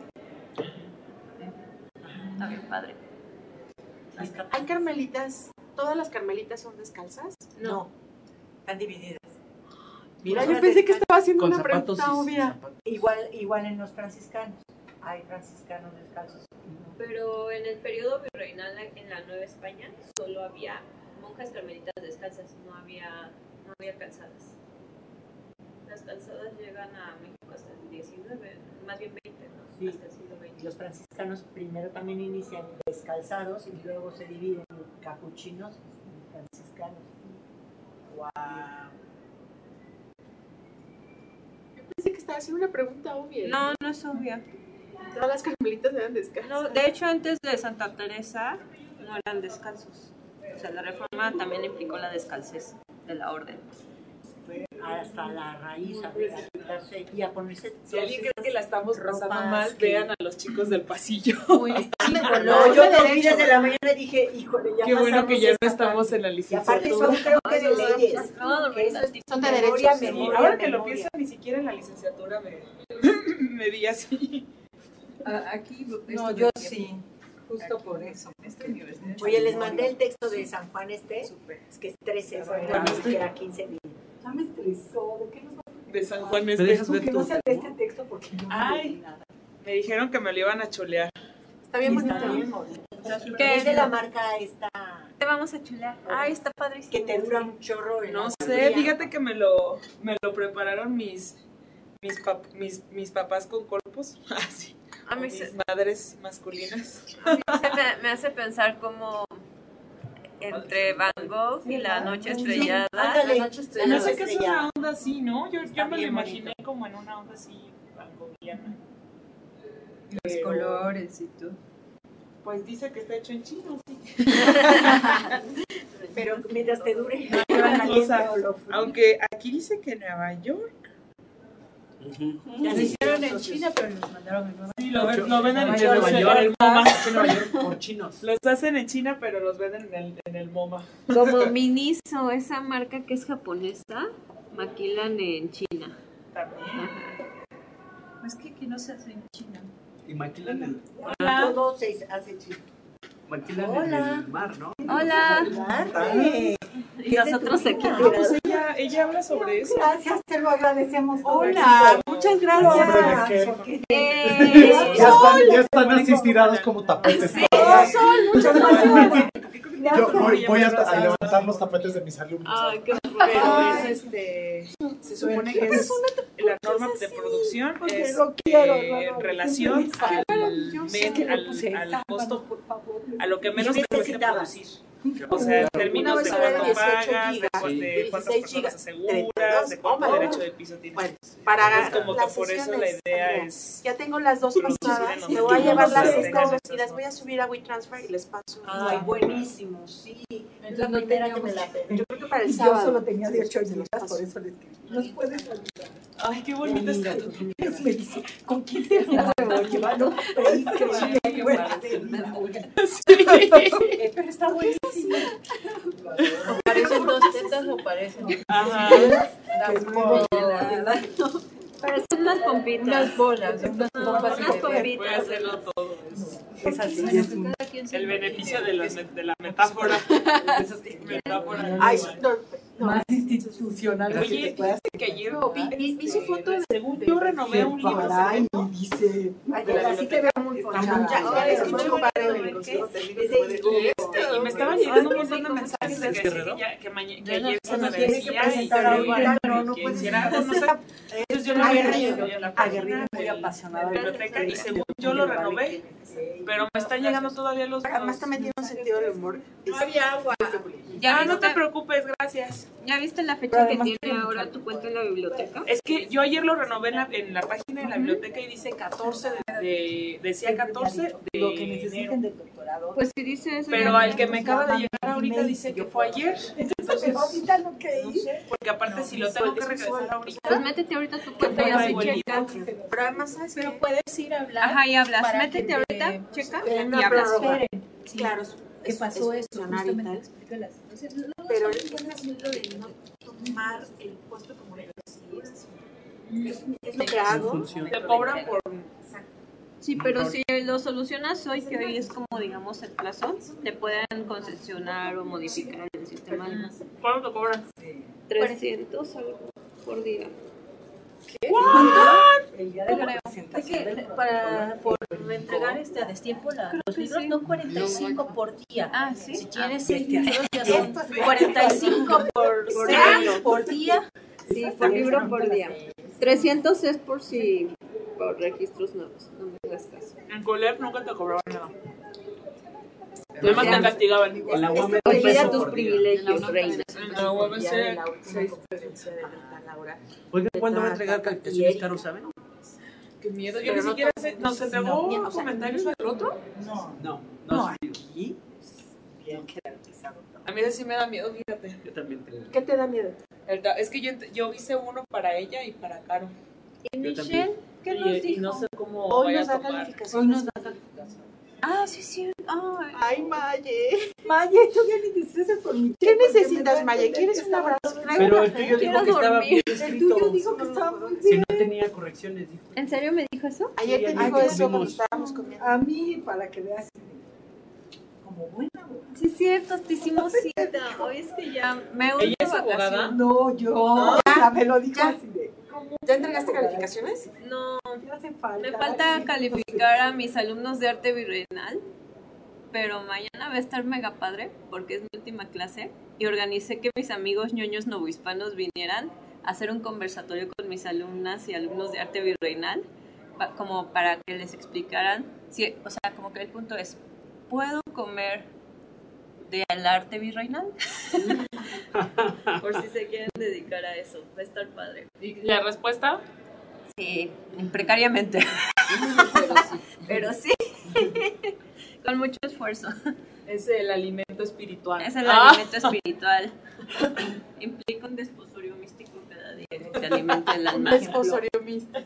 Está bien padre. ¿Hay carmelitas? ¿Todas las carmelitas son descalzas? No, están divididas. Mira, yo pensé que estaba haciendo Con una zapatos pregunta y obvia. zapatos. Igual en los franciscanos. Hay franciscanos descalzos. Pero en el periodo virreinal en la Nueva España solo había monjas carmelitas descalzas, no había calzadas. Las calzadas llegan a México hasta el 19, más bien 20, ¿no? Sí. Hasta el siglo XX. Los franciscanos primero también inician descalzados y luego se dividen en capuchinos y franciscanos. Wow. Yo pensé que estaba haciendo una pregunta obvia. No, no es obvia. Todas las carmelitas eran descalzas. No, de hecho, antes de Santa Teresa no eran descalzos. O sea, la reforma también implicó la descalcez de la orden. Fue hasta la raíz a quitarse y a ponerse. Si alguien cree que la estamos pasando ropas mal, que- vean a los chicos del pasillo. No, yo 2 días de la mañana dije, híjole, ya Qué bueno que pasamos ya no esta estamos en la Y aparte son licenciatura. creo que de leyes. No, no, Que eso es Son de memoria, derechos. Sí, memoria, ahora que lo memoria. pienso, ni siquiera en la licenciatura me vi así. Aquí No, yo sí, justo por eso. Esta universidad. Oye, les mandé el texto de San Juan es que es 13, Juan ni siquiera 15 días. Ya me estresó, ¿de qué nos va De San Juan ¿Me dejas ver Que tu no sea de este texto porque no Ay. leí nada. Me dijeron que me lo iban a cholear. Está bien Y está bonito. bien bonito. ¿Qué? Es de la marca esta Te vamos a chular. Ay, está padrísimo. que te dura un chorro. en No la sé, sangría. fíjate que me lo prepararon mis papás con colpos. Así. A mí Mis se madres masculinas. me hace pensar como entre Van Gogh y La Noche Estrellada. Ándale, La noche la estrellada. No noche sé qué es estrellada. una onda así, ¿no? Yo Está me lo bien imaginé bonito. como en una onda así vangogiana. Los Pero, colores y todo. Pues dice que está hecho en China, sí. Pero mientras te dure. O sea, aunque aquí dice que Nueva York. Ya lo hicieron en China, pero los mandaron en Nueva York. Sí, lo venden en Nueva York, el MoMA. Nueva York por chinos. Los hacen en China, pero los venden en el MoMA. Como Miniso, esa marca que es japonesa, maquilan en China. También. Pues que aquí no se hace en China. Y maquilan en Todo se hace China. en el mar, ¿no? Hola. Y nosotros aquí Pues ella habla sobre eso. Gracias, te lo agradecemos. Hola, muchas gracias. Ya están así tirados como tapetes. Muchas gracias. Yo voy a levantar los tapetes de mis alumnos. Ay, qué Pero es se supone que es la norma de producción es en relación al costo, a lo que menos te cuesta producir. O sea, en términos de cuánto pagas, de cuántas personas aseguras, de cuánto derecho de piso tienes. Bueno, para es como que por eso la idea es... Ya tengo las dos producir pasadas, en me voy a llevar las los estas dos y tengas las voy a subir a WeTransfer y les paso. Ay, buenísimo, sí. Es la primera que me la pedí. Yo creo que para el Yo sábado. solo tenía 18 años, por eso le escribí. ¿Nos puedes ayudar? Ay, qué bonita está tu Me dice, ¿con quién te vas? Llevando pero está buenísimo. ¿Parecen dos tetas o parecen? Ajá. Parecen unas pompitas. Unas bolas, unas pompas. Unas Voy a pompitas. hacerlo todo. Es así. El beneficio de la metáfora. Metáfora. Ay, no, Más institucional que Oye, te puedas. que ayer vi su foto de según yo renové un libro. Ay, dice. Así te veo muy ponchada. Ya escuché un par de consejo Y me estaban llegando un montón de mensajes de que ayer se me decía y que hiciera algo, no sé. Entonces yo lo había leído en la página muy apasionada. de la biblioteca y según yo lo renové, pero me están llegando todavía los... Además también tiene un sentido del humor. No había agua. ¿Ya no te viste, preocupes, gracias. ¿Ya viste la fecha que tiene ahora tu cuenta en la biblioteca? Es que yo ayer lo renové en la página de la biblioteca y dice 14 decía 14 de Lo que enero. necesiten del doctorado. Pues si dice eso. Pero al que me acaba de llegar ahorita dice que fue ayer. Pero ahorita lo que No sé, porque aparte si lo tengo que regresar ahorita, Pues métete ahorita a tu cuenta y fuera así igualito. checa. Pero además, ¿sabes Pero qué? puedes ir a hablar. Ajá, y hablas. para Métete que ahorita, checa En y una hablas. prórroga. Sí. Claro, ¿Qué pasó es esto? funcionar y Justamente tal. explica las situaciones. Luego Pero son el buenas punto de no tomar el puesto como de es lo que hago. Te cobran por... Sí, pero si lo solucionas hoy, que hoy es como digamos el plazo, te pueden concesionar o modificar el sistema. ¿Cuánto te cobran? 300 algo por día. El día de la presentación. para por entregar a destiempo los libros, no 45 por día. Ah, sí. Si tienes 6 libros, ya son 45 por día. Sí, por libro por día. 300 es por si por registros nuevos. No me hagas caso. En Coler nunca te cobraban nada. Además te castigaban. En la UAM Olvida tus privilegios, reina. En la UAM se... Oigan, ¿cuándo va a entregar calificaciones caros, saben? Qué miedo. Yo ni siquiera sé... ¿Nos entregó comentarios del otro? No. Aquí, bien garantizado. A mí eso sí me da miedo, fíjate. Yo también tengo. ¿Qué te da miedo? Es que yo hice uno para ella y para Caro. ¿Y Yo Michelle? ¿Qué nos Y dijo? no sé cómo Hoy vaya nos a da tomar. calificaciones. Ah, sí, sí. Ay. Ay, Maye. Maye, tú ya ni te estresas por mi ¿Qué necesitas, Maye? ¿Quieres un abrazo? Pero el tuyo dijo que estaba bien El escrito. tuyo dijo que estaba muy Si bien. no tenía correcciones, dijo. ¿En serio me dijo eso? Ayer te Sí, dijo ayer eso cuando comimos. estábamos comiendo. A mí, para que veas, como buena. Sí, es cierto, te hicimos cita. Hoy es que ya me urge ¿Ella es abogada? vacación. No, yo, o sea, me lo dijo ya. así de, ¿cómo? ¿Ya entregaste calificaciones? No, ¿Qué hace falta? me falta calificar a mis alumnos de arte virreinal, pero mañana va a estar mega padre porque es mi última clase y organicé que mis amigos ñoños novohispanos vinieran a hacer un conversatorio con mis alumnas y alumnos de arte virreinal como para que les explicaran, si, o sea, como que el punto es, ¿puedo comer del arte virreinal? Por si se quieren dedicar a eso, va a estar padre. ¿Y la respuesta? Sí, precariamente. Pero sí. Con mucho esfuerzo. Es el alimento espiritual. Es el alimento espiritual. Implica un desposorio místico cada día que te alimenta el alma. Un desposorio místico.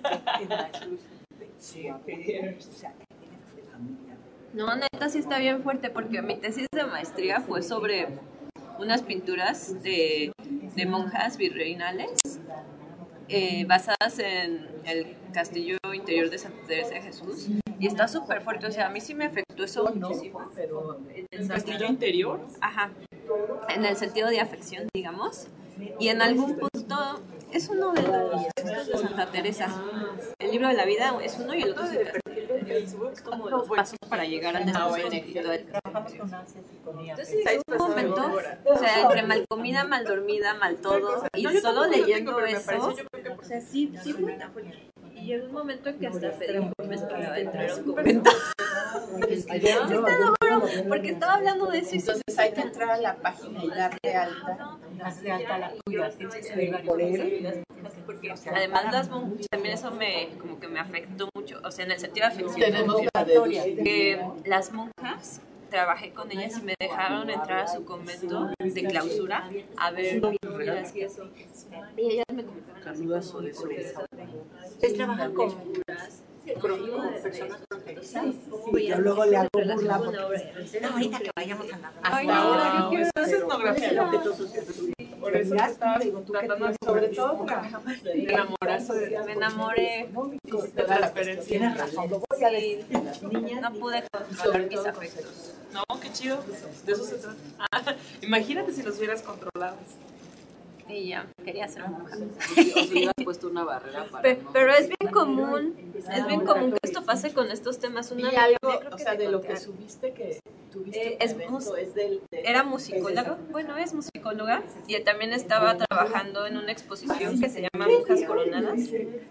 No, neta sí está bien fuerte porque mi tesis de maestría fue sobre unas pinturas de monjas virreinales basadas en el castillo interior de Santa Teresa de Jesús y está súper fuerte, o sea, a mí sí me afectó eso muchísimo. ¿El castillo interior? Ajá, en el sentido de afección, digamos, y en algún punto es uno de los textos de Santa Teresa. El libro de la vida es uno y el otro es el es como los pasos para llegar al desarrollo espiritual. Entonces, en un momento, o sea, entre mal comida, mal dormida, mal todo, y solo leyendo eso, o sea, sí fue tan fuerte. Y llegó un momento en que hasta pedí un permiso para entrar a un convento. Sí, te lo juro, porque estaba hablando de eso. Entonces hay que entrar a la página y darle alta. Darle alta a la tuya. Porque además las monjas, también eso como que me afectó mucho, o sea, en el sentido de afección. Tenemos la de Que las monjas, trabajé con ellas y me dejaron entrar a su convento de clausura a ver pinturas y eso. Y ellas me comentaron sobre eso. ¿Ustedes trabajan con personas fronterizas? Yo luego le hago burla porque no, ahorita que vayamos a la ahora yo quiero hacer etnografía. Por eso estaba tratando, sobre todo, me enamoré. Tienes razón, lo voy a decir. No pude controlar mis afectos. No, qué chido. De eso se trata. Imagínate si los hubieras controlado. Y ya, quería ser monja. O si hubieras puesto una barrera para pero es bien común, que esto pase con estos temas. Y algo, o sea, de lo que subiste que tuviste era musicóloga, bueno, es musicóloga, y también estaba trabajando en una exposición que se llama Monjas Coronadas.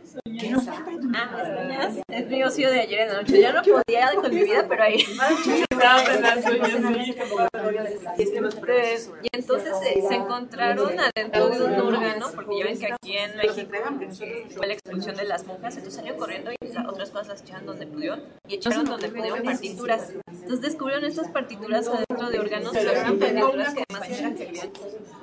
Es mi ocio de ayer en la noche. Ya no podía con mi vida, pero ahí. Y entonces se encontraron adentro de un órgano, porque ya ven que aquí en México fue la expulsión de las monjas, entonces salieron corriendo y otras cosas las echaron donde pudieron y echaron donde pudieron partituras. Entonces descubrieron estas partituras adentro de órganos, pero eran partituras que además eran geniales.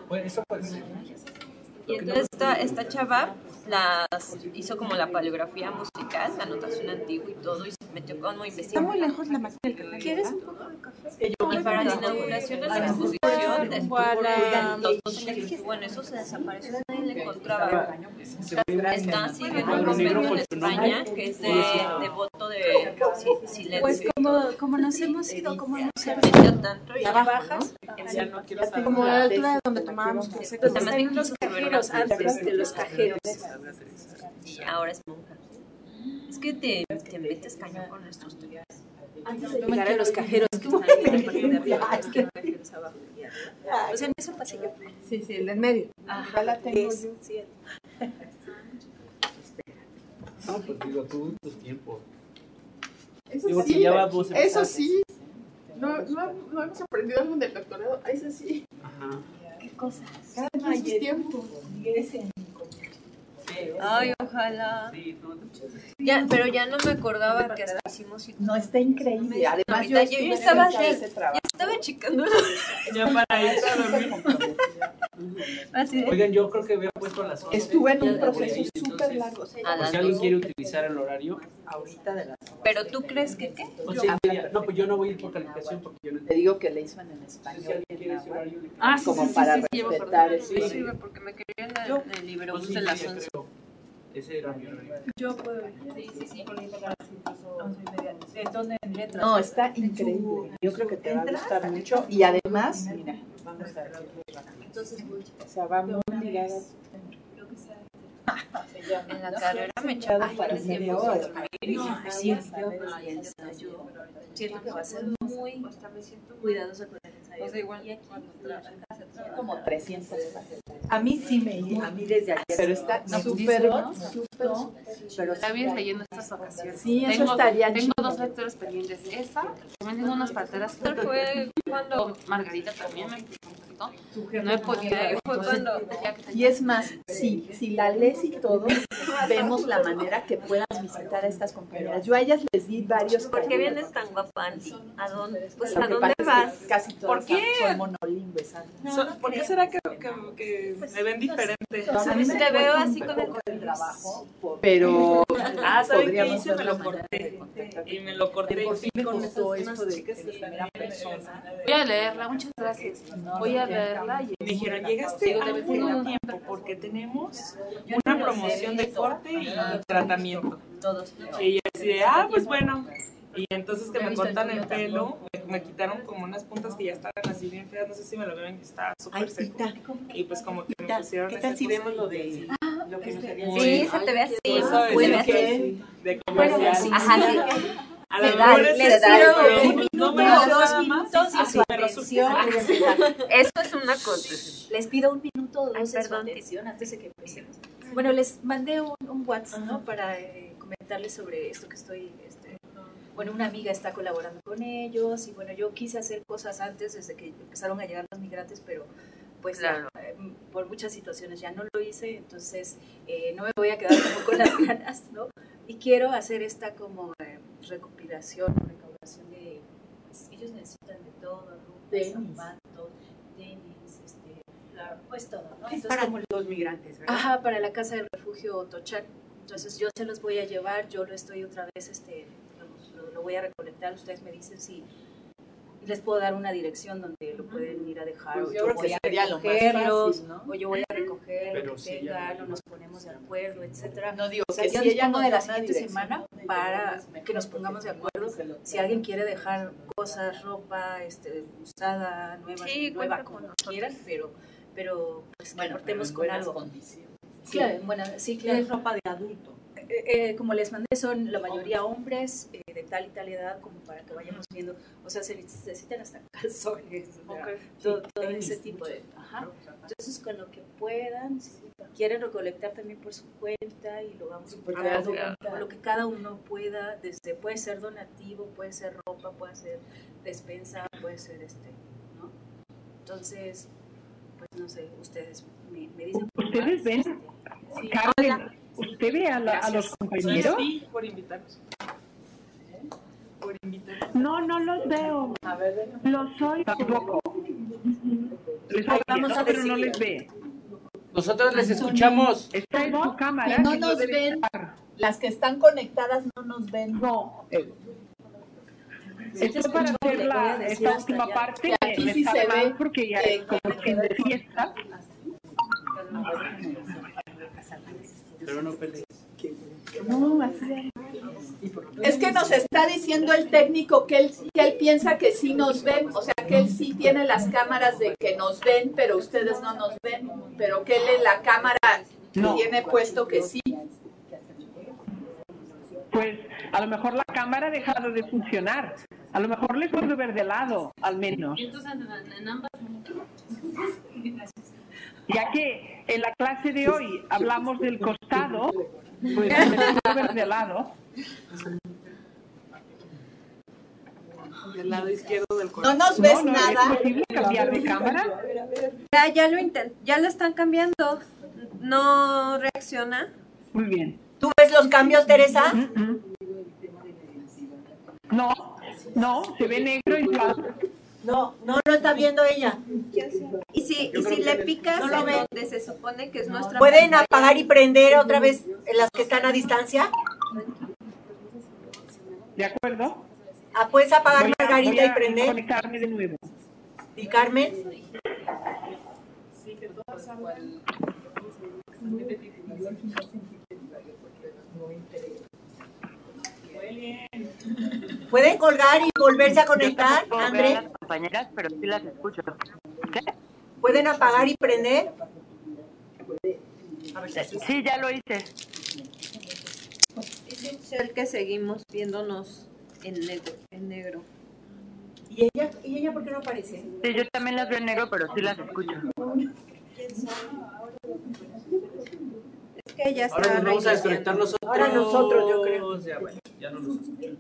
Y entonces esta chava las hizo como la paleografía musical, la notación antigua y todo, y se metió como investigación. Está muy lejos la máquina del café. ¿Quieres un poco de café? Y para la inauguración de la exposición, bueno, eso se desapareció, nadie le encontraba. Está así en un convento en España, que es de voto de silencio. Pues como nos hemos ido, como hemos se metió tanto y ya bajas, como la altura donde tomábamos clase. También los cajeros antes de los cajeros. Y ahora es monja. Es que te metes cañón con estos temas. Antes de llegar a los cajeros, ¿cómo me imagino? O sea, en eso pasé yo. Sí, el de en medio. Ajá, la tengo yo. No, pues digo, tú tus tiempos. Eso sí. No hemos aprendido algo del doctorado. Eso sí. Ajá. ¿Qué cosas? Cada tiempo. Ay, ojalá. Ya, pero ya no me acordaba que hasta hicimos. No, está increíble. Además, yo estaba checando. Ya para irse a dormir. Oigan, yo creo que había puesto a las 11. Estuve en un proceso súper largo. Por si alguien quiere utilizar el horario. Ahorita de las. ¿Pero tú crees que qué? No, pues yo no voy a ir por calificación porque yo no te digo que le hizo en español. Sí, como para respetar eso. Sí, porque me quería en el libro de las 11. Ese era mi horario. Yo puedo ir. Sí. ¿Dónde en letras? No, está increíble. Yo creo que te va a gustar mucho. Y además, mira, vamos a ver. Entonces, o sea, va muy ligada. En la carrera me echaba para media hora. Siento que va a ser muy cuidadosa con el ensayo. O sea, igual como 300. A mí sí me iba, a mí desde ayer. Pero está súper, pero está bien leyendo estas ocasiones. Sí, eso estaría Tengo 2 lecturas pendientes. Esa, también tengo unas parteras. Fue cuando Margarita también me asunto, no he podido. Fue cuando Y es más, si la lees y todo, vemos la manera que puedas visitar a estas compañeras. Yo a ellas les di varios. ¿Por qué vienes tan guapa, Andy? ¿A dónde? Pues, Lo ¿a que dónde pasa es vas? que casi todas ¿Por qué? son monolingües, ¿sabes? ¿Por qué será que me ven diferente? A mí Te veo así con el trabajo, pero ¿saben qué podríamos hice? ver Me la lo manera corté. de contactarte. Y me lo corté. De por sí me con gustó unas esto de chicas que están primera persona. Voy a leerla, muchas gracias. Voy a leerla y me dijeron, llegaste a un buen tiempo porque tenemos una promoción de corte y tratamiento. Y yo así de, pues bueno. Y entonces que me cortan el pelo, me quitaron como unas puntas que ya estaban así bien feas, no sé si me lo ven, que estaba súper seco. Y pues como que me pusieron ¿Qué tal si vemos lo de lo que nos habían Sí, se te ve así. Bueno, de comercial. Sí. Ajá, sí. A lo Se mejor da, es les eso, pido pero un no minuto me o hace 2 nada más. minutos y su Me lo atención. Eso es una cosa. Les pido un minuto o dos de su perdón. atención antes de que empecemos. Bueno, les mandé un WhatsApp, ¿no? Para comentarles sobre esto que estoy... bueno, una amiga está colaborando con ellos y bueno, yo quise hacer cosas antes desde que empezaron a llegar los migrantes, pero pues Claro. ya, por muchas situaciones ya no lo hice, entonces no me voy a quedar como con las ganas, ¿no? Y quiero hacer esta como recaudación de, pues, ellos necesitan de todo, ropa, zapatos, tenis, pues todo, ¿no? Es Entonces, para como los migrantes, ¿verdad? Ajá, para la casa del refugio Tochán. Entonces yo se los voy a llevar, yo lo estoy otra vez, digamos, lo voy a recolectar, ustedes me dicen si les puedo dar una dirección donde lo pueden ir a dejar, Pues o yo yo creo voy que a sería lo más recogerlos, fácil, ¿no? o yo voy a recoger Pero lo que sí, tengan, ya. o nos ponemos de acuerdo, etcétera. No digo O sea, que yo si ella dispongo nos de la da una siguiente dirección, semana para que nos pongamos de acuerdo. Si alguien quiere dejar cosas, ropa, usada, nueva, Sí, nueva cuenta como con nosotros. quieran, pero pues que Bueno, aportemos pero con en buenas algo. condiciones. Sí, bueno, sí, claro. Es ropa de adulto. Como les mandé, son la mayoría hombres de tal y tal edad, como para que vayamos viendo. O sea, se necesitan hasta calzones, o sea, todo ese tipo de... Ajá. Entonces, con lo que puedan, si quieren recolectar también por su cuenta y lo vamos a con lo que cada uno pueda, puede ser donativo, puede ser ropa, puede ser despensa, puede ser ¿no? Entonces, pues no sé, ustedes me dicen. ¿Ustedes ven? Sí. Carmen, ¿usted ve a los compañeros? Sí, por invitarnos. Por invitarnos. No, no los veo. Los oigo. Tampoco. Les oigo, pero no les ve. Nosotros les escuchamos. Está en su cámara. Que no que nos debe ven. estar. Las que están conectadas no nos ven. No. Esto es para hacer esta última parte. Que aquí me sí sabe se mal ve porque ya que- es como fin de fiesta. Pero no pelees. No, así es que nos está diciendo el técnico que él piensa que sí nos ven, o sea que él sí tiene las cámaras de que nos ven, pero ustedes no nos ven, pero que él en la cámara tiene puesto que sí. Pues a lo mejor la cámara ha dejado de funcionar. A lo mejor les puedo ver de lado, al menos. entonces en ambas. Ya que en la clase de hoy hablamos del costado, pues les puedo ver de lado. Del lado izquierdo del No corazón. nos ves ¿Es nada. posible cambiar de cámara? Ya lo están cambiando. No reacciona. Muy bien. ¿Tú ves los cambios, Teresa? No, se ve negro y blanco. No lo está viendo ella. Y si le picas No lo en ve. donde se supone que es nuestra ¿Pueden pantalla? apagar y prender otra vez las que están a distancia? ¿De acuerdo? ¿Puedes apagar Voy Margarita y a prender? conectarme de nuevo. ¿Y Carmen? ¿Pueden colgar y volverse a conectar, André? Las compañeras, pero sí las escucho. ¿Qué? ¿Pueden apagar y prender? Sí, ya lo hice. Dice el que seguimos viéndonos en negro. ¿Y ella por qué no aparece? Sí, yo también las veo en negro, pero sí las escucho. Es que ya está. Ahora nos vamos a desconectar nosotros. Ahora nosotros, yo creo. Ya, bueno, ya no nos escuchan.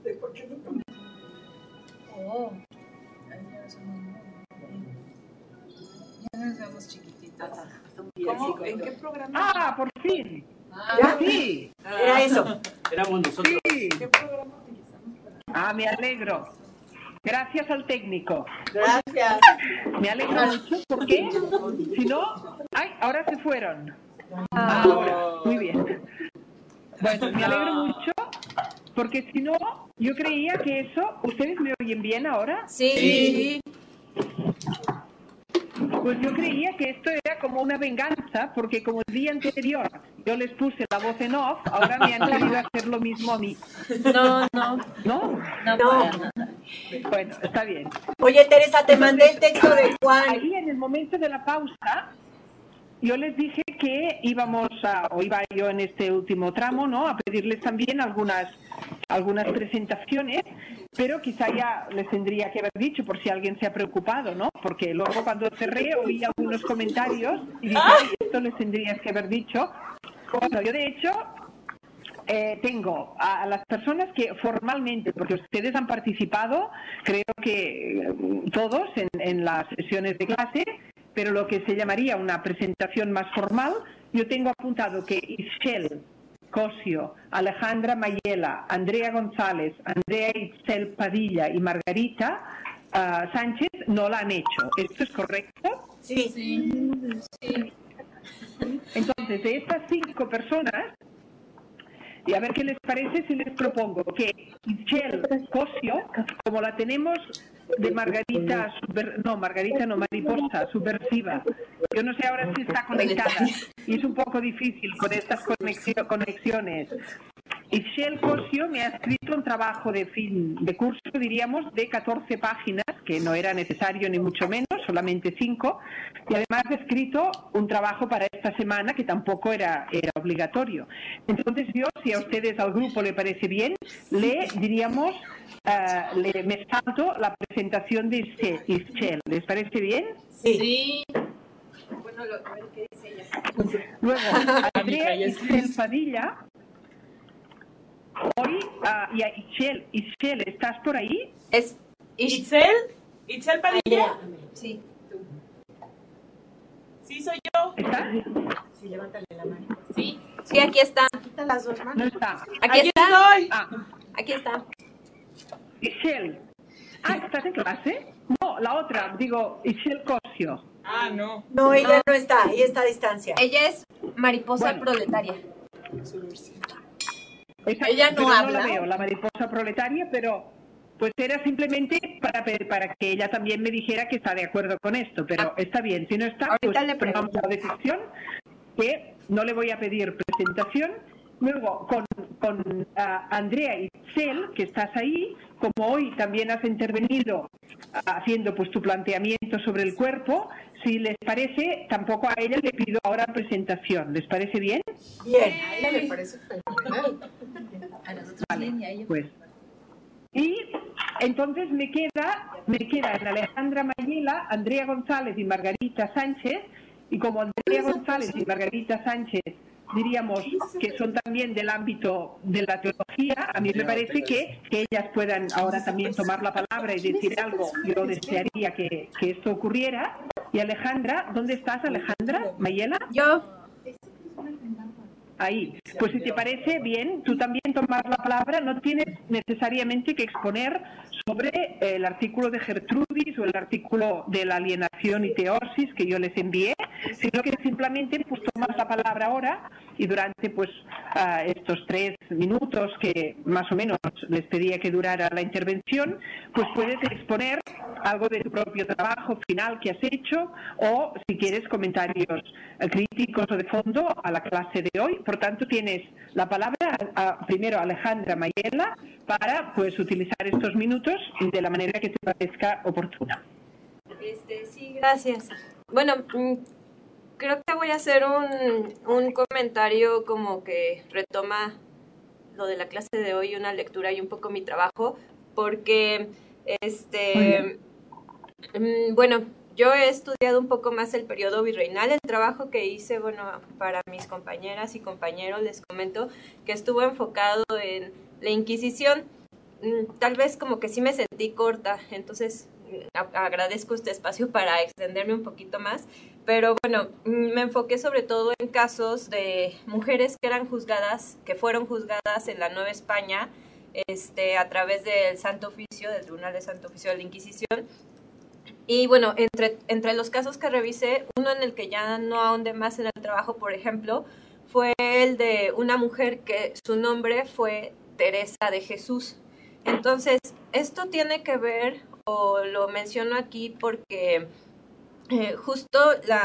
estamos chiquititas. ¿Cómo? ¿En qué programa? Ah, por fin. ¿Ya? Sí. Era eso. Éramos nosotros. Sí. ¿Qué programa utilizamos? Me alegro. Gracias al técnico. Gracias. Me alegro mucho porque si no, ahora se fueron. Ahora, muy bien. Bueno, me alegro mucho porque si no, yo creía que eso, ¿ustedes me oyen bien ahora? Sí. Pues yo creía que esto era como una venganza, porque como el día anterior yo les puse la voz en off, ahora me han querido hacer lo mismo a mí. No. ¿No? Bueno, está bien. Oye, Teresa, te mandé el texto de Juan. Ahí en el momento de la pausa, yo les dije que iba yo en este último tramo, ¿no?, a pedirles también algunas presentaciones, pero quizá ya les tendría que haber dicho por si alguien se ha preocupado, ¿no? Porque luego cuando cerré oí algunos comentarios y dije, ay, esto les tendrías que haber dicho. Bueno, yo de hecho tengo a las personas que formalmente, porque ustedes han participado, creo que todos en las sesiones de clase, pero lo que se llamaría una presentación más formal, yo tengo apuntado que Ixchel Cosio, Alejandra Mayela, Andrea González, Andrea Itzel Padilla y Margarita Sánchez no la han hecho. ¿Esto es correcto? Sí. Entonces, de estas 5 personas, y a ver qué les parece si les propongo que Ixchel Cosio, como la tenemos de Mariposa subversiva. Yo no sé ahora si está conectada y es un poco difícil con estas conexiones. Ixchel Cosio me ha escrito un trabajo de fin de curso, diríamos, de 14 páginas, que no era necesario ni mucho menos, solamente 5, y además ha escrito un trabajo para esta semana que tampoco era obligatorio. Entonces yo, si a ustedes, al grupo, le parece bien, le diríamos, me salto la presentación de Ixchel. ¿Les parece bien? Sí. Bueno, a ver qué dice ella. Luego, Andrea Itzel Padilla. Hoy, y a Ixchel, ¿estás por ahí? ¿Es Itzel Padilla? Sí. Sí, soy yo. ¿Estás? Sí, levántale la mano. Sí, aquí está. Quita las dos manos. No está. Aquí está. estoy. Aquí está. Ixchel. ¿Estás en clase? No, la otra, digo, Ixchel Cosio. No. No, ella no está, ella está a distancia. Ella es mariposa proletaria. Ella no habla. No la veo, la mariposa proletaria, pero pues era simplemente para que ella también me dijera que está de acuerdo con esto, pero está bien. Si no está, pues tomamos la decisión que no le voy a pedir presentación. Luego, con Andrea Itzel, que estás ahí, como hoy también has intervenido haciendo pues tu planteamiento sobre el cuerpo, si les parece, tampoco a ella le pido ahora presentación. ¿Les parece bien? Bien. A ella le parece fenomenal. A nosotros Vale, bien y a ella. pues. Y entonces me queda en Alejandra Mayela, Andrea González y Margarita Sánchez, y como Andrea González y Margarita Sánchez diríamos que son también del ámbito de la teología, a mí me parece que ellas puedan ahora también tomar la palabra y decir algo. Yo desearía que esto ocurriera. Y Alejandra, ¿dónde estás, Alejandra Mayela? Yo. Ahí. Pues si te parece bien, tú también tomar la palabra, no tienes necesariamente que exponer sobre el artículo de Gertrudis o el artículo de la alienación y teosis que yo les envié, sino que simplemente pues tomas la palabra ahora y durante pues estos 3 minutos que más o menos les pedía que durara la intervención, pues puedes exponer algo de tu propio trabajo final que has hecho o si quieres comentarios críticos o de fondo a la clase de hoy. Por tanto, tienes la palabra primero Alejandra Mayela para pues utilizar estos minutos de la manera que te parezca oportuna. Sí, gracias. Bueno, creo que voy a hacer un comentario como que retoma lo de la clase de hoy, una lectura y un poco mi trabajo, porque bueno, yo he estudiado un poco más el periodo virreinal. El trabajo que hice, bueno, para mis compañeras y compañeros les comento que estuvo enfocado en la Inquisición. Tal vez como que sí me sentí corta, entonces agradezco este espacio para extenderme un poquito más, pero bueno, me enfoqué sobre todo en casos de mujeres que eran juzgadas, que fueron juzgadas en la Nueva España, a través del Santo Oficio, del Tribunal de Santo Oficio de la Inquisición. Y bueno, entre los casos que revisé, uno en el que ya no ahondé más en el trabajo, por ejemplo, fue el de una mujer que su nombre fue Teresa de Jesús. Entonces, esto tiene que ver, o lo menciono aquí porque justo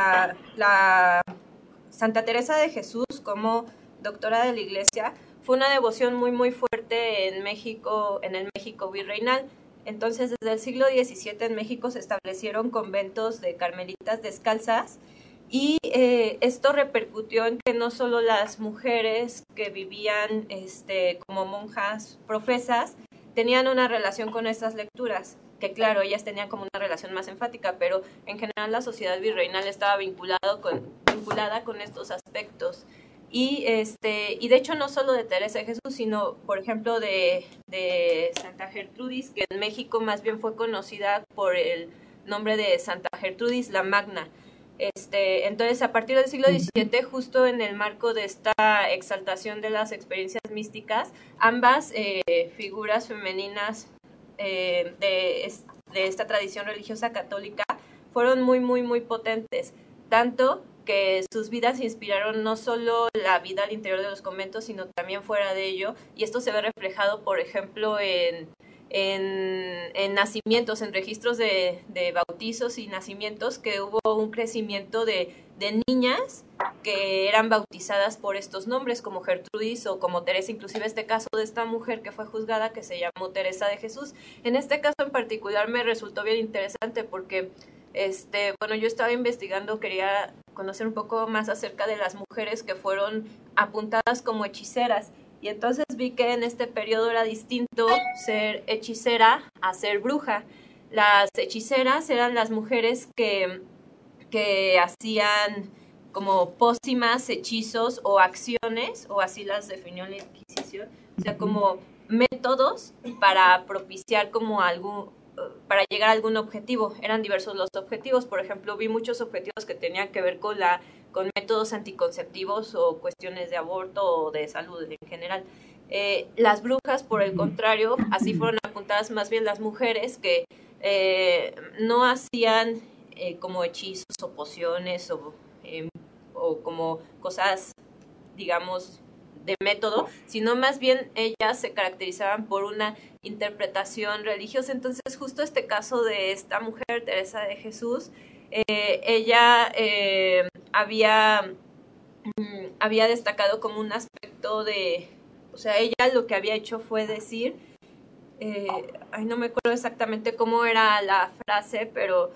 la Santa Teresa de Jesús, como doctora de la Iglesia, fue una devoción muy, muy fuerte en México, en el México virreinal. Entonces, desde el siglo XVII en México se establecieron conventos de carmelitas descalzas y esto repercutió en que no solo las mujeres que vivían como monjas profesas tenían una relación con estas lecturas, que claro, ellas tenían como una relación más enfática, pero en general la sociedad virreinal estaba vinculada con estos aspectos. Y de hecho no solo de Teresa de Jesús, sino por ejemplo de Santa Gertrudis, que en México más bien fue conocida por el nombre de Santa Gertrudis la Magna. Entonces a partir del siglo XVII, justo en el marco de esta exaltación de las experiencias místicas, ambas figuras femeninas de esta tradición religiosa católica fueron muy, muy, muy potentes, tanto que sus vidas inspiraron no solo la vida al interior de los conventos, sino también fuera de ello, y esto se ve reflejado, por ejemplo, en nacimientos, en registros de bautizos y nacimientos, que hubo un crecimiento de niñas que eran bautizadas por estos nombres, como Gertrudis o como Teresa, inclusive este caso de esta mujer que fue juzgada, que se llamó Teresa de Jesús. En este caso en particular me resultó bien interesante porque bueno, yo estaba investigando, quería conocer un poco más acerca de las mujeres que fueron apuntadas como hechiceras, y entonces vi que en este periodo era distinto ser hechicera a ser bruja. Las hechiceras eran las mujeres que hacían como pócimas, hechizos o acciones, o así las definió la Inquisición, o sea, como métodos para propiciar como para llegar a algún objetivo. Eran diversos los objetivos. Por ejemplo, vi muchos objetivos que tenían que ver con métodos anticonceptivos o cuestiones de aborto o de salud en general. Las brujas, por el contrario, así fueron apuntadas más bien las mujeres que no hacían como hechizos o pociones o como cosas, digamos, de método, sino más bien ellas se caracterizaban por una interpretación religiosa. Entonces, justo este caso de esta mujer, Teresa de Jesús, ella había destacado como un aspecto o sea, ella lo que había hecho fue decir, no me acuerdo exactamente cómo era la frase, pero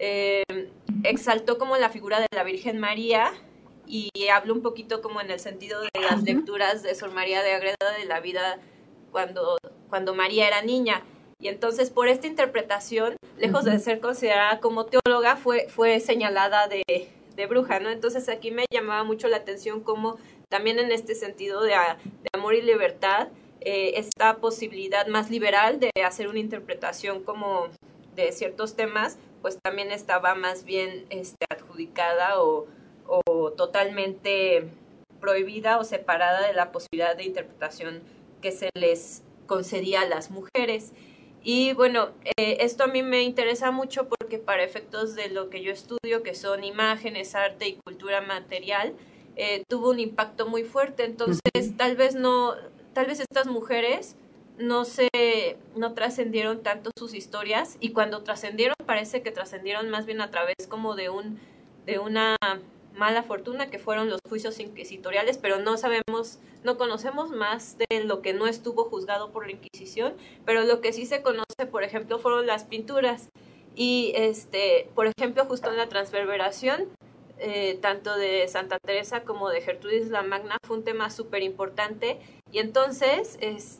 exaltó como la figura de la Virgen María, y hablo un poquito como en el sentido de las lecturas de Sor María de Ágreda de la vida cuando María era niña. Y entonces por esta interpretación, lejos de ser considerada como teóloga, fue señalada de bruja, ¿no? Entonces aquí me llamaba mucho la atención como también en este sentido de amor y libertad, esta posibilidad más liberal de hacer una interpretación como de ciertos temas, pues también estaba más bien adjudicada o totalmente prohibida o separada de la posibilidad de interpretación que se les concedía a las mujeres. Y bueno, esto a mí me interesa mucho porque para efectos de lo que yo estudio, que son imágenes, arte y cultura material, tuvo un impacto muy fuerte. Entonces, tal vez estas mujeres no trascendieron tanto sus historias, y cuando trascendieron parece que trascendieron más bien a través como de una mala fortuna, que fueron los juicios inquisitoriales, pero no conocemos más de lo que no estuvo juzgado por la Inquisición, pero lo que sí se conoce, por ejemplo, fueron las pinturas. Y por ejemplo, justo en la transverberación, tanto de Santa Teresa como de Gertrudis la Magna, fue un tema súper importante. Y entonces,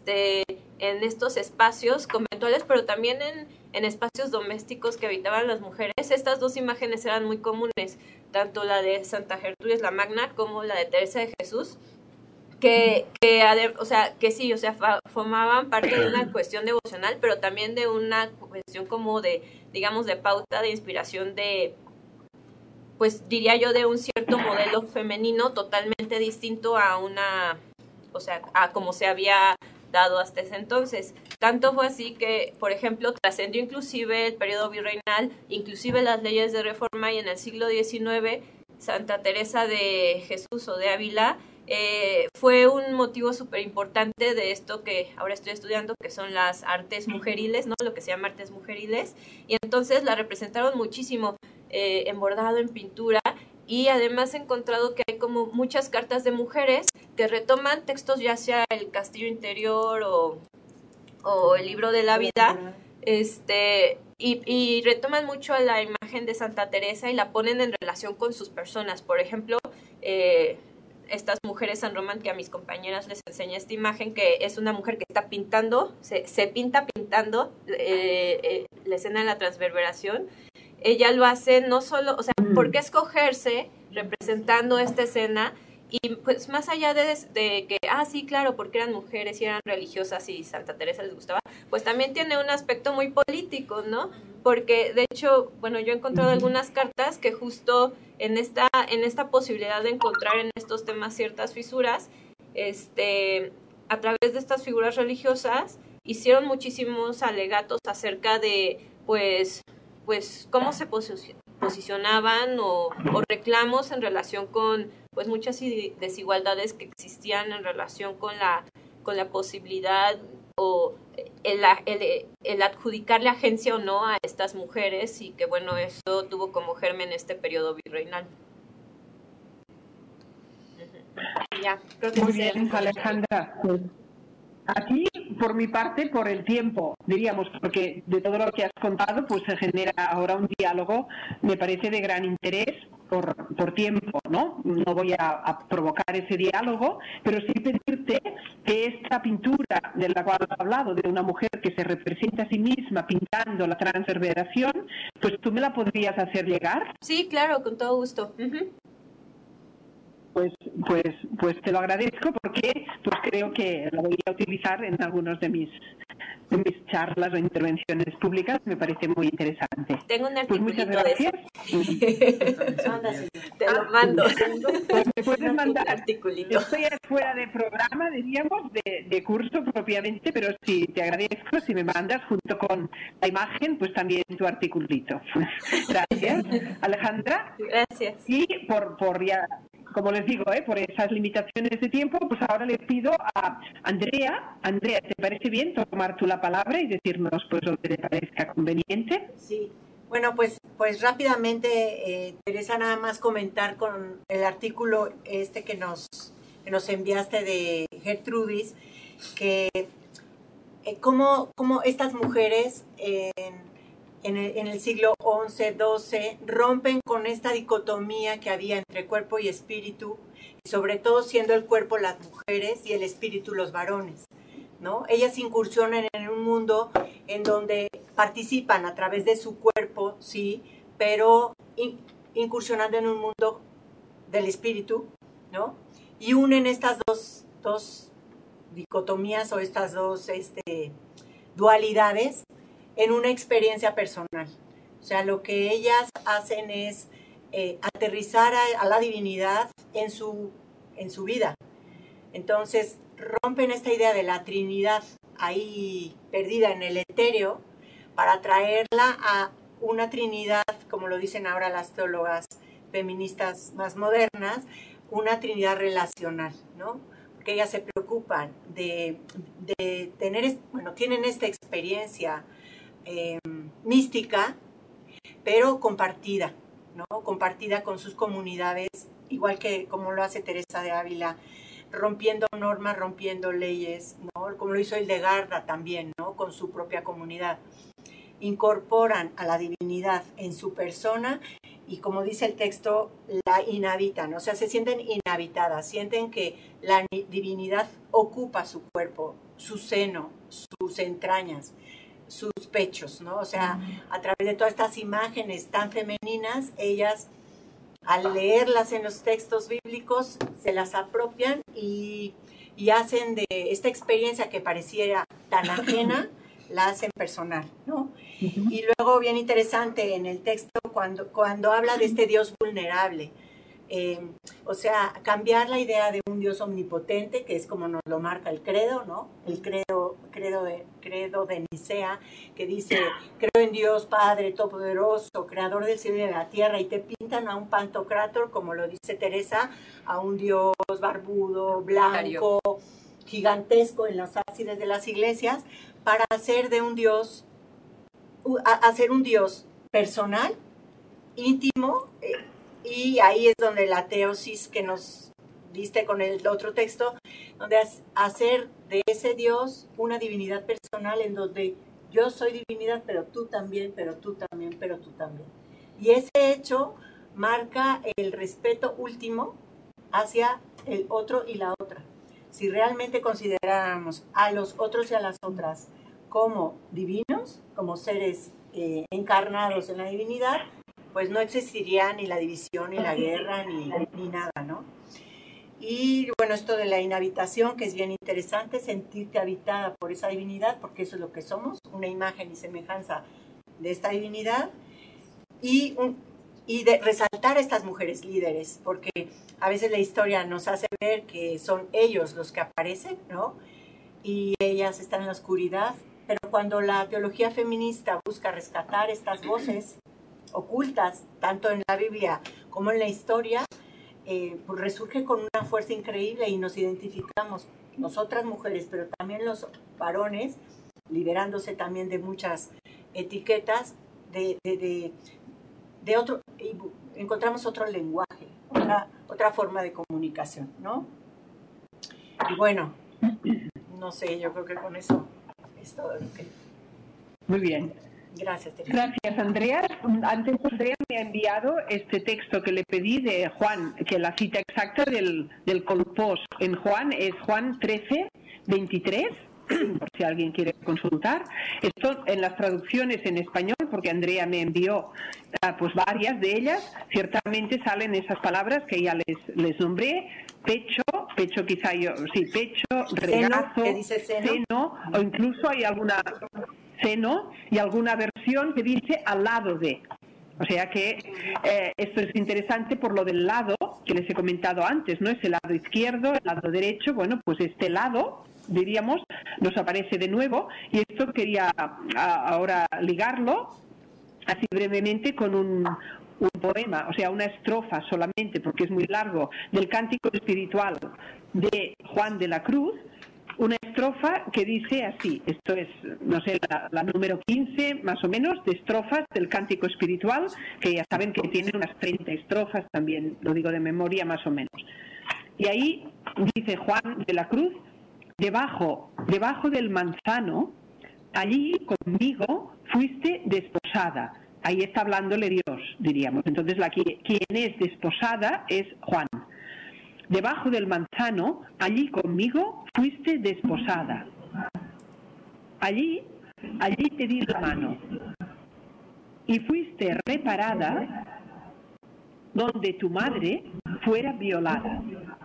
en estos espacios conventuales, pero también en espacios domésticos que habitaban las mujeres, estas dos imágenes eran muy comunes, tanto la de Santa Gertrudis la Magna como la de Teresa de Jesús, o sea, que sí, o sea, formaban parte de una cuestión devocional, pero también de una cuestión como de, digamos, de pauta, de inspiración de, pues diría yo, de un cierto modelo femenino totalmente distinto a una, o sea, a como se había dado hasta ese entonces. Tanto fue así que, por ejemplo, trascendió inclusive el periodo virreinal, inclusive las leyes de reforma, y en el siglo XIX, Santa Teresa de Jesús o de Ávila fue un motivo súper importante de esto que ahora estoy estudiando, que son las artes mujeriles, ¿no? Lo que se llama artes mujeriles, y entonces la representaron muchísimo en bordado, en pintura, y además he encontrado que hay como muchas cartas de mujeres que retoman textos, ya sea el Castillo Interior o el Libro de la Vida, y retoman mucho la imagen de Santa Teresa y la ponen en relación con sus personas. Por ejemplo, estas mujeres San Román, que a mis compañeras les enseñé esta imagen, que es una mujer que está pintando, se pinta pintando la escena de la transverberación. Ella lo hace no solo, o sea, ¿por qué escogerse representando esta escena? Y pues más allá de que, sí, claro, porque eran mujeres y eran religiosas y Santa Teresa les gustaba, pues también tiene un aspecto muy político, ¿no? Porque, de hecho, bueno, yo he encontrado algunas cartas que justo en esta posibilidad de encontrar en estos temas ciertas fisuras, a través de estas figuras religiosas, hicieron muchísimos alegatos acerca de, pues cómo se posicionaban o reclamos en relación con pues muchas desigualdades que existían en relación con la posibilidad o el adjudicarle agencia o no a estas mujeres, y que bueno, eso tuvo como germen este periodo virreinal. Ya, creo que muy bien, Alejandra. Aquí, por mi parte, por el tiempo, diríamos, porque de todo lo que has contado, pues se genera ahora un diálogo, me parece de gran interés por tiempo, ¿no? No voy a provocar ese diálogo, pero sí pedirte que esta pintura de la cual has hablado, de una mujer que se representa a sí misma pintando la transverberación, pues tú me la podrías hacer llegar. Sí, claro, con todo gusto. Pues te lo agradezco, porque pues creo que la voy a utilizar en algunos de mis charlas o intervenciones públicas. Me parece muy interesante. Tengo un pues muchas gracias. Te lo mando. Pues me puedes mandar. Articulito. Estoy fuera de programa, diríamos, de curso propiamente, pero sí, te agradezco si me mandas junto con la imagen, pues también tu articulito. Gracias, Alejandra. Gracias. Y por ya, como les digo, por esas limitaciones de tiempo, pues ahora les pido a Andrea. Andrea, ¿te parece bien tomar tú la palabra y decirnos pues lo que te parezca conveniente? Sí. Bueno, pues rápidamente, Teresa, nada más comentar con el artículo que nos enviaste de Gertrudis, que cómo estas mujeres en el siglo XI, XII, rompen con esta dicotomía que había entre cuerpo y espíritu, y sobre todo siendo el cuerpo las mujeres y el espíritu los varones, ¿no? Ellas incursionan en un mundo en donde participan a través de su cuerpo, sí, pero incursionando en un mundo del espíritu, ¿no? Y unen estas dos dicotomías o estas dos dualidades en una experiencia personal. O sea, lo que ellas hacen es aterrizar a la divinidad en su vida. Entonces, rompen esta idea de la Trinidad ahí perdida en el etéreo para traerla a una Trinidad, como lo dicen ahora las teólogas feministas más modernas, una Trinidad relacional, ¿no? Porque ellas se preocupan de tener, tienen esta experiencia mística, pero compartida, ¿no? Compartida con sus comunidades, igual que como lo hace Teresa de Ávila, rompiendo normas, rompiendo leyes, ¿no? Como lo hizo Hildegarda también, ¿no? Con su propia comunidad. Incorporan a la divinidad en su persona y, como dice el texto, la inhabitan, o sea, se sienten inhabitadas, sienten que la divinidad ocupa su cuerpo, su seno, sus entrañas, sus pechos, ¿no? O sea, a través de todas estas imágenes tan femeninas, ellas, al leerlas en los textos bíblicos, se las apropian y y hacen de esta experiencia que pareciera tan ajena, la hacen personal, ¿no? Y luego, bien interesante en el texto, cuando habla de este Dios vulnerable, o sea, cambiar la idea de un Dios omnipotente, que es como nos lo marca el credo, ¿no? El credo de Nicea, que dice, creo en Dios Padre Todopoderoso, creador del cielo y de la tierra, y te pintan a un pantocrátor, como lo dice Teresa, a un Dios barbudo, blanco, gigantesco en los ábsides de las iglesias, para hacer de un Dios, hacer un Dios personal, íntimo, y ahí es donde la teosis que nos diste con el otro texto, donde hacer de ese Dios una divinidad personal en donde yo soy divinidad, pero tú también, pero tú también, pero tú también. Y ese hecho marca el respeto último hacia el otro y la otra. Si realmente consideráramos a los otros y a las otras como divinos, como seres encarnados en la divinidad, pues no existiría ni la división, ni la guerra, ni nada, ¿no? Y bueno, esto de la inhabitación, que es bien interesante, sentirte habitada por esa divinidad, porque eso es lo que somos, una imagen y semejanza de esta divinidad, y de resaltar a estas mujeres líderes, porque a veces la historia nos hace ver que son ellos los que aparecen, ¿no? Y ellas están en la oscuridad, pero cuando la teología feminista busca rescatar estas voces ocultas, tanto en la Biblia como en la historia, pues resurge con una fuerza increíble y nos identificamos, nosotras mujeres, pero también los varones, liberándose también de muchas etiquetas, de otro, y encontramos otro lenguaje, otra forma de comunicación, ¿no? Y bueno, no sé, yo creo que con eso es todo lo que... Muy bien. Gracias, Teresa. Gracias, Andrea. Antes Andrea me ha enviado este texto que le pedí de Juan, que la cita exacta del colpós en Juan es Juan 13, 23, por si alguien quiere consultar. Esto en las traducciones en español, porque Andrea me envió pues varias de ellas, ciertamente salen esas palabras que ya les nombré, pecho quizá yo, sí, pecho, regazo, seno, o incluso hay alguna... seno y alguna versión que dice al lado de. O sea que esto es interesante por lo del lado que les he comentado antes, ¿no? Es el lado izquierdo, el lado derecho, bueno, pues este lado, diríamos, nos aparece de nuevo y esto quería ahora ligarlo así brevemente con un poema, o sea, una estrofa solamente, porque es muy largo, del Cántico Espiritual de Juan de la Cruz, una estrofa que dice así, esto es, no sé, la número 15 más o menos de estrofas del Cántico Espiritual, que ya saben que tiene unas 30 estrofas también, lo digo de memoria más o menos. Y ahí dice Juan de la Cruz, debajo del manzano, allí conmigo fuiste desposada. Ahí está hablándole Dios, diríamos. Entonces, quien es desposada es Juan. Debajo del manzano, allí conmigo fuiste desposada. Allí te di la mano. Y fuiste reparada donde tu madre fuera violada.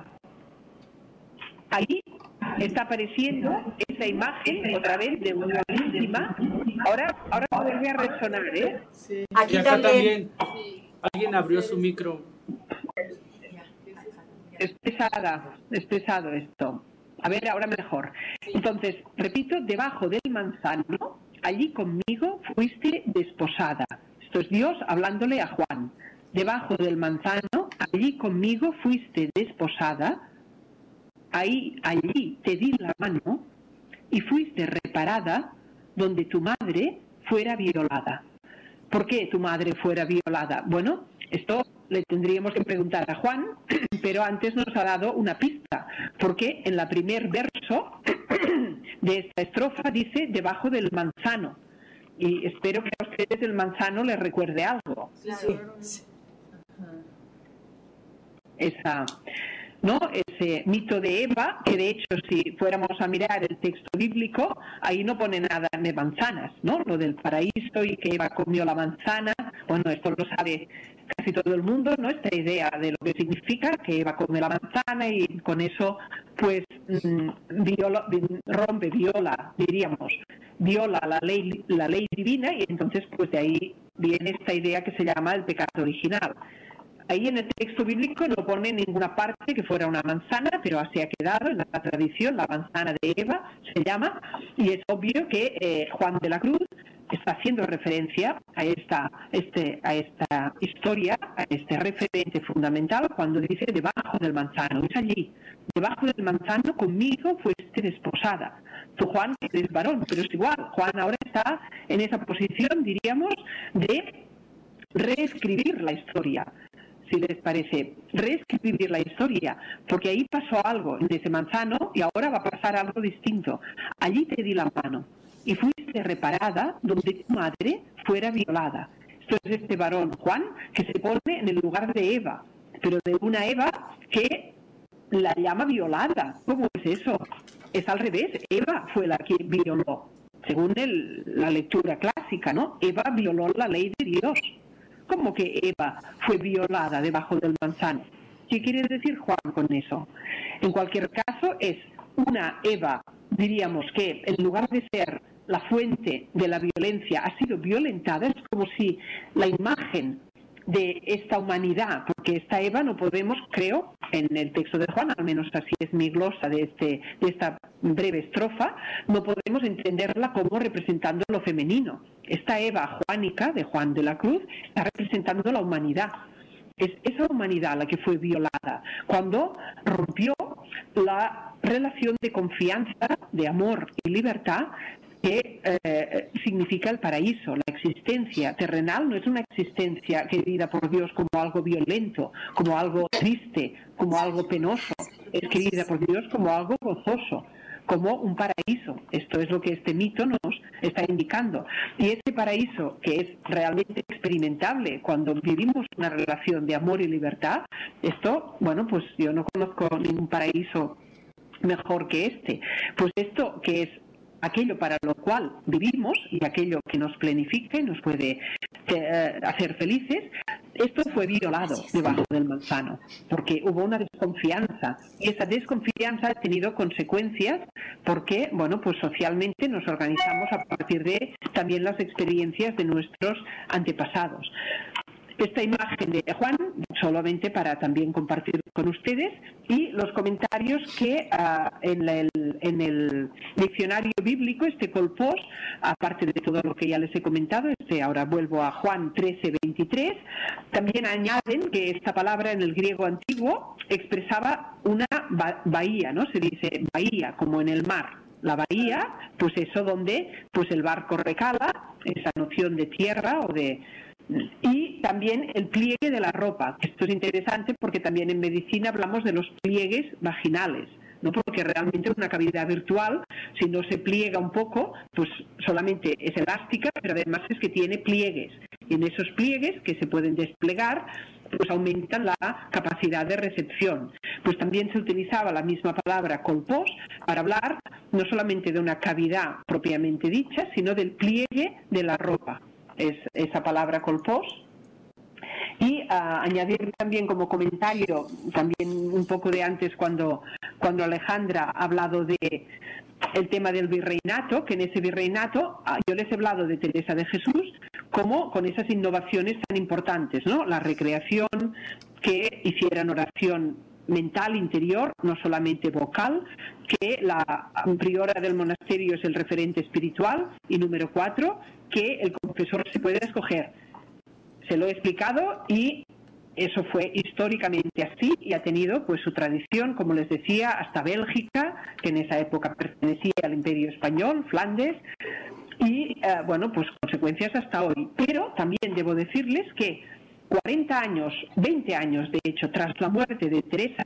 Ahí está apareciendo esa imagen otra vez de una íntima. Ahora vuelve a resonar, ¿eh? Sí. Aquí también. Alguien abrió su micro. Es pesado esto. A ver, ahora mejor. Entonces, repito, debajo del manzano, allí conmigo fuiste desposada. Esto es Dios hablándole a Juan. Debajo del manzano, allí conmigo fuiste desposada. Allí te di la mano y fuiste reparada donde tu madre fuera violada. ¿Por qué tu madre fuera violada? Bueno, esto le tendríamos que preguntar a Juan, pero antes nos ha dado una pista, porque en la primer verso de esta estrofa dice debajo del manzano, y espero que a ustedes el manzano les recuerde algo. Sí. Ese mito de Eva, que de hecho si fuéramos a mirar el texto bíblico, ahí no pone nada de manzanas, ¿no? Lo del paraíso y que Eva comió la manzana, bueno, esto lo sabe casi todo el mundo, ¿no? Esta idea de lo que significa que Eva come la manzana y con eso pues viola la ley divina, y entonces pues de ahí viene esta idea que se llama el pecado original. Ahí en el texto bíblico no pone en ninguna parte que fuera una manzana, pero así ha quedado en la tradición, la manzana de Eva se llama, y es obvio que Juan de la Cruz está haciendo referencia a esta historia, a este referente fundamental cuando dice debajo del manzano. Es allí, debajo del manzano conmigo fuiste desposada. Tú, Juan, eres varón, pero es igual. Juan ahora está en esa posición, diríamos, de reescribir la historia. Si les parece, reescribir la historia, porque ahí pasó algo en ese manzano y ahora va a pasar algo distinto. Allí te di la mano y fuiste reparada donde tu madre fuera violada. Esto es este varón, Juan, que se pone en el lugar de Eva, pero de una Eva que la llama violada. ¿Cómo es eso? Es al revés, Eva fue la que violó, según la lectura clásica, ¿no? Eva violó la ley de Dios. ¿Cómo que Eva fue violada debajo del manzano? ¿Qué quiere decir Juan con eso? En cualquier caso, es una Eva, diríamos que en lugar de ser la fuente de la violencia, ha sido violentada. Es como si la imagen de esta humanidad, porque esta Eva no podemos, creo, en el texto de Juan, al menos así es mi glosa de esta breve estrofa, no podemos entenderla como representando lo femenino. Esta Eva juánica de Juan de la Cruz está representando la humanidad. Es esa humanidad la que fue violada cuando rompió la relación de confianza, de amor y libertad que significa el paraíso. La existencia terrenal no es una existencia querida por Dios como algo violento, como algo triste, como algo penoso. Es querida por Dios como algo gozoso, como un paraíso. Esto es lo que este mito nos está indicando. Y ese paraíso, que es realmente experimentable cuando vivimos una relación de amor y libertad, esto, bueno, pues yo no conozco ningún paraíso mejor que este. Pues esto que es aquello para lo cual vivimos y aquello que nos planifica y nos puede hacer felices, esto fue violado debajo del manzano, porque hubo una desconfianza, y esa desconfianza ha tenido consecuencias porque, bueno, pues socialmente nos organizamos a partir de también las experiencias de nuestros antepasados. Esta imagen de Juan, solamente para también compartir con ustedes, y los comentarios que en el diccionario bíblico, este colpós, aparte de todo lo que ya les he comentado, ahora vuelvo a Juan 13:23, también añaden que esta palabra en el griego antiguo expresaba una bahía, ¿no? Se dice bahía, como en el mar. La bahía, pues eso donde pues el barco recala, esa noción de tierra o de... Y también el pliegue de la ropa. Esto es interesante porque también en medicina hablamos de los pliegues vaginales, ¿no? Porque realmente una cavidad virtual, si no se pliega un poco, pues solamente es elástica, pero además es que tiene pliegues. Y en esos pliegues que se pueden desplegar, pues aumentan la capacidad de recepción. Pues también se utilizaba la misma palabra colpós para hablar no solamente de una cavidad propiamente dicha, sino del pliegue de la ropa. Es esa palabra colpós. Y añadir también como comentario, también un poco de antes cuando Alejandra ha hablado de el tema del virreinato, que en ese virreinato yo les he hablado de Teresa de Jesús como con esas innovaciones tan importantes, ¿no? La recreación, que hicieran oración mental interior, no solamente vocal, que la priora del monasterio es el referente espiritual, y número 4, que el confesor se puede escoger. Se lo he explicado y eso fue históricamente así y ha tenido pues su tradición, como les decía, hasta Bélgica, que en esa época pertenecía al Imperio Español, Flandes, y bueno, pues consecuencias hasta hoy. Pero también debo decirles que 40 años, 20 años de hecho, tras la muerte de Teresa,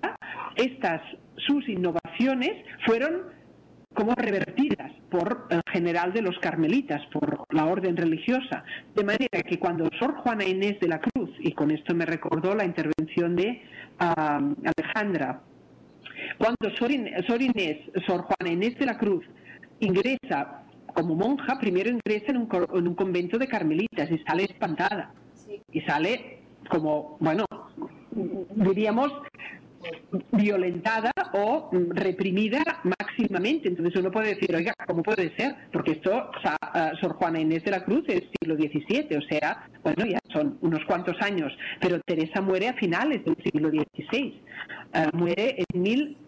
sus innovaciones fueron como revertidas por el general de los carmelitas, por la orden religiosa, de manera que cuando Sor Juana Inés de la Cruz, y con esto me recordó la intervención de Alejandra, cuando Sor Juana Inés de la Cruz ingresa como monja, primero ingresa en un convento de carmelitas y sale espantada, y sale como, bueno, diríamos, violentada o reprimida máximamente. Entonces uno puede decir, oiga, ¿cómo puede ser? Porque esto, Sor Juana Inés de la Cruz es siglo XVII, o sea, bueno, ya son unos cuantos años, pero Teresa muere a finales del siglo XVI, muere en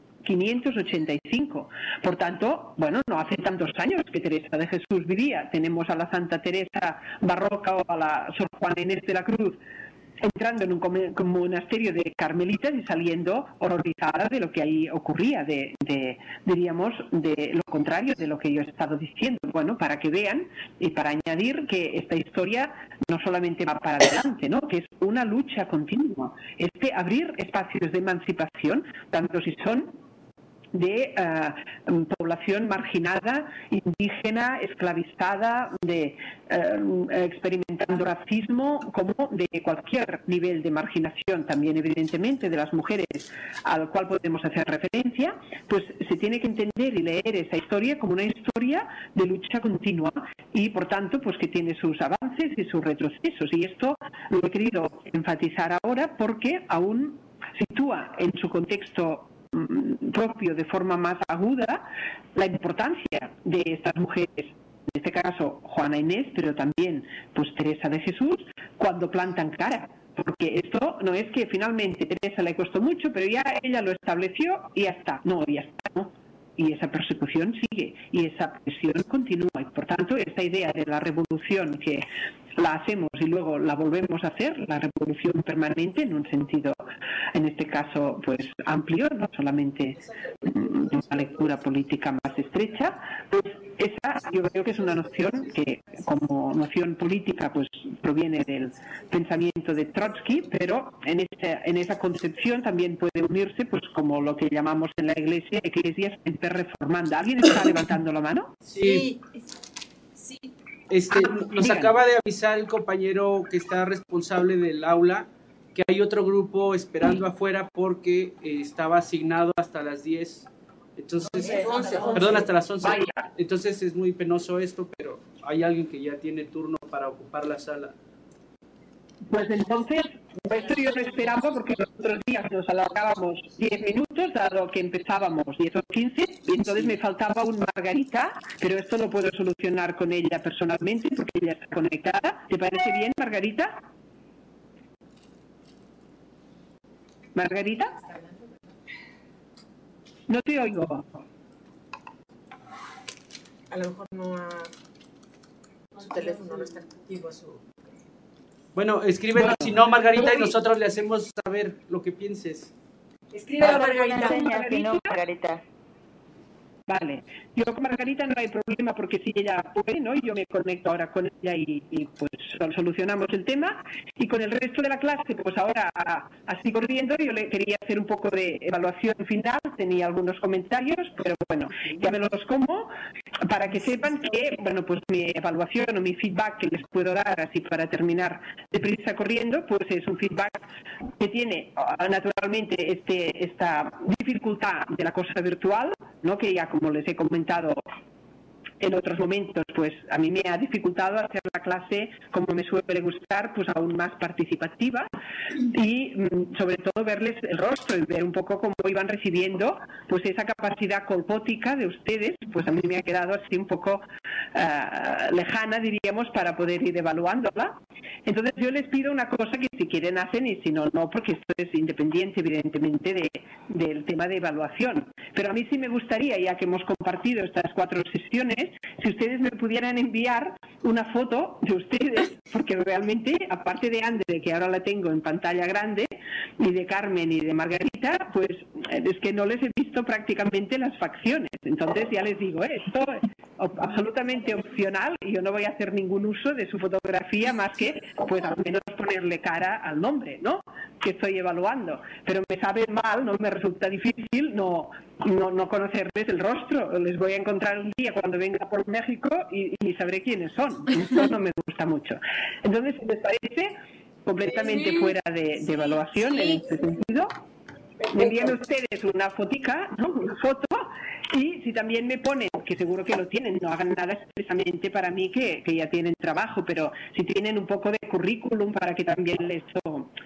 1585. Por tanto, bueno, no hace tantos años que Teresa de Jesús vivía. Tenemos a la Santa Teresa barroca o a la Sor Juana Inés de la Cruz entrando en un monasterio de carmelitas y saliendo horrorizada de lo que ahí ocurría, diríamos, de lo contrario de lo que yo he estado diciendo. Bueno, para que vean y para añadir que esta historia no solamente va para adelante, ¿no?, que es una lucha continua. Es que abrir espacios de emancipación, tanto si son de población marginada, indígena, esclavizada, experimentando racismo, como de cualquier nivel de marginación, también evidentemente de las mujeres, al cual podemos hacer referencia, pues se tiene que entender y leer esa historia como una historia de lucha continua y, por tanto, pues que tiene sus avances y sus retrocesos. Y esto lo he querido enfatizar ahora porque aún sitúa en su contexto propio de forma más aguda la importancia de estas mujeres, en este caso Juana Inés, pero también pues Teresa de Jesús, cuando plantan cara, porque esto no es que finalmente Teresa le costó mucho, pero ya ella lo estableció y ya está, no, y esa persecución sigue y esa presión continúa, y por tanto esta idea de la revolución que la hacemos y luego la volvemos a hacer, la revolución permanente en un sentido, en este caso, pues amplio, no solamente de una lectura política más estrecha, pues esa yo creo que es una noción que como noción política pues proviene del pensamiento de Trotsky, pero en esa concepción también puede unirse pues como lo que llamamos en la Iglesia Ecclesia Reformanda. ¿Alguien está levantando la mano? Sí. Nos acaba de avisar el compañero que está responsable del aula que hay otro grupo esperando afuera porque estaba asignado hasta las 10. Entonces, perdón, hasta las 11. Entonces es muy penoso esto, pero hay alguien que ya tiene turno para ocupar la sala. Pues entonces, esto yo lo esperaba porque los otros días nos alargábamos 10 minutos, dado que empezábamos 10 o 15, y entonces me faltaba un Margarita, pero esto lo puedo solucionar con ella personalmente porque ella está conectada. ¿Te parece bien, Margarita? ¿Margarita? No te oigo. A lo mejor su teléfono no está activo, Bueno, escríbenos, si no, Margarita, y nosotros le hacemos saber lo que pienses. Escribe a Margarita. Vale, yo con Margarita no hay problema porque si ella puede, ¿no? Yo me conecto ahora con ella y pues solucionamos el tema. Y con el resto de la clase, pues ahora así corriendo, yo le quería hacer un poco de evaluación final, tenía algunos comentarios, pero bueno, ya me los como para que sepan que, bueno, pues mi evaluación o mi feedback que les puedo dar así para terminar deprisa corriendo, pues es un feedback que tiene naturalmente esta dificultad de la cosa virtual, ¿no? Que ya como les he comentado en otros momentos, pues a mí me ha dificultado hacer la clase como me suele gustar, pues aún más participativa y sobre todo verles el rostro y ver un poco cómo iban recibiendo pues esa capacidad colpótica de ustedes, pues a mí me ha quedado así un poco lejana, diríamos, para poder ir evaluándola. Entonces yo les pido una cosa que si quieren hacen y si no, no, porque esto es independiente evidentemente del tema de evaluación. Pero a mí sí me gustaría, ya que hemos compartido estas 4 sesiones, si ustedes me pudieran enviar una foto de ustedes, porque realmente, aparte de Andre, que ahora la tengo en pantalla grande, y de Carmen y de Margarita, pues es que no les he visto prácticamente las facciones. Entonces ya les digo, esto es absolutamente opcional y yo no voy a hacer ningún uso de su fotografía más que, pues al menos ponerle cara al nombre, ¿no?, que estoy evaluando. Pero me sabe mal, no me resulta difícil no conocerles el rostro. Les voy a encontrar un día cuando venga por México y sabré quiénes son. Esto no me gusta mucho. Entonces, ¿les parece completamente fuera de evaluación en este sentido? Me envían ustedes una fotica, ¿no?, una foto, y si también me ponen, que seguro que lo tienen, no hagan nada expresamente para mí que ya tienen trabajo, pero si tienen un poco de currículum para que también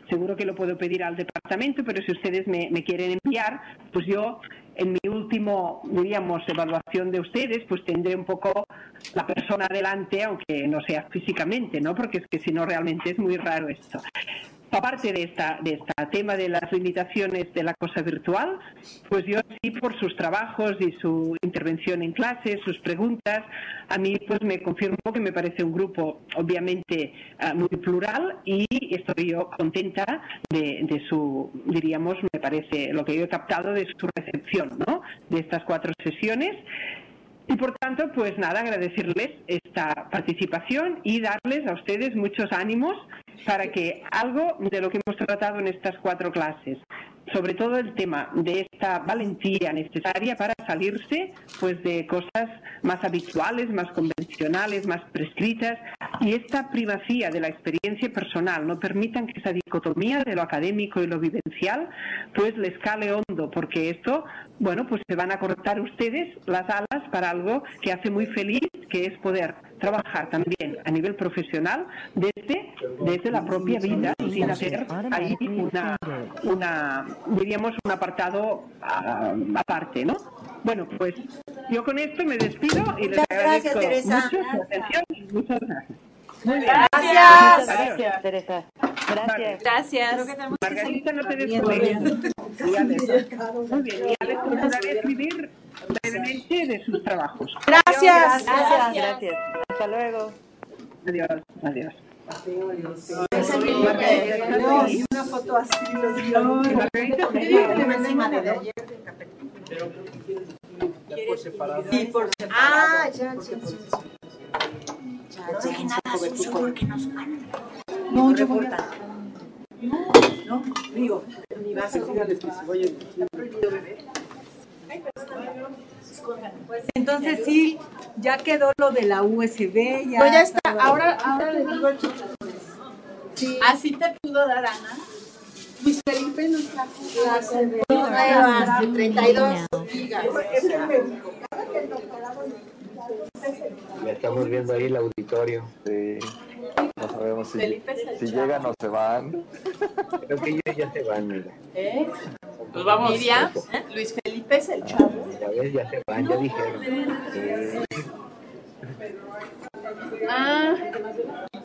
seguro que lo puedo pedir al departamento, pero si ustedes me quieren enviar, pues yo en mi último, diríamos, evaluación de ustedes, pues tendré un poco la persona delante, aunque no sea físicamente, ¿no? Porque es que si no realmente es muy raro esto. Aparte de esta tema de las limitaciones de la cosa virtual, pues yo sí, por sus trabajos y su intervención en clase, sus preguntas, a mí pues me confirmó que me parece un grupo obviamente muy plural, y estoy yo contenta de su, diríamos, me parece lo que yo he captado de su recepción, ¿no?, de estas 4 sesiones. Y por tanto, pues nada, agradecerles esta participación y darles a ustedes muchos ánimos para que algo de lo que hemos tratado en estas 4 clases, sobre todo el tema de esta valentía necesaria para salirse pues de cosas más habituales, más convencionales, más prescritas, y esta primacía de la experiencia personal, no permitan que esa dicotomía de lo académico y lo vivencial pues les cale hondo, porque esto, bueno, pues se van a cortar ustedes las alas para algo que hace muy feliz, que es poder trabajar también a nivel profesional desde la propia vida, sin hacer ahí diríamos, un apartado aparte, ¿no? Bueno, pues yo con esto me despido y les agradezco mucho su atención y muchas gracias. Muy bien. Gracias. Gracias, Teresa. Gracias. Gracias. Margarita, no te descuides. Muy bien, y les procuraré escribir brevemente de sus trabajos. Gracias. Gracias. Hasta luego. Adiós. Adiós. Y una foto así, los encima de ayer. Por separado. Sí, por separado. Ah, ya. No dejen nada sucio porque nos van. No, yo voy a... No, digo, ni vas a comer. Está prohibido beber. Entonces sí, ya quedó lo de la USB. Ya, pues ya está, ahora le digo al chico. Sí. Así te pudo dar Ana. Luis Felipe nos trajo la nueva de 32 gigas. Ya estamos viendo ahí el auditorio. Sí. No sabemos si llegan o se van. Creo que ellos ya se van, mira. Pues vamos. Miriam, Luis Felipe es el chavo. Ya ves, ya se van, ya dijeron. Ah.